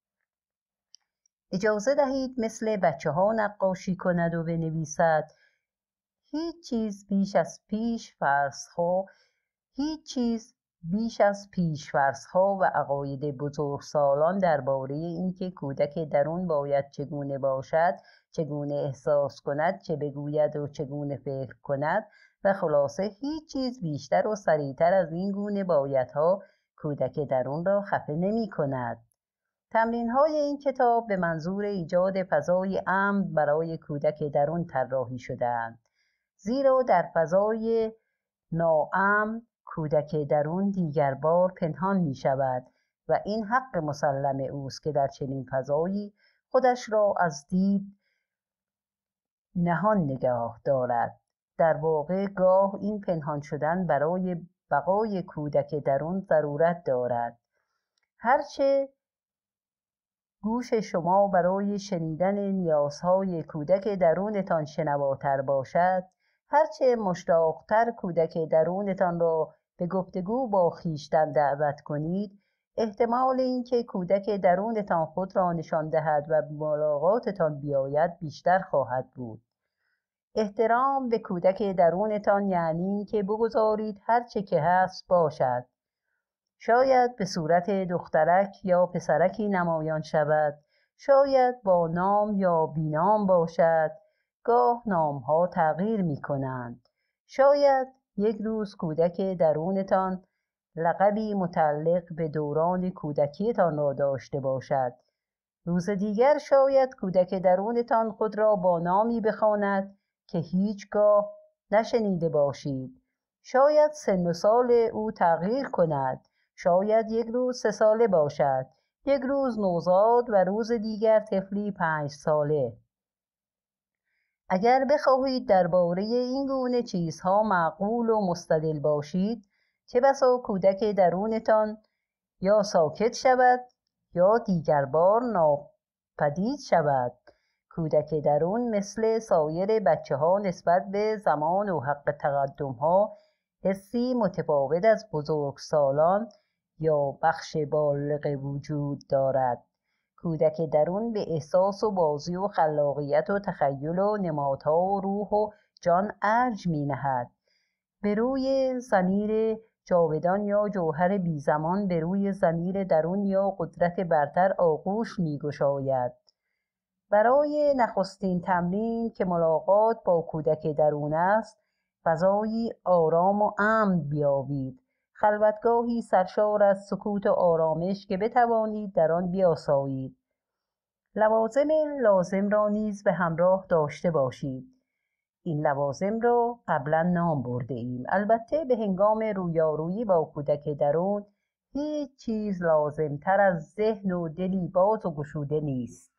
اجازه دهید مثل بچه ها نقاشی کند و بنویسد. هیچ چیز بیش از پیش فرضها هیچ چیز بیش از پیش‌فرض‌ها و عقاید بزرگسالان درباره اینکه کودک درون باید چگونه باشد، چگونه احساس کند، چه بگوید و چگونه فکر کند و خلاصه هیچ چیز بیشتر و سریعتر از این گونه بایدها کودک درون را خفه نمی کند. تمرین‌های این کتاب به منظور ایجاد فضای امن برای کودک درون طراحی شده‌اند، زیرا در فضای ناامن کودک درون دیگر بار پنهان می شود و این حق مسلم اوست که در چنین فضایی خودش را از دید نهان نگاه دارد. در واقع گاه این پنهان شدن برای بقای کودک درون ضرورت دارد. هرچه گوش شما برای شنیدن نیازهای کودک درونتان شنواتر باشد، هرچه مشتاقتر کودک درونتان را به گفتگو با خویشتن دعوت کنید، احتمال اینکه کودک درونتان خود را نشان دهد و ملاقاتتان بیاید بیشتر خواهد بود. احترام به کودک درونتان یعنی که بگذارید هرچه که هست باشد. شاید به صورت دخترک یا پسرکی نمایان شود، شاید با نام یا بینام باشد. گاه نامها تغییر می کنند. شاید یک روز کودک درونتان لقبی متعلق به دوران کودکیتان را داشته باشد. روز دیگر شاید کودک درونتان خود را با نامی بخواند که هیچگاه نشنیده باشید. شاید سن و سال او تغییر کند. شاید یک روز سه ساله باشد، یک روز نوزاد و روز دیگر طفلی پنج ساله. اگر بخواهید درباره این گونه چیزها معقول و مستدل باشید، چه بسا کودک درونتان یا ساکت شود یا دیگر بار ناپدید شود. کودک درون مثل سایر بچه ها نسبت به زمان و حق تقدم ها حسی متفاوت از بزرگسالان یا بخش بالغ وجود دارد. کودک درون به احساس و بازی و خلاقیت و تخیل و نمادها و روح و جان ارج می نهد. به روی ضمیر جاودان یا جوهر بی زمان، به روی ضمیر درون یا قدرت برتر آغوش می گشاید. برای نخستین تمرین که ملاقات با کودک درون است، فضایی آرام و امن بیابید. خلوتگاهی سرشار از سکوت و آرامش که بتوانید در آن بیاسایید. لوازم لازم را نیز به همراه داشته باشید. این لوازم را قبلا نام برده ایم. البته به هنگام رویارویی با کودک درون هیچ چیز لازم تر از ذهن و دلی باز و گشوده نیست.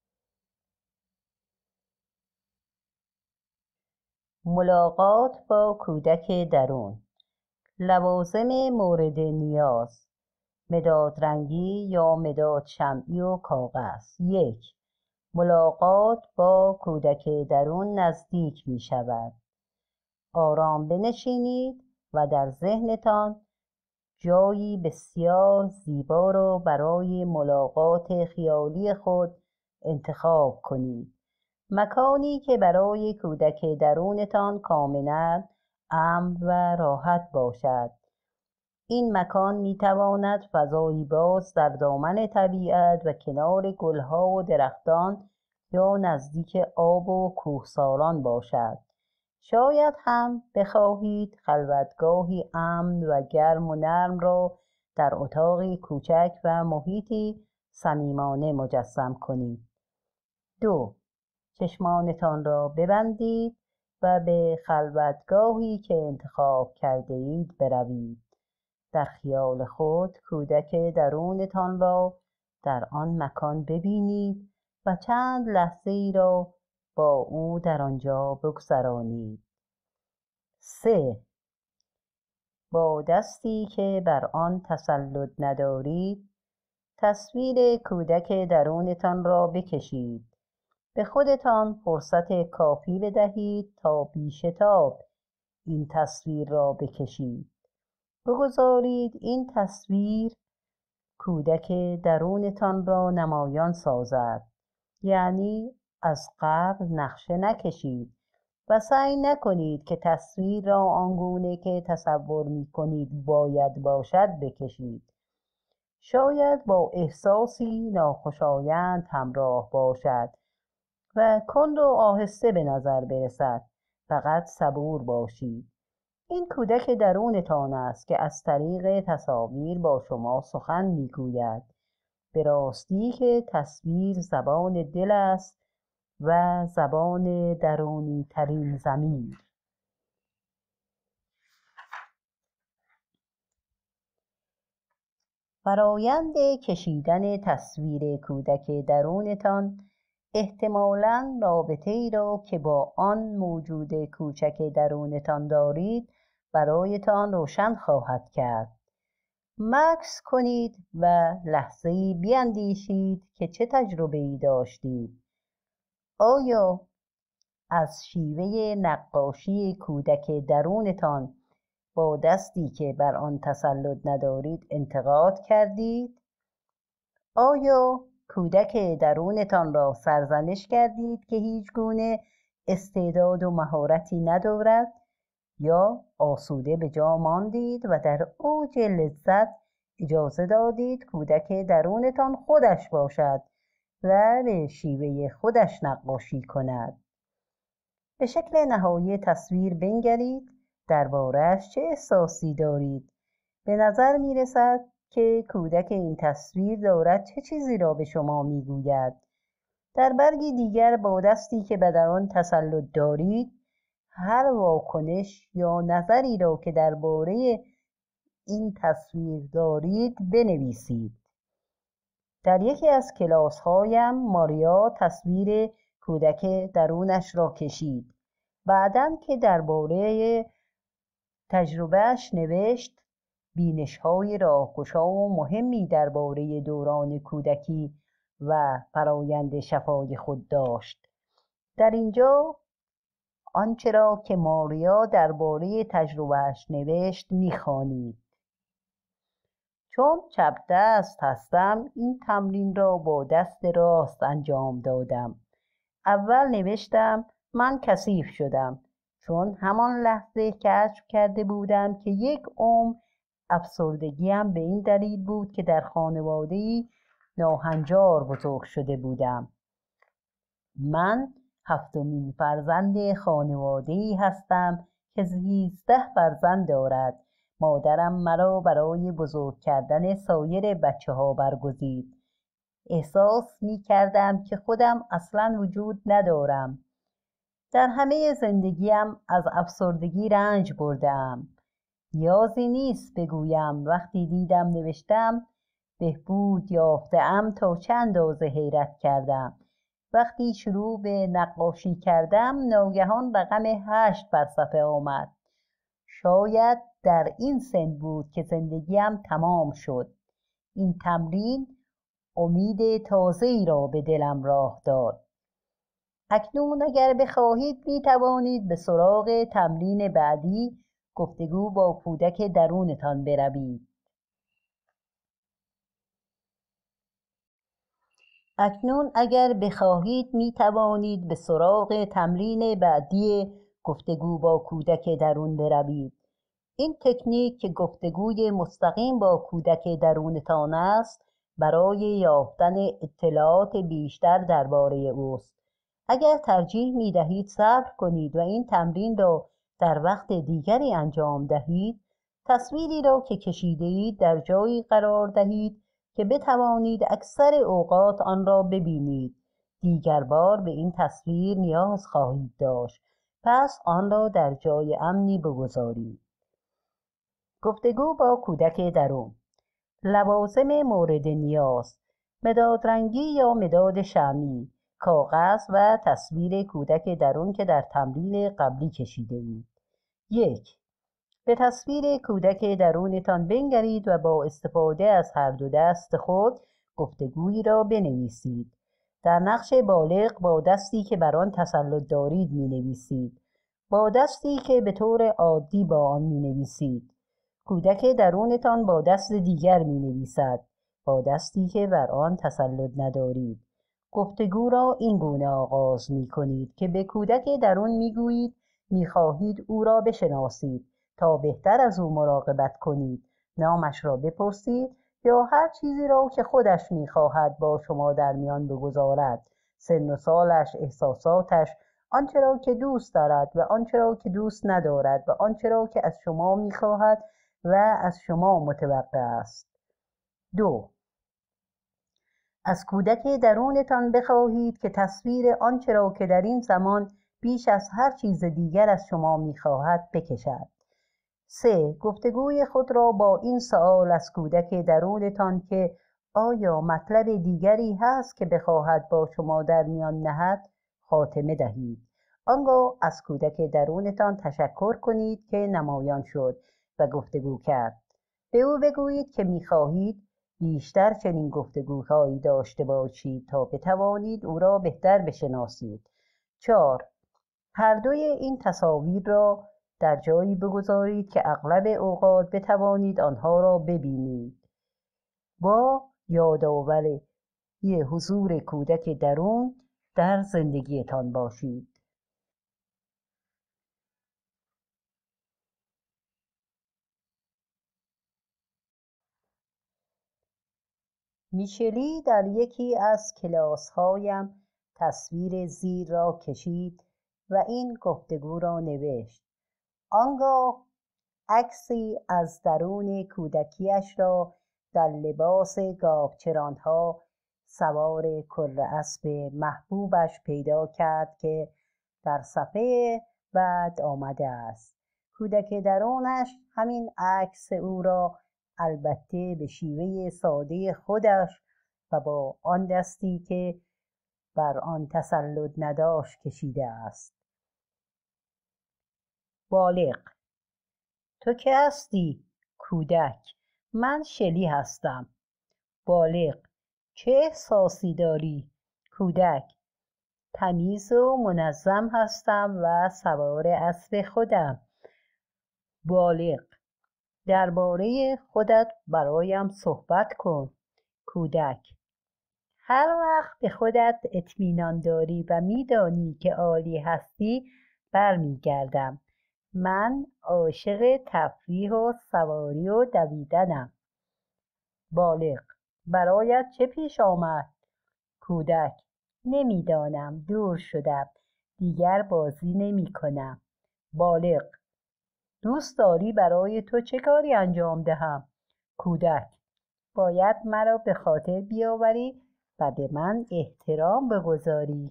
ملاقات با کودک درون. لوازم مورد نیاز: مداد رنگی یا مداد شمعی و کاغذ. یک. ملاقات با کودک درون نزدیک می شود. آرام بنشینید و در ذهنتان جایی بسیار زیبا را برای ملاقات خیالی خود انتخاب کنید. مکانی که برای کودک درونتان کاملا امن و راحت باشد. این مکان می تواند فضایی باز در دامن طبیعت و کنار گلها و درختان یا نزدیک آب و کوهساران باشد. شاید هم بخواهید خلوتگاهی امن و گرم و نرم را در اتاقی کوچک و محیطی صمیمانه مجسم کنید. دو. چشمانتان را ببندید و به خلوتگاهی که انتخاب کرده اید بروید. در خیال خود کودک درونتان را در آن مکان ببینید و چند لحظه ای را با او در آنجا بگذرانید. سه. با دستی که بر آن تسلط ندارید، تصویر کودک درونتان را بکشید. به خودتان فرصت کافی بدهید تا بی‌شتاب این تصویر را بکشید. بگذارید این تصویر کودک درونتان را نمایان سازد. یعنی از قبل نقشه نکشید و سعی نکنید که تصویر را آنگونه که تصور می کنید باید باشد بکشید. شاید با احساسی ناخوشایند همراه باشد و کند و آهسته به نظر برسد. فقط صبور باشید. این کودک درونتان است که از طریق تصاویر با شما سخن میگوید. به راستی که تصویر زبان دل است و زبان درونی ترین ضمیر. فرایند کشیدن تصویر کودک درونتان احتمالاً رابطه‌ای را که با آن موجود کوچک درونتان دارید برایتان روشن خواهد کرد. مکث کنید و لحظه‌ای بیندیشید که چه تجربه‌ای داشتید. آیا از شیوه نقاشی کودک درونتان با دستی که بر آن تسلط ندارید انتقاد کردید؟ آیا کودک درونتان را سرزنش کردید که هیچ گونه استعداد و مهارتی ندارد؟ یا آسوده به جا ماندید و در اوج لذت اجازه دادید کودک درونتان خودش باشد و به شیوه خودش نقاشی کند؟ به شکل نهایی تصویر بنگرید. درباره‌اش چه احساسی دارید؟ به نظر می رسد که کودک این تصویر دارد چه چیزی را به شما می گوید. در برگی دیگر با دستی که به در آن تسلط دارید هر واکنش یا نظری را که درباره این تصویر دارید بنویسید. در یکی از کلاس‌هایم ماریا تصویر کودک درونش را کشید. بعداً که درباره تجربهش نوشت، بینش‌های راهگشا و مهمی درباره دوران کودکی و فرایند شفای خود داشت. در اینجا آنچه را که ماریا درباره تجربهش نوشت می‌خوانید. چون چپ دست هستم این تمرین را با دست راست انجام دادم. اول نوشتم من کثیف شدم چون همان لحظه کشف کرده بودم که یک عمر افسردگیم به این دلیل بود که در خانواده‌ای ناهنجار بزرگ شده بودم. من هفتمین فرزند خانواده‌ای هستم که سیزده فرزند دارد. مادرم مرا برای بزرگ کردن سایر بچه ها برگزید. احساس می کردم که خودم اصلاً وجود ندارم. در همه زندگیم از افسردگی رنج بردم. نیازی نیست بگویم وقتی دیدم نوشتم بهبود یافته‌ام تا چه اندازه حیرت کردم. وقتی شروع به نقاشی کردم ناگهان رقم هشت بر صفحه آمد. شاید در این سن بود که زندگیم تمام شد. این تمرین امید تازه‌ای را به دلم راه داد. اکنون اگر بخواهید می توانید به سراغ تمرین بعدی، گفتگو با کودک درونتان بروید. اکنون اگر بخواهید می توانید به سراغ تمرین بعدی گفتگو با کودک درون بروید. این تکنیک که گفتگوی مستقیم با کودک درونتان است، برای یافتن اطلاعات بیشتر درباره اوست. اگر ترجیح می دهید صبر کنید و این تمرین را در وقت دیگری انجام دهید، تصویری را که کشیده اید در جایی قرار دهید که بتوانید اکثر اوقات آن را ببینید. دیگر بار به این تصویر نیاز خواهید داشت، پس آن را در جای امنی بگذارید. گفتگو با کودک درون. لوازم مورد نیاز: مداد رنگی یا مداد شمعی، کاغذ و تصویر کودک درون که در تمرین قبلی کشیده اید. یک. به تصویر کودک درونتان بنگرید و با استفاده از هر دو دست خود گفتگویی را بنویسید. در نقش بالغ با دستی که بر آن تسلط دارید می نویسید. با دستی که به طور عادی با آن می نویسید. کودک درونتان با دست دیگر می نویسد، با دستی که بر آن تسلط ندارید. گفتگو را این گونه آغاز می کنید که به کودک درون می گویید می خواهید او را بشناسید تا بهتر از او مراقبت کنید. نامش را بپرسید یا هر چیزی را که خودش می خواهد با شما در میان بگذارد. سن و سالش، احساساتش، آنچه را که دوست دارد و آنچه را که دوست ندارد و آنچه را که از شما می خواهد و از شما متوقع است. دو. از کودک درونتان بخواهید که تصویر آنچه را که در این زمان بیش از هر چیز دیگر از شما می‌خواهد بکشد. سه. گفتگوی خود را با این سوال از کودک درونتان که آیا مطلب دیگری هست که بخواهد با شما در میان نهد خاتمه دهید. آنگاه از کودک درونتان تشکر کنید که نمایان شد و گفتگو کرد. به او بگویید که می‌خواهید بیشتر چنین گفتگوهایی داشته باشید تا بتوانید او را بهتر بشناسید. چهار. هر دوی این تصاویر را در جایی بگذارید که اغلب اوقات بتوانید آنها را ببینید. با یادآوری حضور کودک درون در زندگیتان باشید. میشلی در یکی از کلاس‌هایم تصویر زیر را کشید و این گفتگو را نوشت. آنگاه عکسی از درون کودکیش را در لباس گاوچران‌ها سوار کره اسب محبوبش پیدا کرد که در صفحه بعد آمده است. کودک درونش همین عکس او را البته به شیوه ساده خودش و با آن دستی که بر آن تسلط نداشت کشیده است. بالغ: تو که هستی؟ کودک: من شلی هستم. بالغ: چه احساسی داری؟ کودک: تمیز و منظم هستم و سوار اسب خودم. بالغ: درباره خودت برایم صحبت کن. کودک: هر وقت به خودت اطمینان داری و میدانی که عالی هستی، برمیگردم. من عاشق تفریح و سواری و دویدنم. بالغ: برایت چه پیش آمد؟ کودک: نمیدانم، دور شدم، دیگر بازی نمی کنم. بالغ: دوست داری برای تو چه کاری انجام دهم؟ کودک: باید مرا به خاطر بیاوری و به من احترام بگذاری.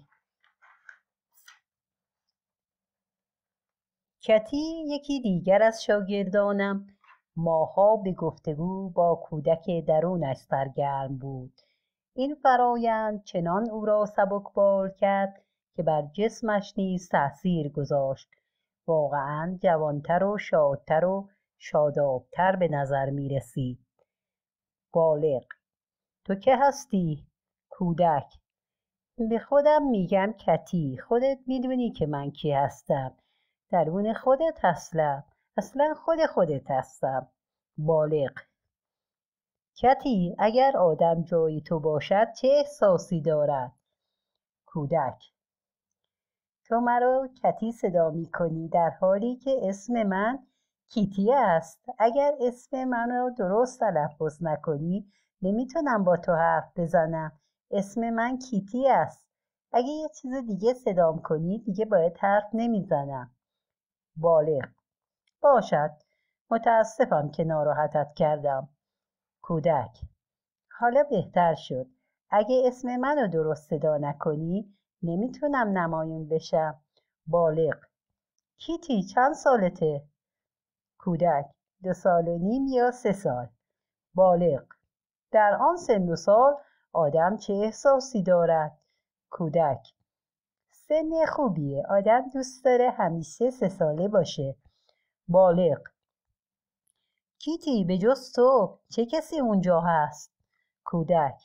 کتی، یکی دیگر از شاگردانم، ماها به گفتگو با کودک درونش سرگرم بود. این فرایند چنان او را سبکبار کرد که بر جسمش نیز تأثیر گذاشت. واقعاً جوانتر و شادتر و شادابتر به نظر می رسید. بالغ: تو که هستی؟ کودک: به خودم میگم کتی، خودت میدونی که من کی هستم. درون خودت هستم، اصلا خود خودت هستم. بالغ: کتی، اگر آدم جای تو باشد چه احساسی دارد؟ کودک: تو مرا کتی صدا میکنی در حالی که اسم من کیتی است. اگر اسم من را درست تلفظ نکنی نمیتونم با تو حرف بزنم. اسم من کیتی است. اگه یه چیز دیگه صدام کنی دیگه باید حرف نمیزنم. بالغ: باشد، متاسفم که ناراحتت کردم. کودک: حالا بهتر شد. اگه اسم منو درست صدا نکنی نمیتونم نمایون بشم. بالغ: کیتی، چند سالته؟ کودک: دو سال و نیم یا سه سال. بالغ: در آن سن و سال آدم چه احساسی دارد؟ کودک: سن خوبیه، آدم دوست داره همیشه سه ساله باشه. بالغ: کیتی، به جز تو چه کسی اونجا هست؟ کودک: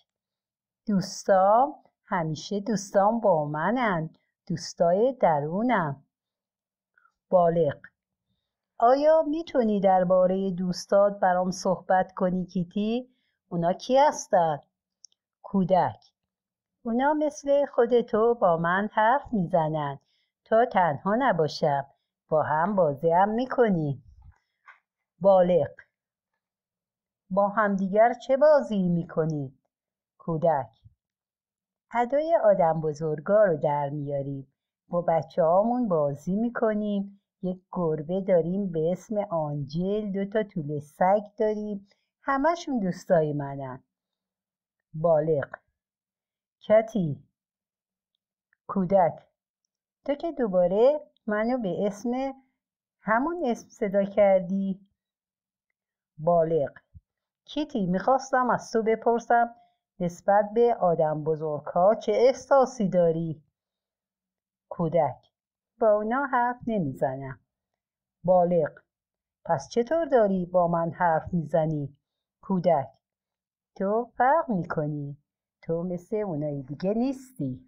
دوستام همیشه دوستام با منن، دوستای درونم. بالغ: آیا میتونی درباره دوستات برام صحبت کنی کیتی؟ اونا کی هستن؟ کودک: اونا مثل خودتو با من حرف میزنن تا تنها نباشم، با هم بازی هم میکنی. بالغ: با همدیگر چه بازی میکنید؟ کودک: ادای آدم بزرگا رو در میاریم، با بچه هامون بازی میکنیم. یک گربه داریم به اسم آنجل، دوتا توله سگ داریم، همشون دوستای منن. بالغ: کتی. کودک: تو که دوباره منو به اسم همون اسم صدا کردی. بالغ: کیتی، میخواستم از تو بپرسم نسبت به آدم بزرگها چه احساسی داری؟ کودک: با اونا حرف نمیزنم. بالغ: پس چطور داری با من حرف میزنی؟ کودک: تو فرق میکنی، تو مثل اونای دیگه نیستی.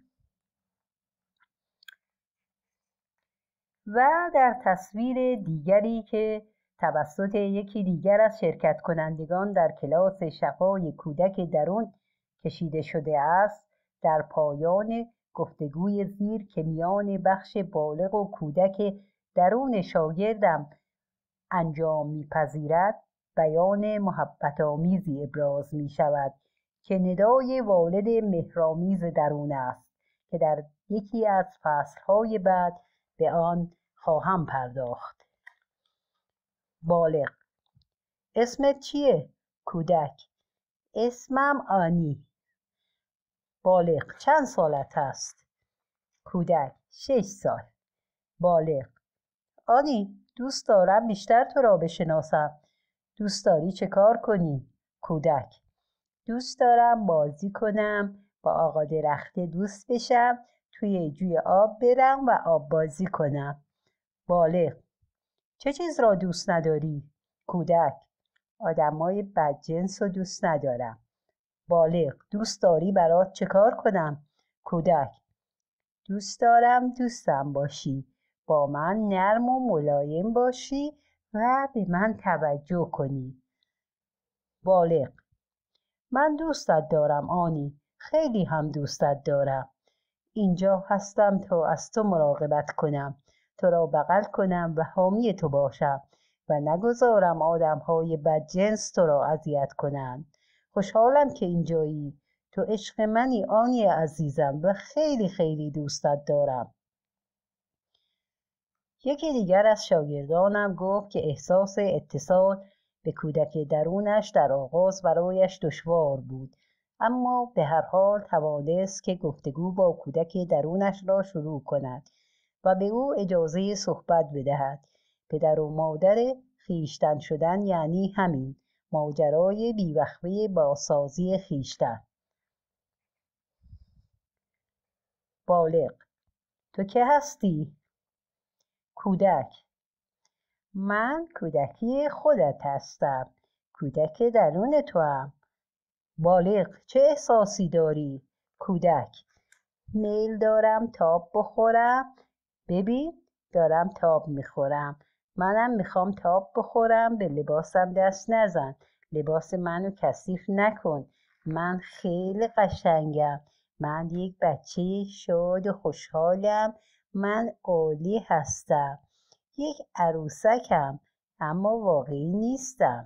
و در تصویر دیگری که توسط یکی دیگر از شرکت کنندگان در کلاس شفای کودک درون کشیده شده است، در پایان گفتگوی زیر که میان بخش بالغ و کودک درون شاگردم انجام میپذیرد، بیان محبت آمیزی ابراز می شود که ندای والد مهرآمیز درون است که در یکی از فصلهای بعد به آن خواهم پرداخت. بالغ: اسمت چیه؟ کودک: اسمم آنی. بالغ: چند سالت است؟ کودک: شش سال. بالغ: آنی، دوست دارم بیشتر تو را بشناسم. دوست داری چه کار کنی؟ کودک: دوست دارم بازی کنم، با آقا درخته دوست بشم، توی جوی آب برم و آب بازی کنم. بالغ: چه چیز را دوست نداری؟ کودک: آدمای بدجنس رو دوست ندارم. بالغ: دوست داری برات چه کار کنم؟ کودک: دوست دارم دوستم باشی، با من نرم و ملایم باشی و به من توجه کنی. بالغ: من دوستت دارم آنی، خیلی هم دوستت دارم. اینجا هستم تا از تو مراقبت کنم، تو را بغل کنم و حامی تو باشم و نگذارم آدم‌های بدجنس تو را اذیت کنند. خوشحالم که اینجایی. تو عشق منی آنی عزیزم و خیلی خیلی دوستت دارم. یکی دیگر از شاگردانم گفت که احساس اتصال به کودک درونش در آغاز برایش دشوار بود، اما به هر حال توانست که گفتگو با کودک درونش را شروع کند و به او اجازه صحبت بدهد. پدر و مادر خویشتن شدن یعنی همین، ماجرای بیوقفه بازسازی خویشتن. بالغ: تو که هستی؟ کودک: من کودکی خودت هستم، کودک درون تو هم. بالغ: چه احساسی داری؟ کودک: میل دارم تاب بخورم. ببین دارم تاب میخورم. منم میخوام تاب بخورم. به لباسم دست نزن. لباس منو کثیف نکن. من خیلی قشنگم. من یک بچه شاد و خوشحالم. من عالی هستم. یک عروسکم اما واقعی نیستم.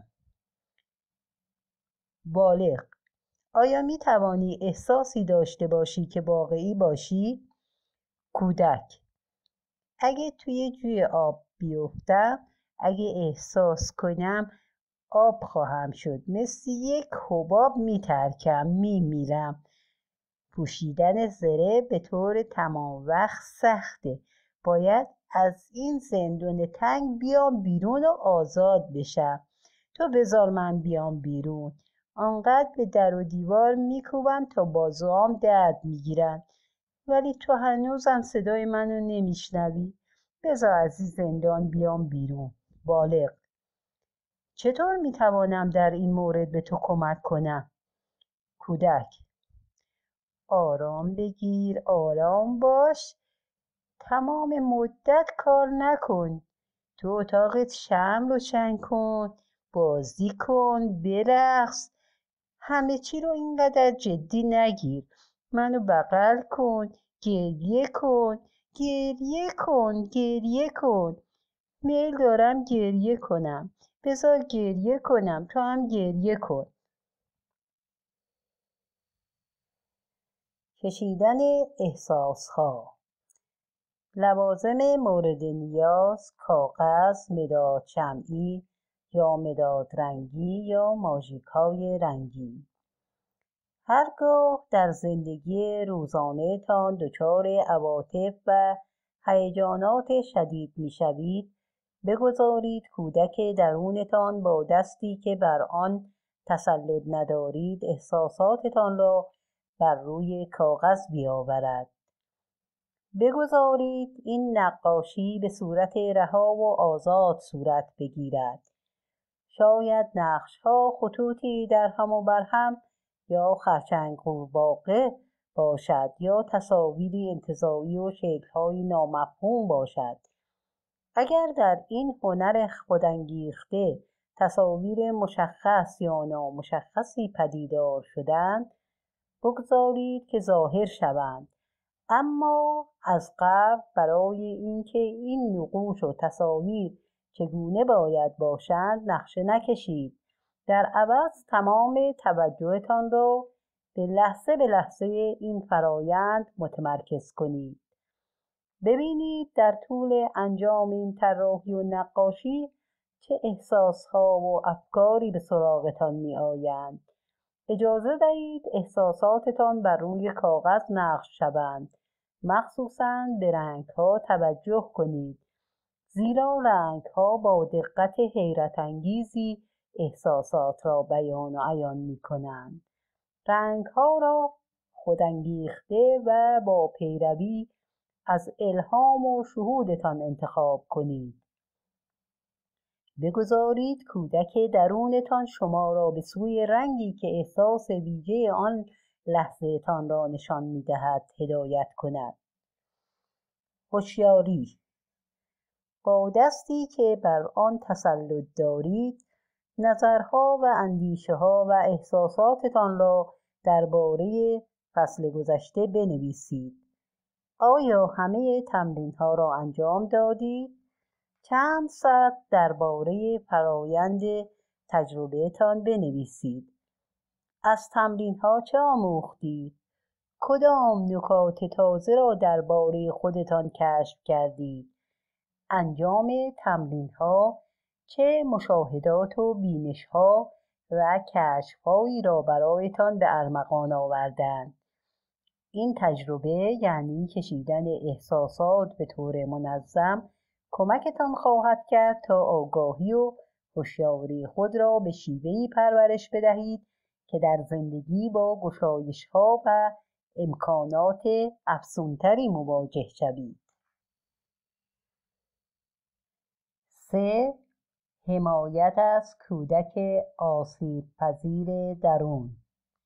بالغ: آیا می توانی احساسی داشته باشی که واقعی باشی؟ کودک: اگه توی جوی آب بیفتم، اگه احساس کنم آب خواهم شد، مثل یک حباب می ترکم، می میرم. پوشیدن زره به طور تمام وقت سخته. باید از این زندون تنگ بیام بیرون و آزاد بشم. تو بذار من بیام بیرون. آنقدر به در و دیوار میکوبم تا بازوام درد میگیرن، ولی تو هنوزم صدای منو نمیشنوی. بذار از این زندان بیام بیرون. بالغ: چطور میتوانم در این مورد به تو کمک کنم؟ کودک: آرام بگیر، آرام باش، تمام مدت کار نکن. تو اتاقت شمع روشن کن، بازی کن، برقص. همه چی رو اینقدر جدی نگیر. منو بغل کن، گریه کن، گریه کن، گریه کن. میل دارم گریه کنم. بذار گریه کنم، تو هم گریه کن. کشیدن احساسها. لوازم مورد نیاز: کاغذ، مداد شمعی یا مداد رنگی یا ماژیک‌های رنگی. هرگاه در زندگی روزانه تان دچار عواطف و هیجانات شدید می‌شوید، بگذارید کودک درونتان با دستی که بر آن تسلط ندارید احساساتتان را بر روی کاغذ بیاورد. بگذارید این نقاشی به صورت رها و آزاد صورت بگیرد. شاید نقش‌ها خطوطی در هم و بر هم یا خرچنگ قورباغه باشد یا تصاویری انتزاعی و شکل‌های نامفهوم باشد. اگر در این هنر خودانگیخته تصاویر مشخص یا نامشخصی پدیدار شدند، بگذارید که ظاهر شوند. اما از قبل برای اینکه این نقوش و تصاویر چگونه باید باشند نقشه نکشید. در عوض تمام توجهتان را به لحظه به لحظه این فرایند متمرکز کنید. ببینید در طول انجام این طراحی و نقاشی چه احساسها و افکاری به سراغتان می آیند. اجازه دهید احساساتتان بر روی کاغذ نقش شوند. مخصوصاً به رنگ‌ها توجه کنید، زیرا رنگ‌ها با دقت حیرت انگیزی احساسات را بیان و عیان می‌کنند. رنگ‌ها را خودانگیخته و با پیروی از الهام و شهودتان انتخاب کنید. بگذارید کودک درونتان شما را به سوی رنگی که احساس ویژه آن لحظه تان را نشان می‌دهد هدایت کند. هوشیاری. با دستی که بر آن تسلط دارید، نظرها و اندیشه‌ها و احساساتتان را درباره فصل گذشته بنویسید. آیا همه تمرین ها را انجام دادید؟ چند سطر درباره فرایند تجربهتان بنویسید. از تمرین ها چه آموختید؟ کدام نکات تازه را درباره خودتان کشف کردید؟ انجام تمرین ها چه مشاهدات و بینش ها و کشف هایی را برایتان به ارمغان آوردند؟ این تجربه یعنی کشیدن احساسات به طور منظم کمکتان خواهد کرد تا آگاهی و هوشیاری خود را به شیوهی پرورش بدهید که در زندگی با گشایش‌ها و امکانات افزونتری مواجه شوید. سه. حمایت از کودک آسیب پذیر درون.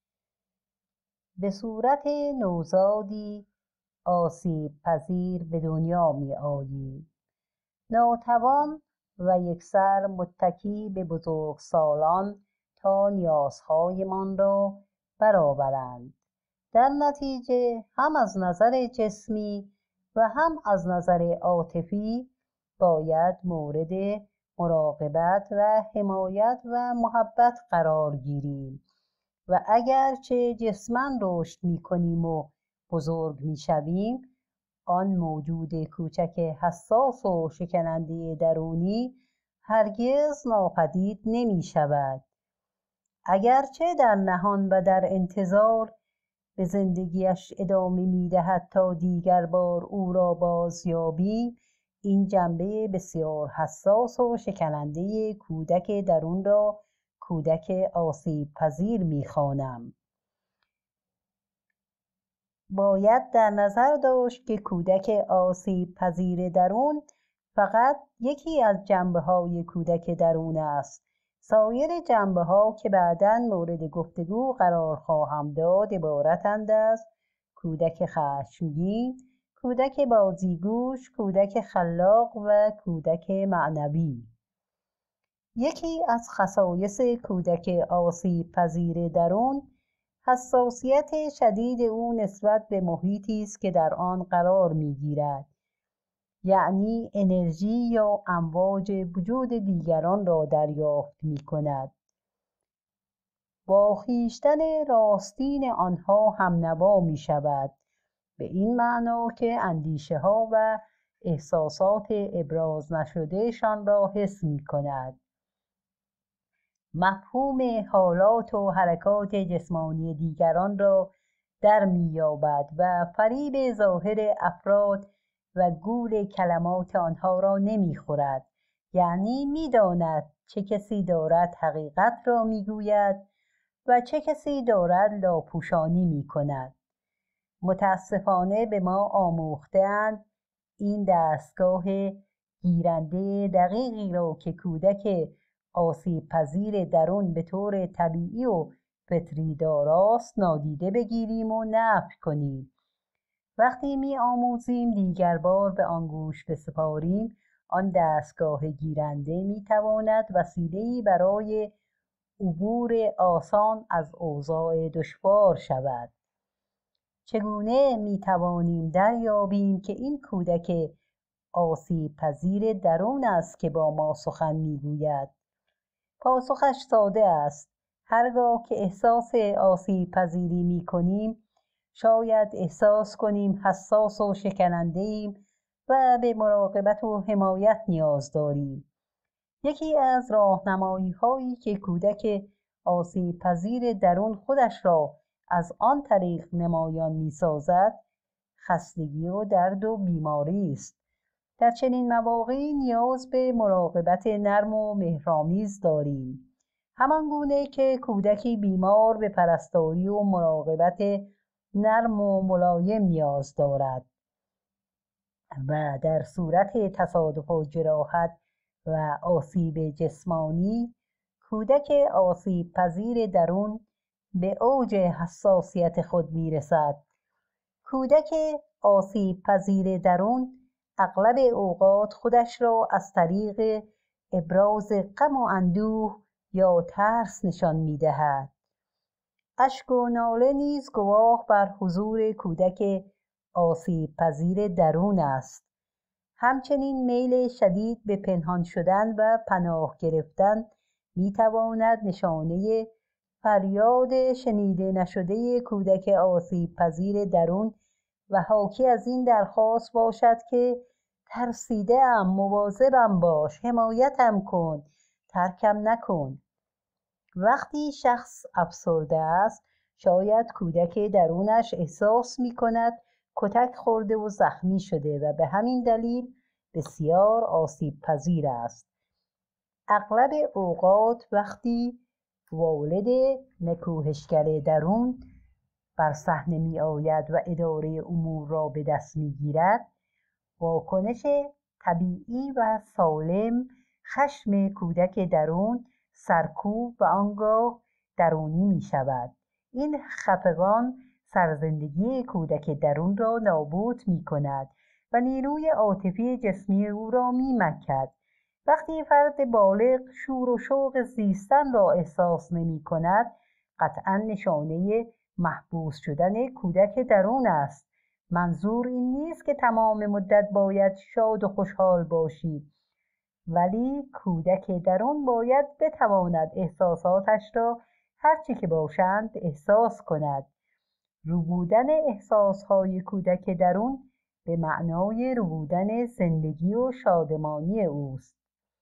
به صورت نوزادی آسیب پذیر به دنیا می آیید. ناتوان و یکسر متکی به بزرگسالان تا نیازهایمان را برآورند. در نتیجه هم از نظر جسمی و هم از نظر عاطفی باید مورد مراقبت و حمایت و محبت قرار گیریم و اگرچه جسماً رشد می‌کنیم و بزرگ می‌شویم، آن موجود کوچک حساس و شکننده درونی هرگز ناپدید نمی‌شود. اگرچه در نهان و در انتظار به زندگیش ادامه می‌دهد تا دیگر بار او را بازیابیم، این جنبه بسیار حساس و شکننده کودک درون را کودک آسیب پذیر می‌خوانم. باید در نظر داشت که کودک آسیب پذیر درون فقط یکی از جنبه‌های کودک درون است. سایر جنبه‌ها که بعداً مورد گفتگو قرار خواهم داد عبارتند از کودک خشمگین، کودک بازیگوش، کودک خلاق و کودک معنوی. یکی از خصایص کودک آسیب پذیر درون حساسیت شدید او نسبت به محیطی است که در آن قرار می‌گیرد، یعنی انرژی یا امواج وجود دیگران را دریافت می‌کند. با خویشتن راستین آنها همنوا می‌شود، به این معنا که اندیشه‌ها و احساسات ابراز نشدهشان را حس می‌کند. مفهوم حالات و حرکات جسمانی دیگران را در می‌یابد و فریب ظاهر افراد و گول کلمات آنها را نمی‌خورد، یعنی می‌داند چه کسی دارد حقیقت را می‌گوید و چه کسی دارد لاپوشانی می‌کند. متاسفانه به ما آموخته‌اند این دستگاه گیرنده دقیقی را که کودک آسیب پذیر درون به طور طبیعی و فطری داراست نادیده بگیریم و نفی کنیم. وقتی می آموزیم دیگر بار به آن گوش بسپاریم، آن دستگاه گیرنده می تواند وسیله‌ای برای عبور آسان از اوضاع دشوار شود. چگونه می توانیم دریابیم که این کودک آسیب پذیر درون است که با ما سخن می گوید؟ پاسخش ساده است. هرگاه که احساس آسیب پذیری می کنیم، شاید احساس کنیم حساس و شکننده ایم و به مراقبت و حمایت نیاز داریم. یکی از راهنمایی هایی که کودک آسیب پذیر درون خودش را از آن طریق نمایان می سازد، خستگی و درد و بیماری است. در چنین مواقعی نیاز به مراقبت نرم و مهرآمیز داریم، همان گونه که کودکی بیمار به پرستاری و مراقبت نرم و ملایم نیاز دارد و در صورت تصادف و جراحت و آسیب جسمانی کودک آسیب پذیر درون به اوج حساسیت خود می رسد. کودک آسیب پذیر درون اغلب اوقات خودش را از طریق ابراز غم و اندوه یا ترس نشان می دهد. اشک و ناله نیز گواه بر حضور کودک آسیب پذیر درون است. همچنین میل شدید به پنهان شدن و پناه گرفتن می تواند نشانه فریاد شنیده نشده کودک آسیب پذیر درون و حاکی از این درخواست باشد که ترسیده‌ام، مواظبم باش، حمایتم کن، ترکم نکن. وقتی شخص افسرده است، شاید کودک درونش احساس می کند کتک خورده و زخمی شده و به همین دلیل بسیار آسیب پذیر است. اغلب اوقات وقتی والد نکوهشگر درون بر صحنه می آید و اداره امور را به دست می گیرد، واکنش طبیعی و سالم خشم کودک درون سرکوب و آنگاه درونی می شود. این خفقان سرزندگی کودک درون را نابود می کند و نیروی عاطفی جسمی او را می مکد. وقتی فرد بالغ شور و شوق زیستن را احساس نمی کند، قطعاً نشانه محبوس شدن کودک درون است. منظور این نیست که تمام مدت باید شاد و خوشحال باشید، ولی کودک درون باید بتواند احساساتش را هرچی که باشند احساس کند. ربودن احساسهای کودک درون به معنای ربودن زندگی و شادمانی اوست.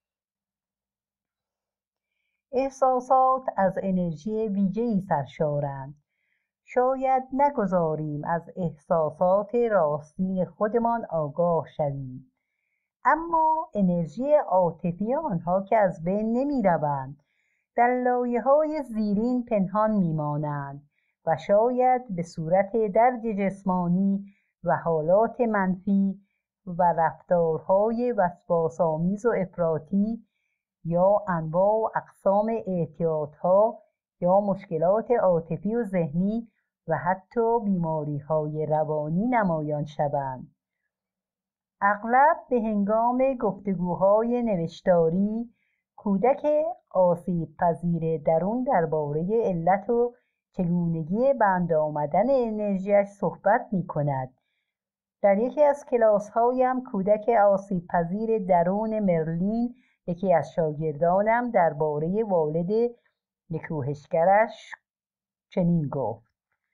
احساسات از انرژی ویژه‌ای سرشارند. شاید نگذاریم از احساسات راستین خودمان آگاه شویم، اما انرژی عاطفی آنها که از بین نمی روند، در لایه‌های زیرین پنهان می مانند و شاید به صورت درد جسمانی و حالات منفی و رفتارهای وسواس‌آمیز و افراطی یا انواع و اقسام اعتیادها یا مشکلات عاطفی و ذهنی و حتی بیماری‌های روانی نمایان شوند. اغلب به هنگام گفتگوهای نوشتاری کودک آسیب پذیر درون درباره علت و چگونگی بند آمدن انرژیش صحبت می کند. در یکی از کلاس‌هایم کودک آسیب پذیر درون مرلین، یکی از شاگردانم، درباره والد نکوهشگرش چنین گفت: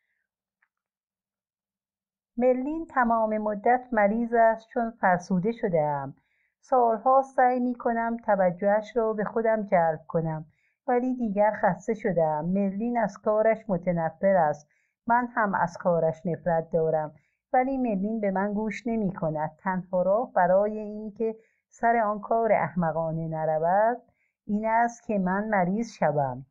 مرلین تمام مدت مریض است چون فرسوده شده‌ام. سالها سعی می کنم توجهش را به خودم جلب کنم، ولی دیگر خسته شده‌ام. مرلین از کارش متنفر است. من هم از کارش نفرت دارم، ولی مرلین به من گوش نمی کند. تنها راه برای این که سر آن کار احمقانه نرود این است که من مریض شوم.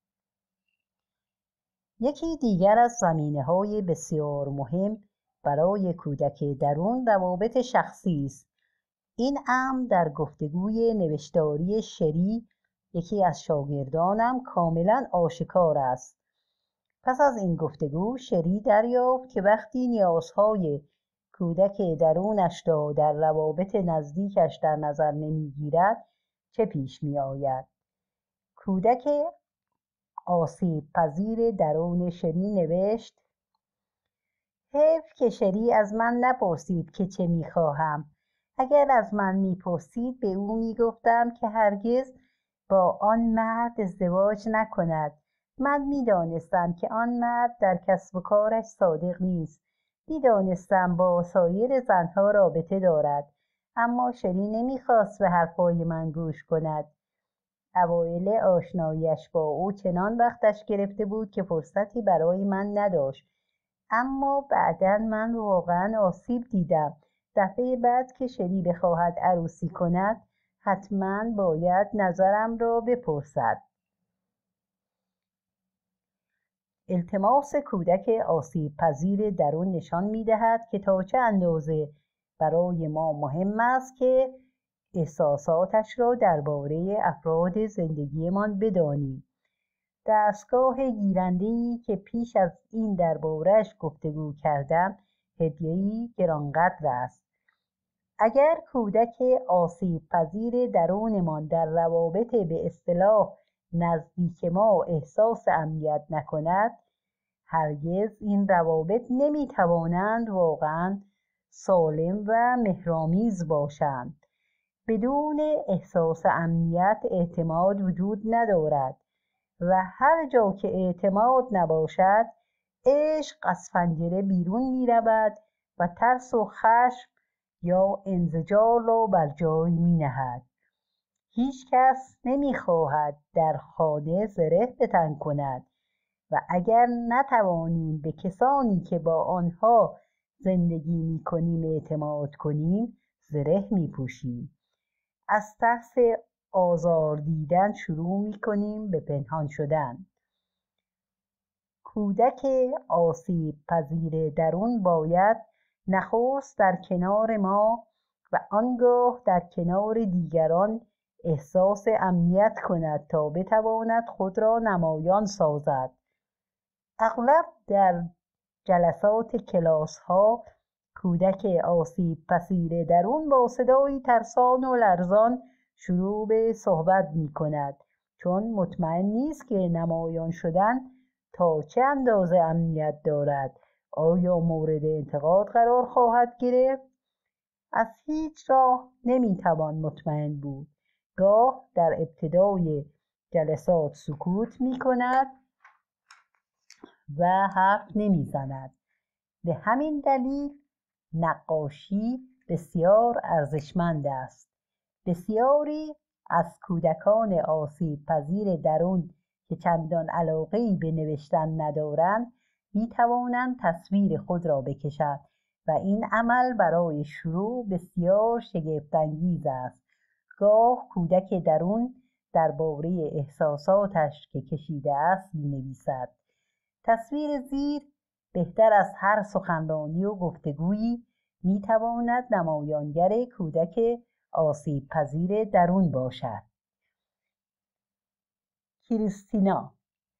یکی دیگر از زمینه‌های بسیار مهم برای کودک درون روابط شخصی است. این امر در گفتگوی نوشتاری شری، یکی از شاگردانم، کاملا آشکار است. پس از این گفتگو شری دریافت که وقتی نیازهای کودک درونش را در روابط نزدیکش در نظر نمیگیرد چه پیش می آید. کودک آسیب پذیر درون شری نوشت: حیف که شری از من نپرسید که چه میخواهم. اگر از من میپرسید به او میگفتم که هرگز با آن مرد ازدواج نکند. من میدانستم که آن مرد در کسب و کارش صادق نیست. میدانستم با سایر زنها رابطه دارد، اما شری نمیخواست به حرفای من گوش کند. اوایل آشناییش با او چنان وقتش گرفته بود که فرصتی برای من نداشت، اما بعداً من واقعاً آسیب دیدم. دفعه بعد که شری بخواهد عروسی کند حتماً باید نظرم را بپرسد. التماس کودک آسیب پذیر درون نشان می‌دهد که تا چه اندازه برای ما مهم است که احساساتش را درباره افراد زندگیمان بدانیم. دستگاه گیرنده‌ای که پیش از این درباره‌اش گفتگو کردم هدیه‌ای گرانقدر است. اگر کودک آسیب پذیر درونمان در روابط به اصطلاح نزدیک ما احساس امنیت نکند، هرگز این روابط نمیتوانند واقعا سالم و مهرآمیز باشند. بدون احساس امنیت اعتماد وجود ندارد و هر جا که اعتماد نباشد عشق از پنجره بیرون می رود و ترس و خشم یا انزجار را بر جای می نهد. هیچ کس نمی خواهد در خانه زره به تن کند و اگر نتوانیم به کسانی که با آنها زندگی می کنیم اعتماد کنیم زره می پوشیم. از ترس آزار دیدن شروع می کنیم به پنهان شدن. کودک آسیب پذیر درون باید نخست در کنار ما و آنگاه در کنار دیگران احساس امنیت کند تا بتواند خود را نمایان سازد. اغلب در جلسات کلاس ها کودک آسیب پذیر درون با صدایی ترسان و لرزان شروع به صحبت می کند، چون مطمئن نیست که نمایان شدن تا چه اندازه امنیت دارد. آیا مورد انتقاد قرار خواهد گرفت؟ از هیچ راه نمیتوان مطمئن بود. گاه در ابتدای جلسات سکوت می کند و حرف نمی زند. به همین دلیل نقاشی بسیار ارزشمند است. بسیاری از کودکان آسیب پذیر درون که چندان علاقه‌ای به نوشتن ندارند می توانند تصویر خود را بکشند و این عمل برای شروع بسیار شگفت‌انگیز است. گاه کودک درون درباره احساساتش که کشیده است می نویسد. تصویر زیر بهتر از هر سخنرانی و گفتگویی می تواند نمایانگر کودک آسیب پذیر درون باشد. کریستینا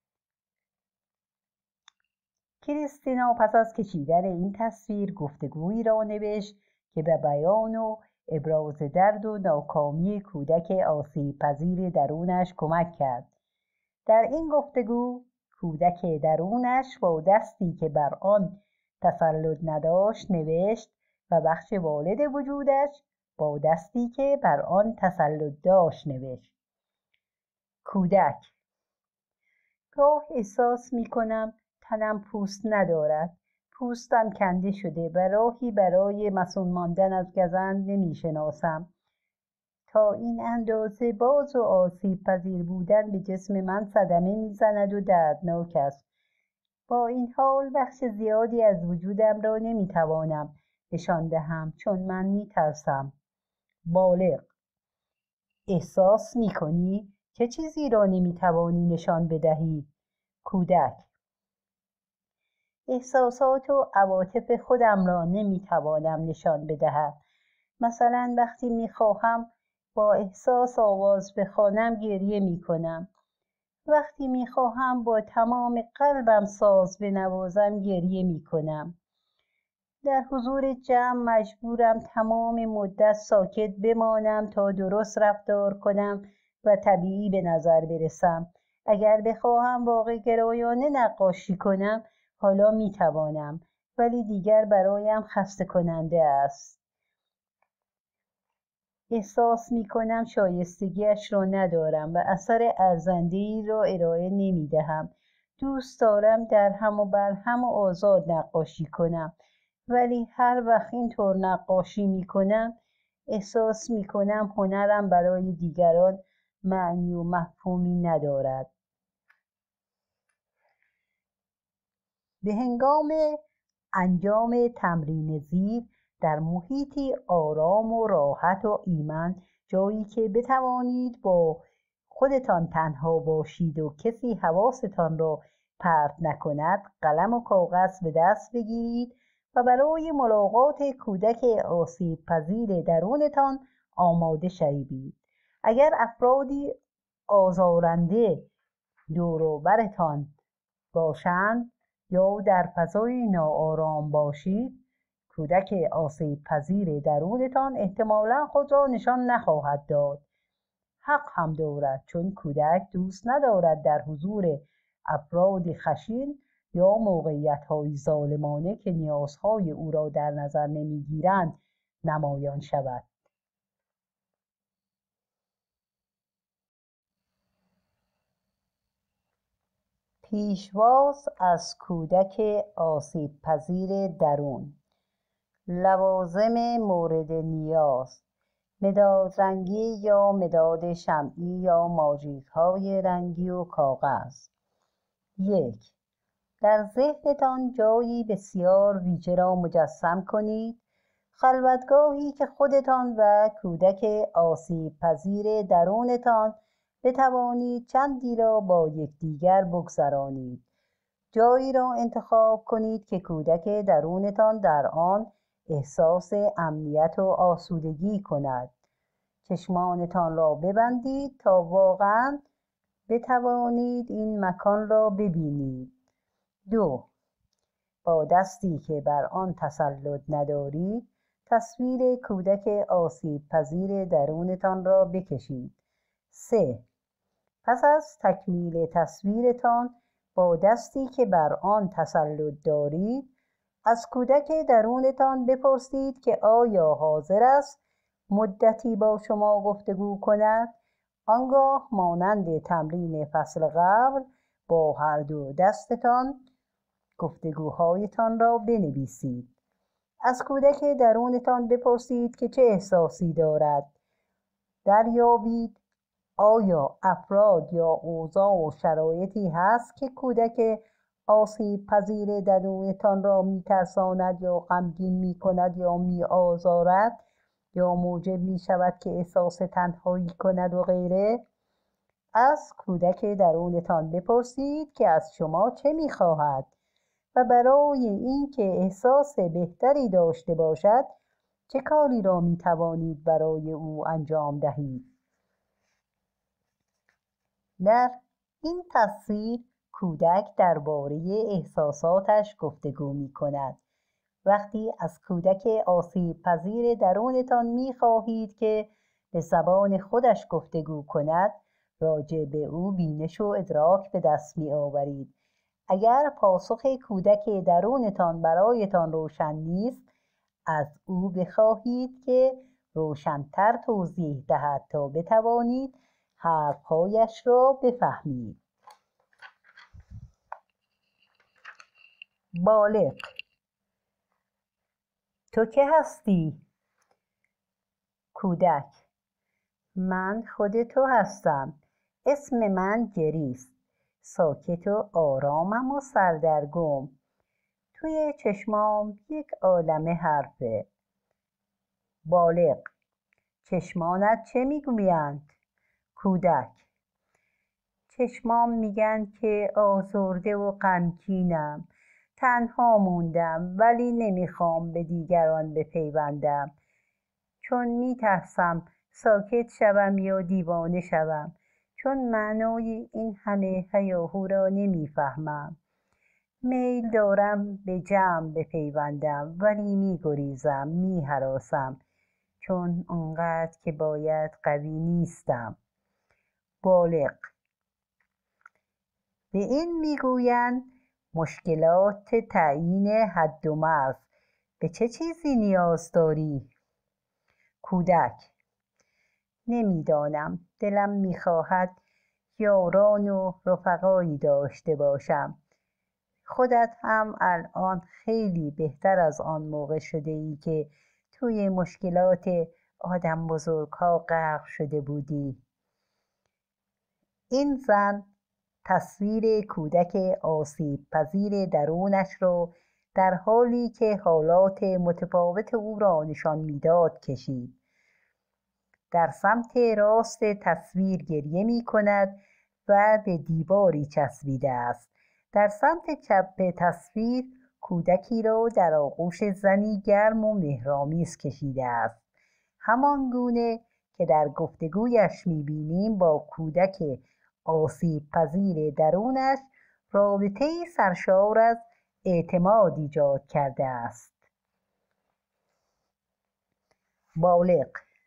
کریستینا پس از کشیدن این تصویر گفتگویی را نوشت که به بیان و ابراز درد و ناکامی کودک آسیب پذیر درونش کمک کرد. در این گفتگو کودک درونش با دستی که بر آن تسلط نداشت نوشت و بخش والد وجودش با دستی که بر آن تسلط داشت نوشت. کودک: گاه احساس می کنم تنم پوست ندارد. پوستم کنده شده و راهی برای مسون ماندن از گزند نمی شناسم. تا این اندازه باز و آسیب پذیر بودن به جسم من صدمه می زند و دردناک است. با این حال بخش زیادی از وجودم را نمی توانم نشان دهم چون من می ترسم. بالغ: احساس می کنی چه چیزی را نمی توانی نشان بدهی؟ کودک: احساسات و عواطف خودم را نمی توانم نشان بدهم. مثلا وقتی می خواهم با احساس آواز بخوانم گریه می کنم. وقتی می خواهم با تمام قلبم ساز بنوازم گریه می کنم. در حضور جمع مجبورم تمام مدت ساکت بمانم تا درست رفتار کنم و طبیعی به نظر برسم. اگر بخواهم واقع گرایانه نقاشی کنم حالا می توانم، ولی دیگر برایم خسته کننده است. احساس می کنم شایستگیش را ندارم و اثر ارزنده‌ای را ارائه نمی دهم. دوست دارم در هم و بر هم و آزاد نقاشی کنم، ولی هر وقت اینطور نقاشی می کنم احساس می کنم هنرم برای دیگران معنی و مفهومی ندارد. به هنگام انجام تمرین زیر در محیطی آرام و راحت و ایمن، جایی که بتوانید با خودتان تنها باشید و کسی حواستان را پرت نکند، قلم و کاغذ به دست بگیرید و برای ملاقات کودک آسیب پذیر درونتان آماده شوید. اگر افرادی آزارنده دور و برتان باشند یا در فضای ناآرام باشید، کودک آسیب پذیر درونتان احتمالاً خود را نشان نخواهد داد. حق هم دارد، چون کودک دوست ندارد در حضور افراد خشن یا موقعیت‌های ظالمانه که نیازهای او را در نظر نمی‌گیرند نمایان شود. پیشواز از کودک آسیب پذیر درون. لوازم مورد نیاز: مداد رنگی یا مداد شمعی یا ماژیک‌های رنگی و کاغذ. یک. در ذهنتان جایی بسیار ویژه را مجسم کنید، خلوتگاهی که خودتان و کودک آسیب پذیر درونتان بتوانید چندی را با یکدیگر بگذرانید. جایی را انتخاب کنید که کودک درونتان در آن احساس امنیت و آسودگی کند. چشمانتان را ببندید تا واقعاً بتوانید این مکان را ببینید. دو. با دستی که بر آن تسلط ندارید، تصویر کودک آسیب پذیر درونتان را بکشید. سه. پس از تکمیل تصویرتان با دستی که بر آن تسلط دارید، از کودک درونتان بپرسید که آیا حاضر است مدتی با شما گفتگو کند. آنگاه مانند تمرین فصل قبل با هر دو دستتان گفتگوهایتان را بنویسید. از کودک درونتان بپرسید که چه احساسی دارد. دریابید آیا افراد یا اوضاع و شرایطی هست که کودک آسیب پذیر درونتان را میترساند یا غمگین میکند یا میآزارد یا موجب میشود که احساس تنهایی کند و غیره. از کودک درونتان بپرسید که از شما چه میخواهد و برای اینکه احساس بهتری داشته باشد چه کاری را میتوانید برای او انجام دهید. در این تصویر کودک درباره احساساتش گفتگو می کند. وقتی از کودک آسیب پذیر درونتان می خواهید که به زبان خودش گفتگو کند، راجع به او بینش و ادراک به دست می آورید. اگر پاسخ کودک درونتان برایتان روشن نیست، از او بخواهید که روشن‌تر توضیح دهد تا بتوانید حرفهایش را بفهمید. بالغ: تو که هستی؟ کودک: من خود تو هستم. اسم من جریست. ساکت و آرامم و سردرگم. توی چشمام یک عالمه حرفه. بالغ: چشمانت چه میگویند؟ کودک: چشمام میگن که آزرده و غمگینم، تنها موندم ولی نمیخوام به دیگران بپیوندم، چون میترسم ساکت شوم یا دیوانه شوم، چون معنای این همه هیاهو را نمیفهمم. میل دارم به جمع بپیوندم ولی میگریزم، میهراسم، چون اونقدر که باید قوی نیستم. بالغ: به این میگویند مشکلات تعیین حد و مرز. به چه چیزی نیاز داری؟ کودک: نمیدانم. دلم میخواهد یاران و رفقایی داشته باشم. خودت هم الان خیلی بهتر از آن موقع شده ای که توی مشکلات آدم بزرگها غرق شده بودی. این زن تصویر کودک آسیب پذیر درونش را در حالی که حالات متفاوت او را نشان میداد کشید. در سمت راست تصویر گریه می کند و به دیواری چسبیده است. در سمت چپ تصویر کودکی را در آغوش زنی گرم و مهرآمیز کشیده است. همان گونه که در گفتگویش می‌بینیم با کودک آسیب پذیر درونش رابطه‌ای سرشار از اعتماد ایجاد کرده است. بالغ: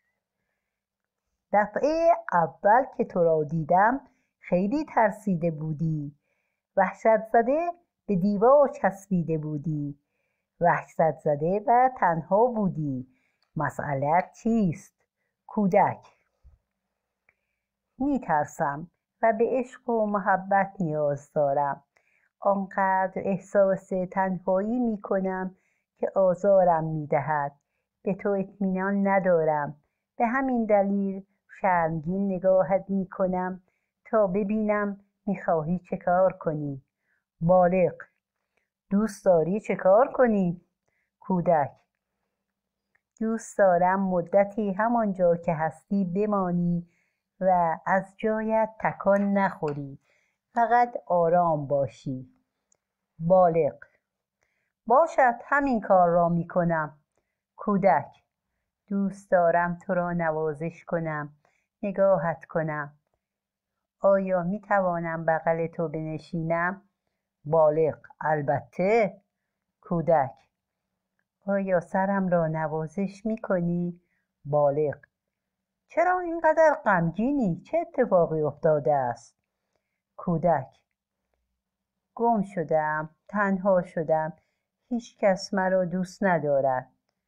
دفعه اول که تو را دیدم خیلی ترسیده بودی. وحشت زده به دیوار چسبیده بودی، وحشت زده و تنها بودی. مسئله‌ات چیست؟ کودک: می ترسم و به عشق و محبت نیاز دارم. آنقدر احساس تنهایی می کنم که آزارم می دهد. به تو اطمینان ندارم. به همین دلیل شرمگین نگاهت می کنم تا ببینم می خواهی چه کار کنی. بالغ: دوست داری چه کار کنی؟ کودک: دوست دارم مدتی همانجا که هستی بمانی و از جایت تکان نخوری. فقط آرام باشی. بالغ: باشد، همین کار را می کنم. کودک: دوست دارم تو را نوازش کنم، نگاهت کنم. آیا می توانم بغل تو بنشینم؟ بالغ: البته. کودک: آیا سرم را نوازش می کنی؟ بالغ: چرا اینقدر غمگینی؟ چه اتفاقی افتاده است؟ کودک: گم شدم، تنها شدم، هیچ کس مرا دوست ندارد.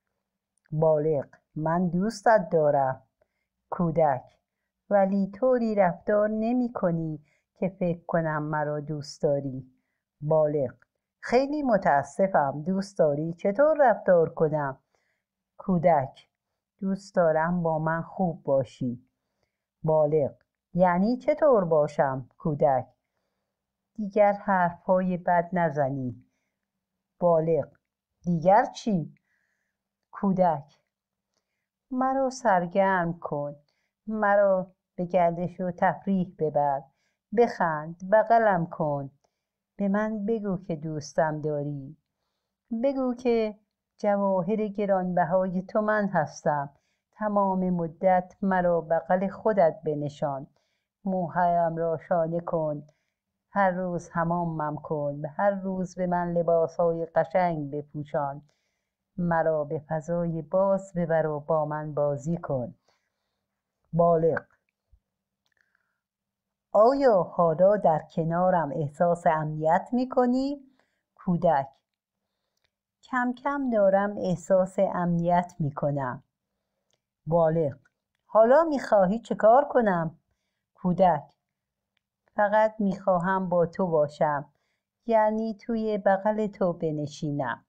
بالغ: من دوستت دارم. کودک: ولی طوری رفتار نمی کنی که فکر کنم مرا دوست داری. بالغ: خیلی متاسفم. دوست داری چطور رفتار کنم؟ کودک: دوست دارم با من خوب باشی. بالغ: یعنی چطور باشم؟ کودک: دیگر حرفهای بد نزنی. بالغ: دیگر چی؟ کودک: مرا سرگرم کن، مرا به گردش و تفریح ببر، بخند، بغلم کن. به من بگو که دوستم داری. بگو که جواهر گرانبهای تو من هستم. تمام مدت مرا بغل خودت بنشان. موهایم را شانه کن. هر روز حمامم کن. هر روز به من لباسهای قشنگ بپوشان. مرا به فضای باز ببر و با من بازی کن. بالغ: آیا حالا در کنارم احساس امنیت می کنی؟ کودک: کم کم دارم احساس امنیت می کنم. بالغ: حالا می خواهی چه کار کنم؟ کودک: فقط می خواهم با تو باشم، یعنی توی بغل تو بنشینم.